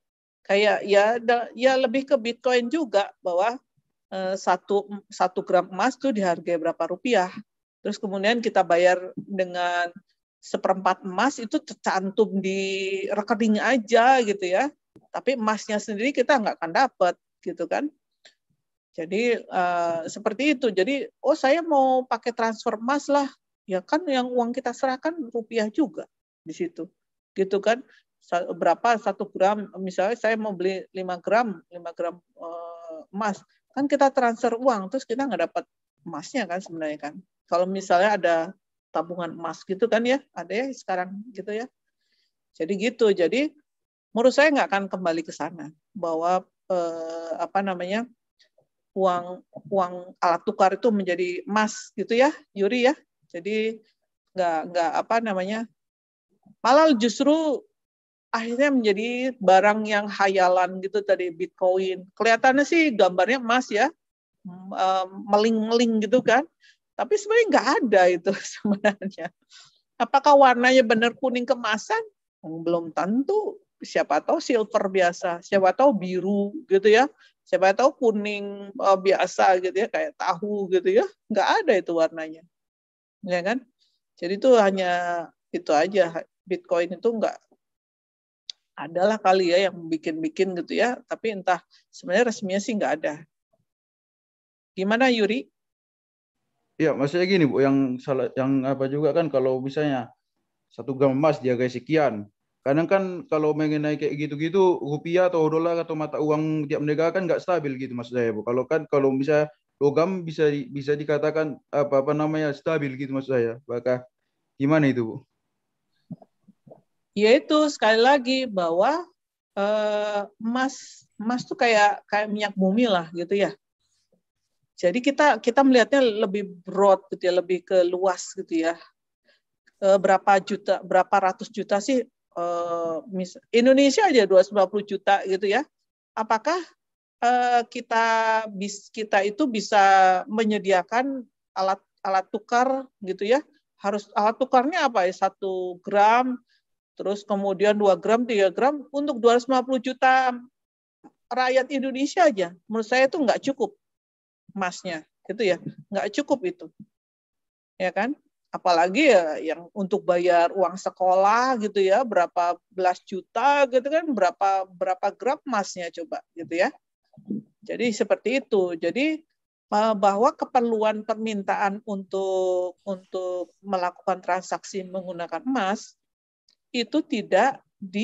E: ya lebih ke Bitcoin juga, bahwa 1 gram emas itu dihargai berapa rupiah. Terus kemudian kita bayar dengan 1/4 emas, itu tercantum di rekening aja gitu ya. Tapi emasnya sendiri kita nggak akan dapat gitu kan. Jadi seperti itu. Jadi saya mau pakai transfer emas lah. Ya kan yang uang kita serahkan rupiah juga di situ. Gitu kan. Berapa 1 gram, misalnya saya mau beli 5 gram emas. Kan kita transfer uang, terus kita nggak dapat emasnya kan sebenarnya kan. Kalau misalnya ada tabungan emas gitu kan ya, ada ya sekarang gitu ya. Jadi gitu. Jadi menurut saya nggak akan kembali ke sana, bahwa uang alat tukar itu menjadi emas gitu ya, Yuri ya. Jadi malah justru akhirnya menjadi barang yang hayalan gitu tadi, Bitcoin. Kelihatannya sih gambarnya emas ya, meling-meling gitu kan. Tapi sebenarnya nggak ada itu sebenarnya. Apakah warnanya benar kuning kemasan? Belum tentu, siapa tahu silver biasa, siapa tahu biru gitu ya, siapa tahu kuning biasa gitu ya, kayak tahu gitu ya, nggak ada itu warnanya, ya kan? Jadi itu hanya itu aja, Bitcoin itu nggak adalah kali ya yang bikin-bikin gitu ya, tapi entah sebenarnya resminya sih nggak ada. Gimana Yuri?
F: Ya, maksudnya gini Bu, yang salah, yang apa juga kan kalau misalnya 1 gram emas dihargai sekian. Kadang kan kalau mengenai kayak gitu-gitu rupiah atau dolar atau mata uang tiap negara kan nggak stabil gitu maksud saya Bu. Kalau misalnya logam bisa dikatakan apa namanya stabil gitu maksud saya. Maka gimana itu Bu?
E: Yaitu sekali lagi bahwa emas tuh kayak minyak bumi lah gitu ya. Jadi kita melihatnya lebih broad gitu ya, lebih ke luas gitu ya. Berapa ratus juta sih Indonesia aja 250 juta gitu ya. Apakah kita itu bisa menyediakan alat tukar gitu ya? Harus alat tukarnya apa ya? 1 gram, terus kemudian 2 gram, 3 gram untuk 250 juta rakyat Indonesia aja. Menurut saya itu nggak cukup emasnya, gitu ya, nggak cukup itu, ya kan? Apalagi ya yang untuk bayar uang sekolah gitu ya, berapa belas juta gitu kan, berapa gram emasnya coba gitu ya. Jadi seperti itu. Jadi bahwa keperluan permintaan untuk melakukan transaksi menggunakan emas itu tidak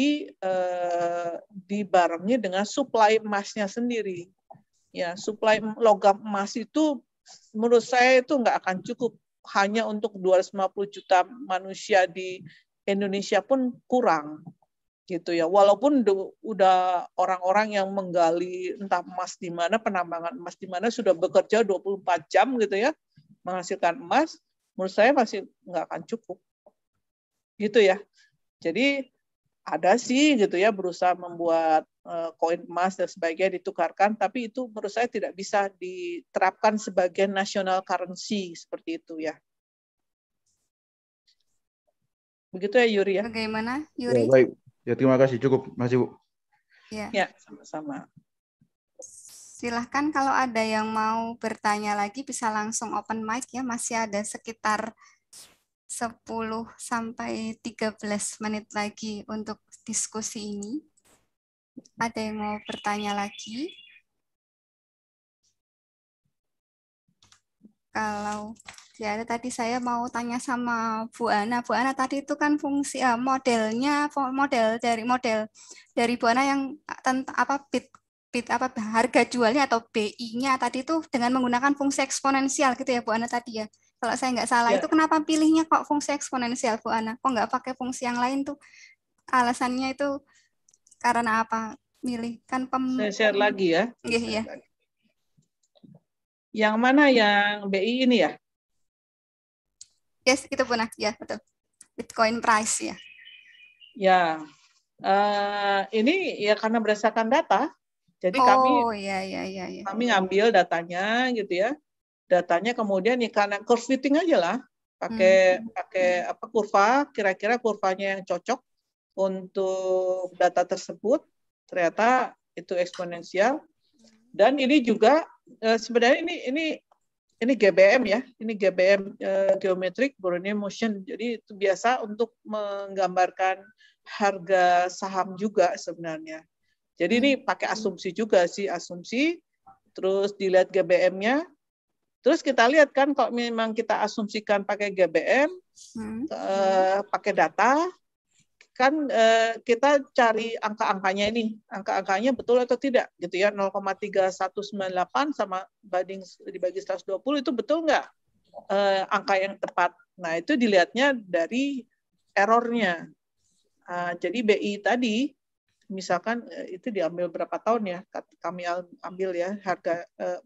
E: dibarengi dengan suplai emasnya sendiri. Ya, suplai logam emas itu menurut saya itu nggak akan cukup, hanya untuk 250 juta manusia di Indonesia pun kurang gitu ya. Walaupun udah orang-orang yang menggali entah emas di mana, penambangan emas di mana sudah bekerja 24 jam gitu ya, menghasilkan emas, menurut saya masih nggak akan cukup. Gitu ya. Jadi ada sih gitu ya berusaha membuat koin emas dan sebagainya ditukarkan, tapi itu menurut saya tidak bisa diterapkan sebagai national currency seperti itu ya. Begitu ya Yuri ya.
G: Bagaimana
F: Ya,
G: Yuri?
F: baik. Ya, terima kasih. Cukup. Masih Bu.
E: Ya, sama-sama.
G: Silahkan kalau ada yang mau bertanya lagi bisa langsung open mic ya. Masih ada sekitar 10 sampai 13 menit lagi untuk diskusi ini. Ada yang mau bertanya lagi? Kalau ya tadi saya mau tanya sama Bu Ana. Bu Ana tadi itu kan fungsi model dari Bu Ana yang harga jualnya atau BI-nya tadi itu dengan menggunakan fungsi eksponensial gitu ya Bu Ana tadi ya. Kalau saya nggak salah itu kenapa pilihnya kok fungsi eksponensial Bu Ana? Kok nggak pakai fungsi yang lain tuh? Alasannya itu karena apa? Milih kan
E: Saya share lagi ya.
G: Iya.
E: Yang mana yang BI ini ya?
G: Yes, itu benar ya, betul. Bitcoin price ya.
E: Ya, ini ya karena berdasarkan data. Jadi kami ngambil datanya gitu ya. Datanya kemudian ya karena curve fitting aja lah. Pakai kurva, kira-kira kurvanya yang cocok untuk data tersebut. Ternyata itu eksponensial. Dan ini juga sebenarnya ini GBM ya, ini GBM Geometric Brownian Motion. Jadi itu biasa untuk menggambarkan harga saham juga sebenarnya. Jadi ini pakai asumsi juga sih, asumsi. Terus dilihat GBM-nya. Terus kita lihat kan kalau memang kita asumsikan pakai GBM, pakai data, kan kita cari angka-angkanya ini, angka-angkanya betul atau tidak gitu ya, 0,3198 sama dibagi 120 itu betul nggak angka yang tepat. Nah itu dilihatnya dari errornya. Jadi BI tadi misalkan itu diambil berapa tahun ya, kami ambil ya harga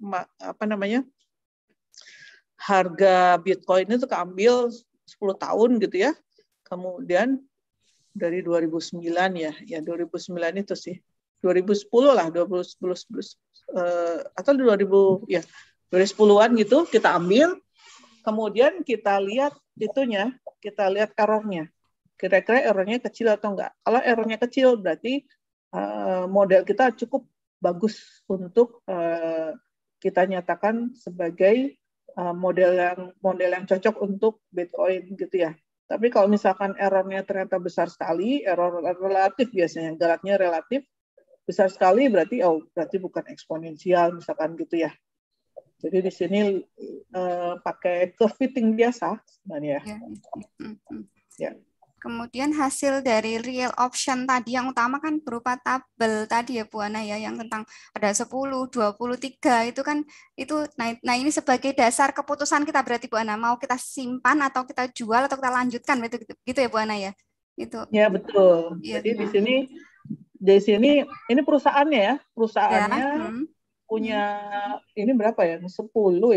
E: harga Bitcoin itu keambil 10 tahun gitu ya, kemudian dari 2009 ya 2009 itu sih 2010 lah 2010 atau 2010-an gitu kita ambil, kemudian kita lihat itunya, kita lihat errornya. kira-kira errornya kecil atau enggak. Kalau errornya kecil berarti model kita cukup bagus untuk kita nyatakan sebagai model yang cocok untuk Bitcoin gitu ya. Tapi kalau misalkan errornya ternyata besar sekali, error relatif biasanya, galatnya relatif besar sekali berarti bukan eksponensial misalkan gitu ya. Jadi di sini pakai curve fitting biasa sebenarnya. Ya.
G: Kemudian hasil dari real option tadi yang utama kan berupa tabel tadi ya Bu Ana ya, yang tentang ada 10, 23 itu kan nah ini sebagai dasar keputusan kita berarti Bu Ana, mau kita simpan atau kita jual atau kita lanjutkan gitu ya Bu Ana ya. Itu.
E: Ya betul.
G: Ya.
E: Jadi di sini ini perusahaannya ya, punya ini berapa ya? 10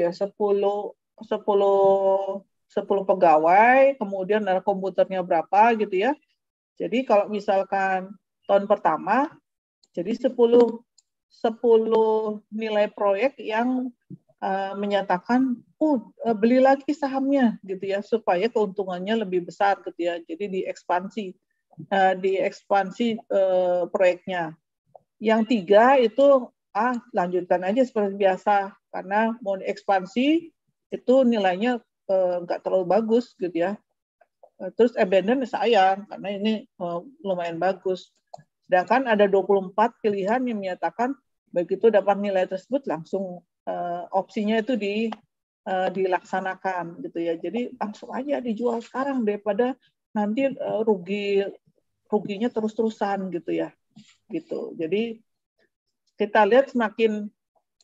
E: pegawai, kemudian komputernya berapa gitu ya. Jadi kalau misalkan tahun pertama, jadi 10 nilai proyek yang menyatakan, beli lagi sahamnya gitu ya, supaya keuntungannya lebih besar gitu ya. Jadi diekspansi proyeknya. Yang 3 itu lanjutkan aja seperti biasa, karena mau ekspansi itu nilainya nggak terlalu bagus gitu ya. Terus abandon sayang karena ini lumayan bagus. Sedangkan ada 24 pilihan yang menyatakan begitu dapat nilai tersebut langsung opsinya itu dilaksanakan gitu ya. Jadi langsung aja dijual sekarang daripada nanti ruginya terus-terusan gitu ya. Gitu. Jadi kita lihat semakin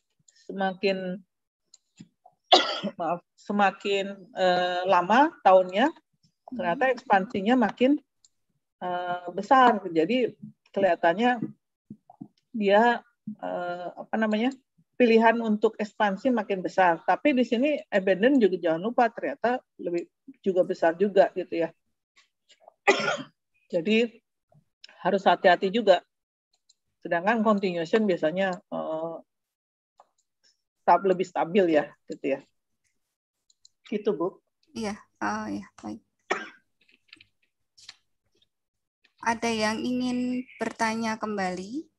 E: lama tahunnya, ternyata ekspansinya makin besar. Jadi kelihatannya dia pilihan untuk ekspansi makin besar. Tapi di sini abandon juga jangan lupa ternyata lebih juga besar juga gitu ya. Jadi harus hati-hati juga. Sedangkan continuation biasanya lebih stabil ya gitu ya. Gitu, Bu.
G: Iya, ya, baik. Ada yang ingin bertanya kembali?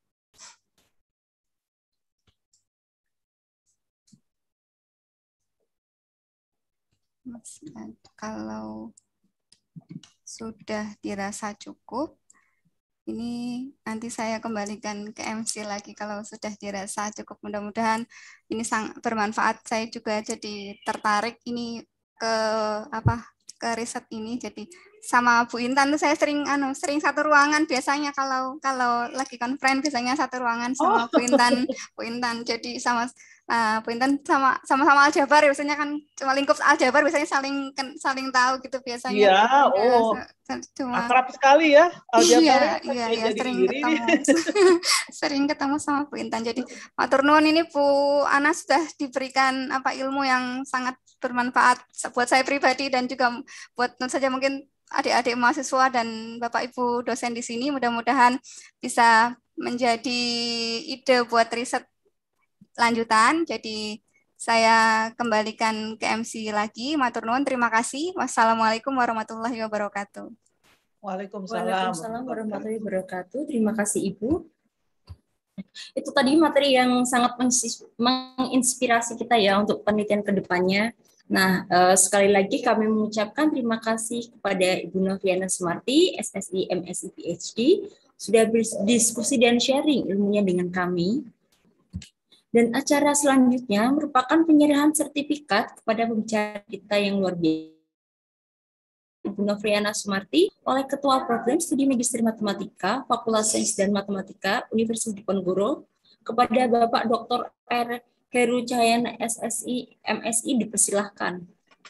G: Kalau sudah dirasa cukup, ini nanti saya kembalikan ke MC lagi kalau sudah dirasa cukup. Mudah-mudahan ini sangat bermanfaat. Saya juga jadi tertarik ini ke riset ini. Jadi sama Bu Intan tuh saya sering satu ruangan biasanya kalau lagi conference biasanya satu ruangan sama Bu Intan. Jadi Bu Intan sama Aljabar biasanya kan cuma lingkup Aljabar biasanya saling tahu gitu biasanya.
E: Iya, akrab sekali ya Aljabar.
G: Iya, sering ketemu. Sering ketemu sama Bu Intan. Jadi matur nuwun, ini Bu Ana sudah diberikan ilmu yang sangat bermanfaat buat saya pribadi dan juga buat tentu saja mungkin adik-adik mahasiswa dan Bapak Ibu dosen di sini. Mudah-mudahan bisa menjadi ide buat riset lanjutan. Jadi saya kembalikan ke MC lagi. Matur nuwun, terima kasih. Wassalamualaikum warahmatullahi wabarakatuh.
E: Waalaikumsalam
B: warahmatullahi wabarakatuh. Terima kasih Ibu. Itu tadi materi yang sangat menginspirasi kita ya untuk penelitian ke depannya. Nah, sekali lagi kami mengucapkan terima kasih kepada Ibu Novriana Sumarti, SSI, MSI, PhD, sudah berdiskusi dan sharing ilmunya dengan kami. Dan acara selanjutnya merupakan penyerahan sertifikat kepada pembicara kita yang luar biasa, Ibu Novriana Sumarti, oleh Ketua Program Studi Magister Matematika, Fakultas Sains dan Matematika, Universitas Diponegoro, kepada Bapak Dr. R. Heru Cahyana, SSI, MSI, dipersilahkan.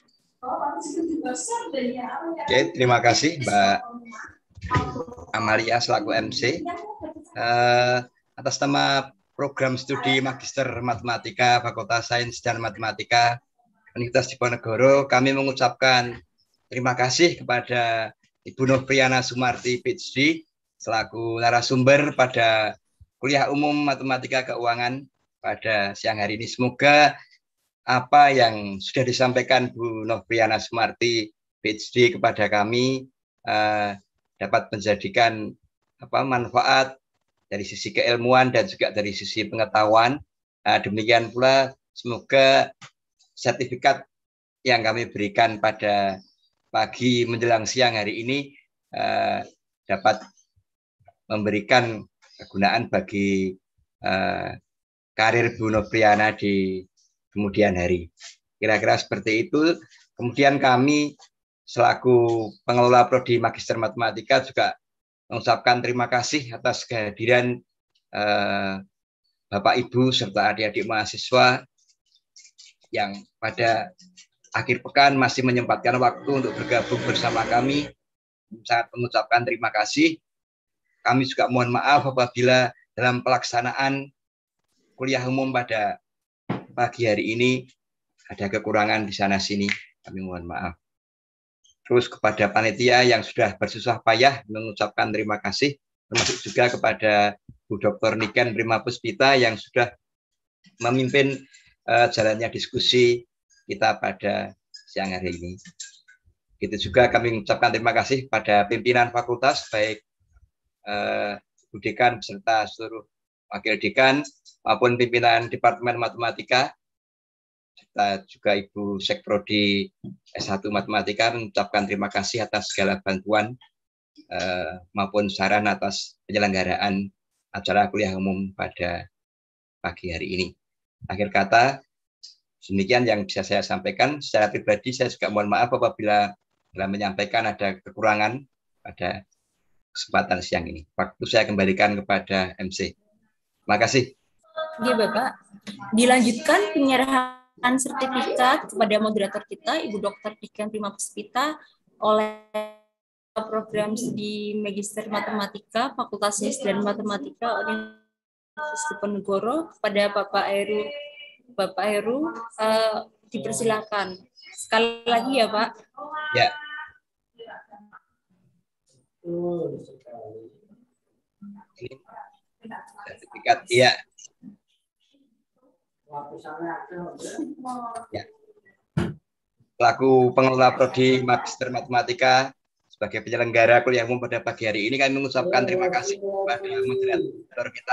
C: Oke, terima kasih Mbak Amalia selaku MC. Atas nama Program Studi Magister Matematika, Fakultas Sains dan Matematika, Universitas Diponegoro, kami mengucapkan terima kasih kepada Ibu Novriana Sumarti, PhD, selaku narasumber pada kuliah umum Matematika Keuangan pada siang hari ini. Semoga apa yang sudah disampaikan Bu Novriana Sumarti, PhD, kepada kami dapat menjadikan manfaat dari sisi keilmuan dan juga dari sisi pengetahuan. Demikian pula semoga sertifikat yang kami berikan pada pagi menjelang siang hari ini dapat memberikan kegunaan bagi karir Bu Noviana di kemudian hari. Kira-kira seperti itu. Kemudian kami selaku pengelola Prodi Magister Matematika juga mengucapkan terima kasih atas kehadiran Bapak Ibu serta adik-adik mahasiswa yang pada akhir pekan masih menyempatkan waktu untuk bergabung bersama kami. Sangat mengucapkan terima kasih. Kami juga mohon maaf apabila dalam pelaksanaan kuliah umum pada pagi hari ini ada kekurangan di sana sini. Kami mohon maaf. Terus kepada panitia yang sudah bersusah payah mengucapkan terima kasih, termasuk juga kepada Bu Dr. Niken Prima Puspita yang sudah memimpin jalannya diskusi kita pada siang hari ini. Itu juga kami mengucapkan terima kasih pada pimpinan fakultas, baik Bu Dekan beserta seluruh wakil dekan maupun pimpinan Departemen Matematika, serta juga Ibu Sekprodi S1 Matematika mengucapkan terima kasih atas segala bantuan maupun saran atas penyelenggaraan acara kuliah umum pada pagi hari ini. Akhir kata, demikian yang bisa saya sampaikan. Secara pribadi saya juga mohon maaf apabila dalam menyampaikan ada kekurangan pada kesempatan siang ini. Waktu saya kembalikan kepada MC. Terima kasih.
B: Oke, Bapak. Dilanjutkan penyerahan sertifikat kepada moderator kita, Ibu Dr. Niken Prima Puspita, oleh program studi Magister Matematika, Fakultas Sains dan Matematika Universitas Diponegoro, kepada Bapak Heru. Bapak Heru, dipersilakan. Sekali lagi ya, Pak.
C: Ya. Ini sertifikat, iya. Ya. Selaku pengelola Prodi Magister Matematika sebagai penyelenggara kuliah umum pada pagi hari ini, kami mengucapkan terima kasih kepada moderator kita,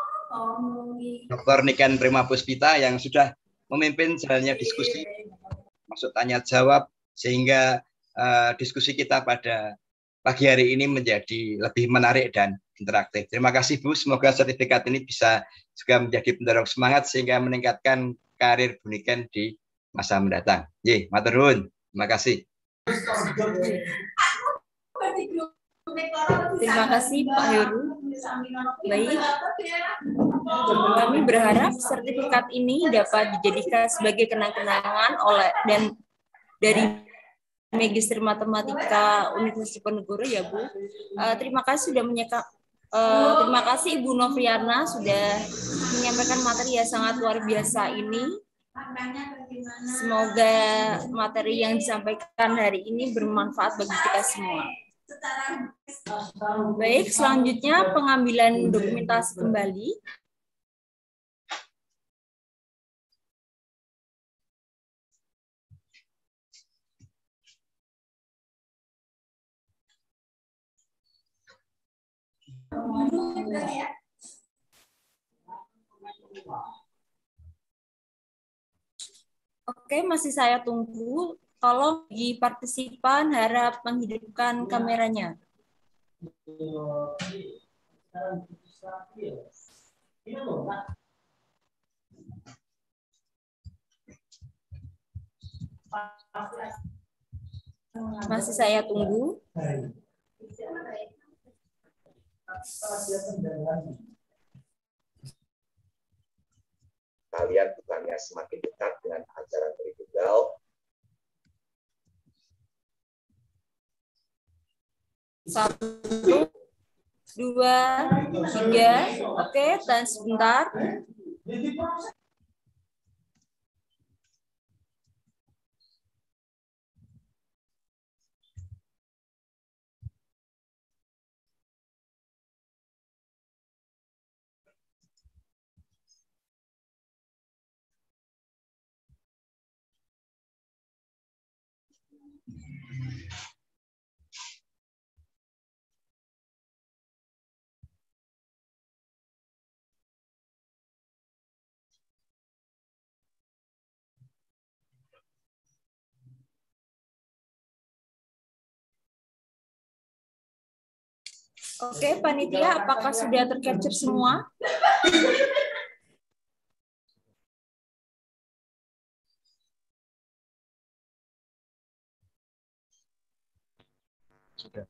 C: Dr. Niken Prima Puspita, yang sudah memimpin jalannya diskusi, maksud tanya jawab, sehingga diskusi kita pada pagi hari ini menjadi lebih menarik dan interaktif. Terima kasih Bu, semoga sertifikat ini bisa juga menjadi pendorong semangat sehingga meningkatkan karir Bu Niken di masa mendatang. Ye, matur nuwun. Terima kasih.
B: Terima kasih Pak Heru. Baik, kami berharap sertifikat ini dapat dijadikan sebagai kenang-kenangan dan dari Magister Matematika Universitas Diponegoro ya Bu. Terima kasih sudah terima kasih Ibu Noviana sudah menyampaikan materi yang sangat luar biasa ini. Semoga materi yang disampaikan hari ini bermanfaat bagi kita semua. Baik, selanjutnya pengambilan dokumentasi kembali. Oke, masih saya tunggu. Tolong bagi partisipan harap menghidupkan kameranya. Masih saya tunggu.
J: Kalian bukannya semakin dekat dengan ajaran Tritunggal.
B: Satu, dua, tiga. Oke, dan sebentar. Oke, panitia, apakah sudah tercapture semua?
C: Sudah.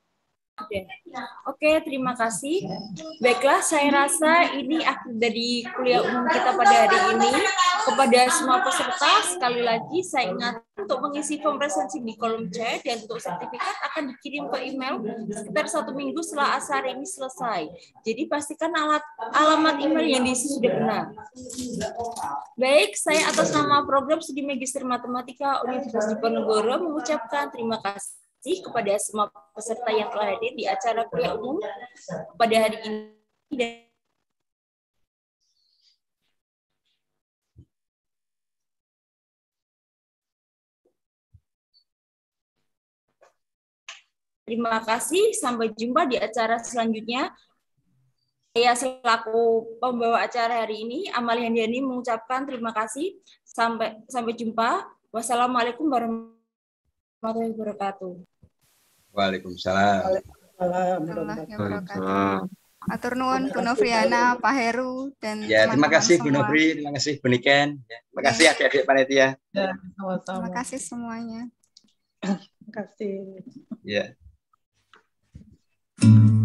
B: Oke, terima kasih. Baiklah, saya rasa ini akhir dari kuliah umum kita pada hari ini. Kepada semua peserta, sekali lagi saya ingat untuk mengisi form presensi di kolom chat dan untuk sertifikat akan dikirim ke email sekitar 1 minggu setelah acara ini selesai. Jadi pastikan alamat email yang diisi sudah benar. Baik, saya atas nama program Studi Magister Matematika Universitas Diponegoro mengucapkan terima kasih kepada semua peserta yang telah hadir di acara kuliah umum pada hari ini. Terima kasih, sampai jumpa di acara selanjutnya. Saya selaku pembawa acara hari ini, Amalia Handayani, mengucapkan terima kasih. Sampai jumpa. Wassalamualaikum warahmatullahi wabarakatuh.
C: Waalaikumsalam.
G: Atur nuwun Bu Novriana, Pak Heru, dan
C: ya, terima kasih Bu
G: semua.
C: Novri, terima kasih Bu Niken, ya, terima kasih adik-adik panitia.
E: Ya, sama-sama.
G: Terima kasih semuanya.
E: Terima kasih.
C: Ya.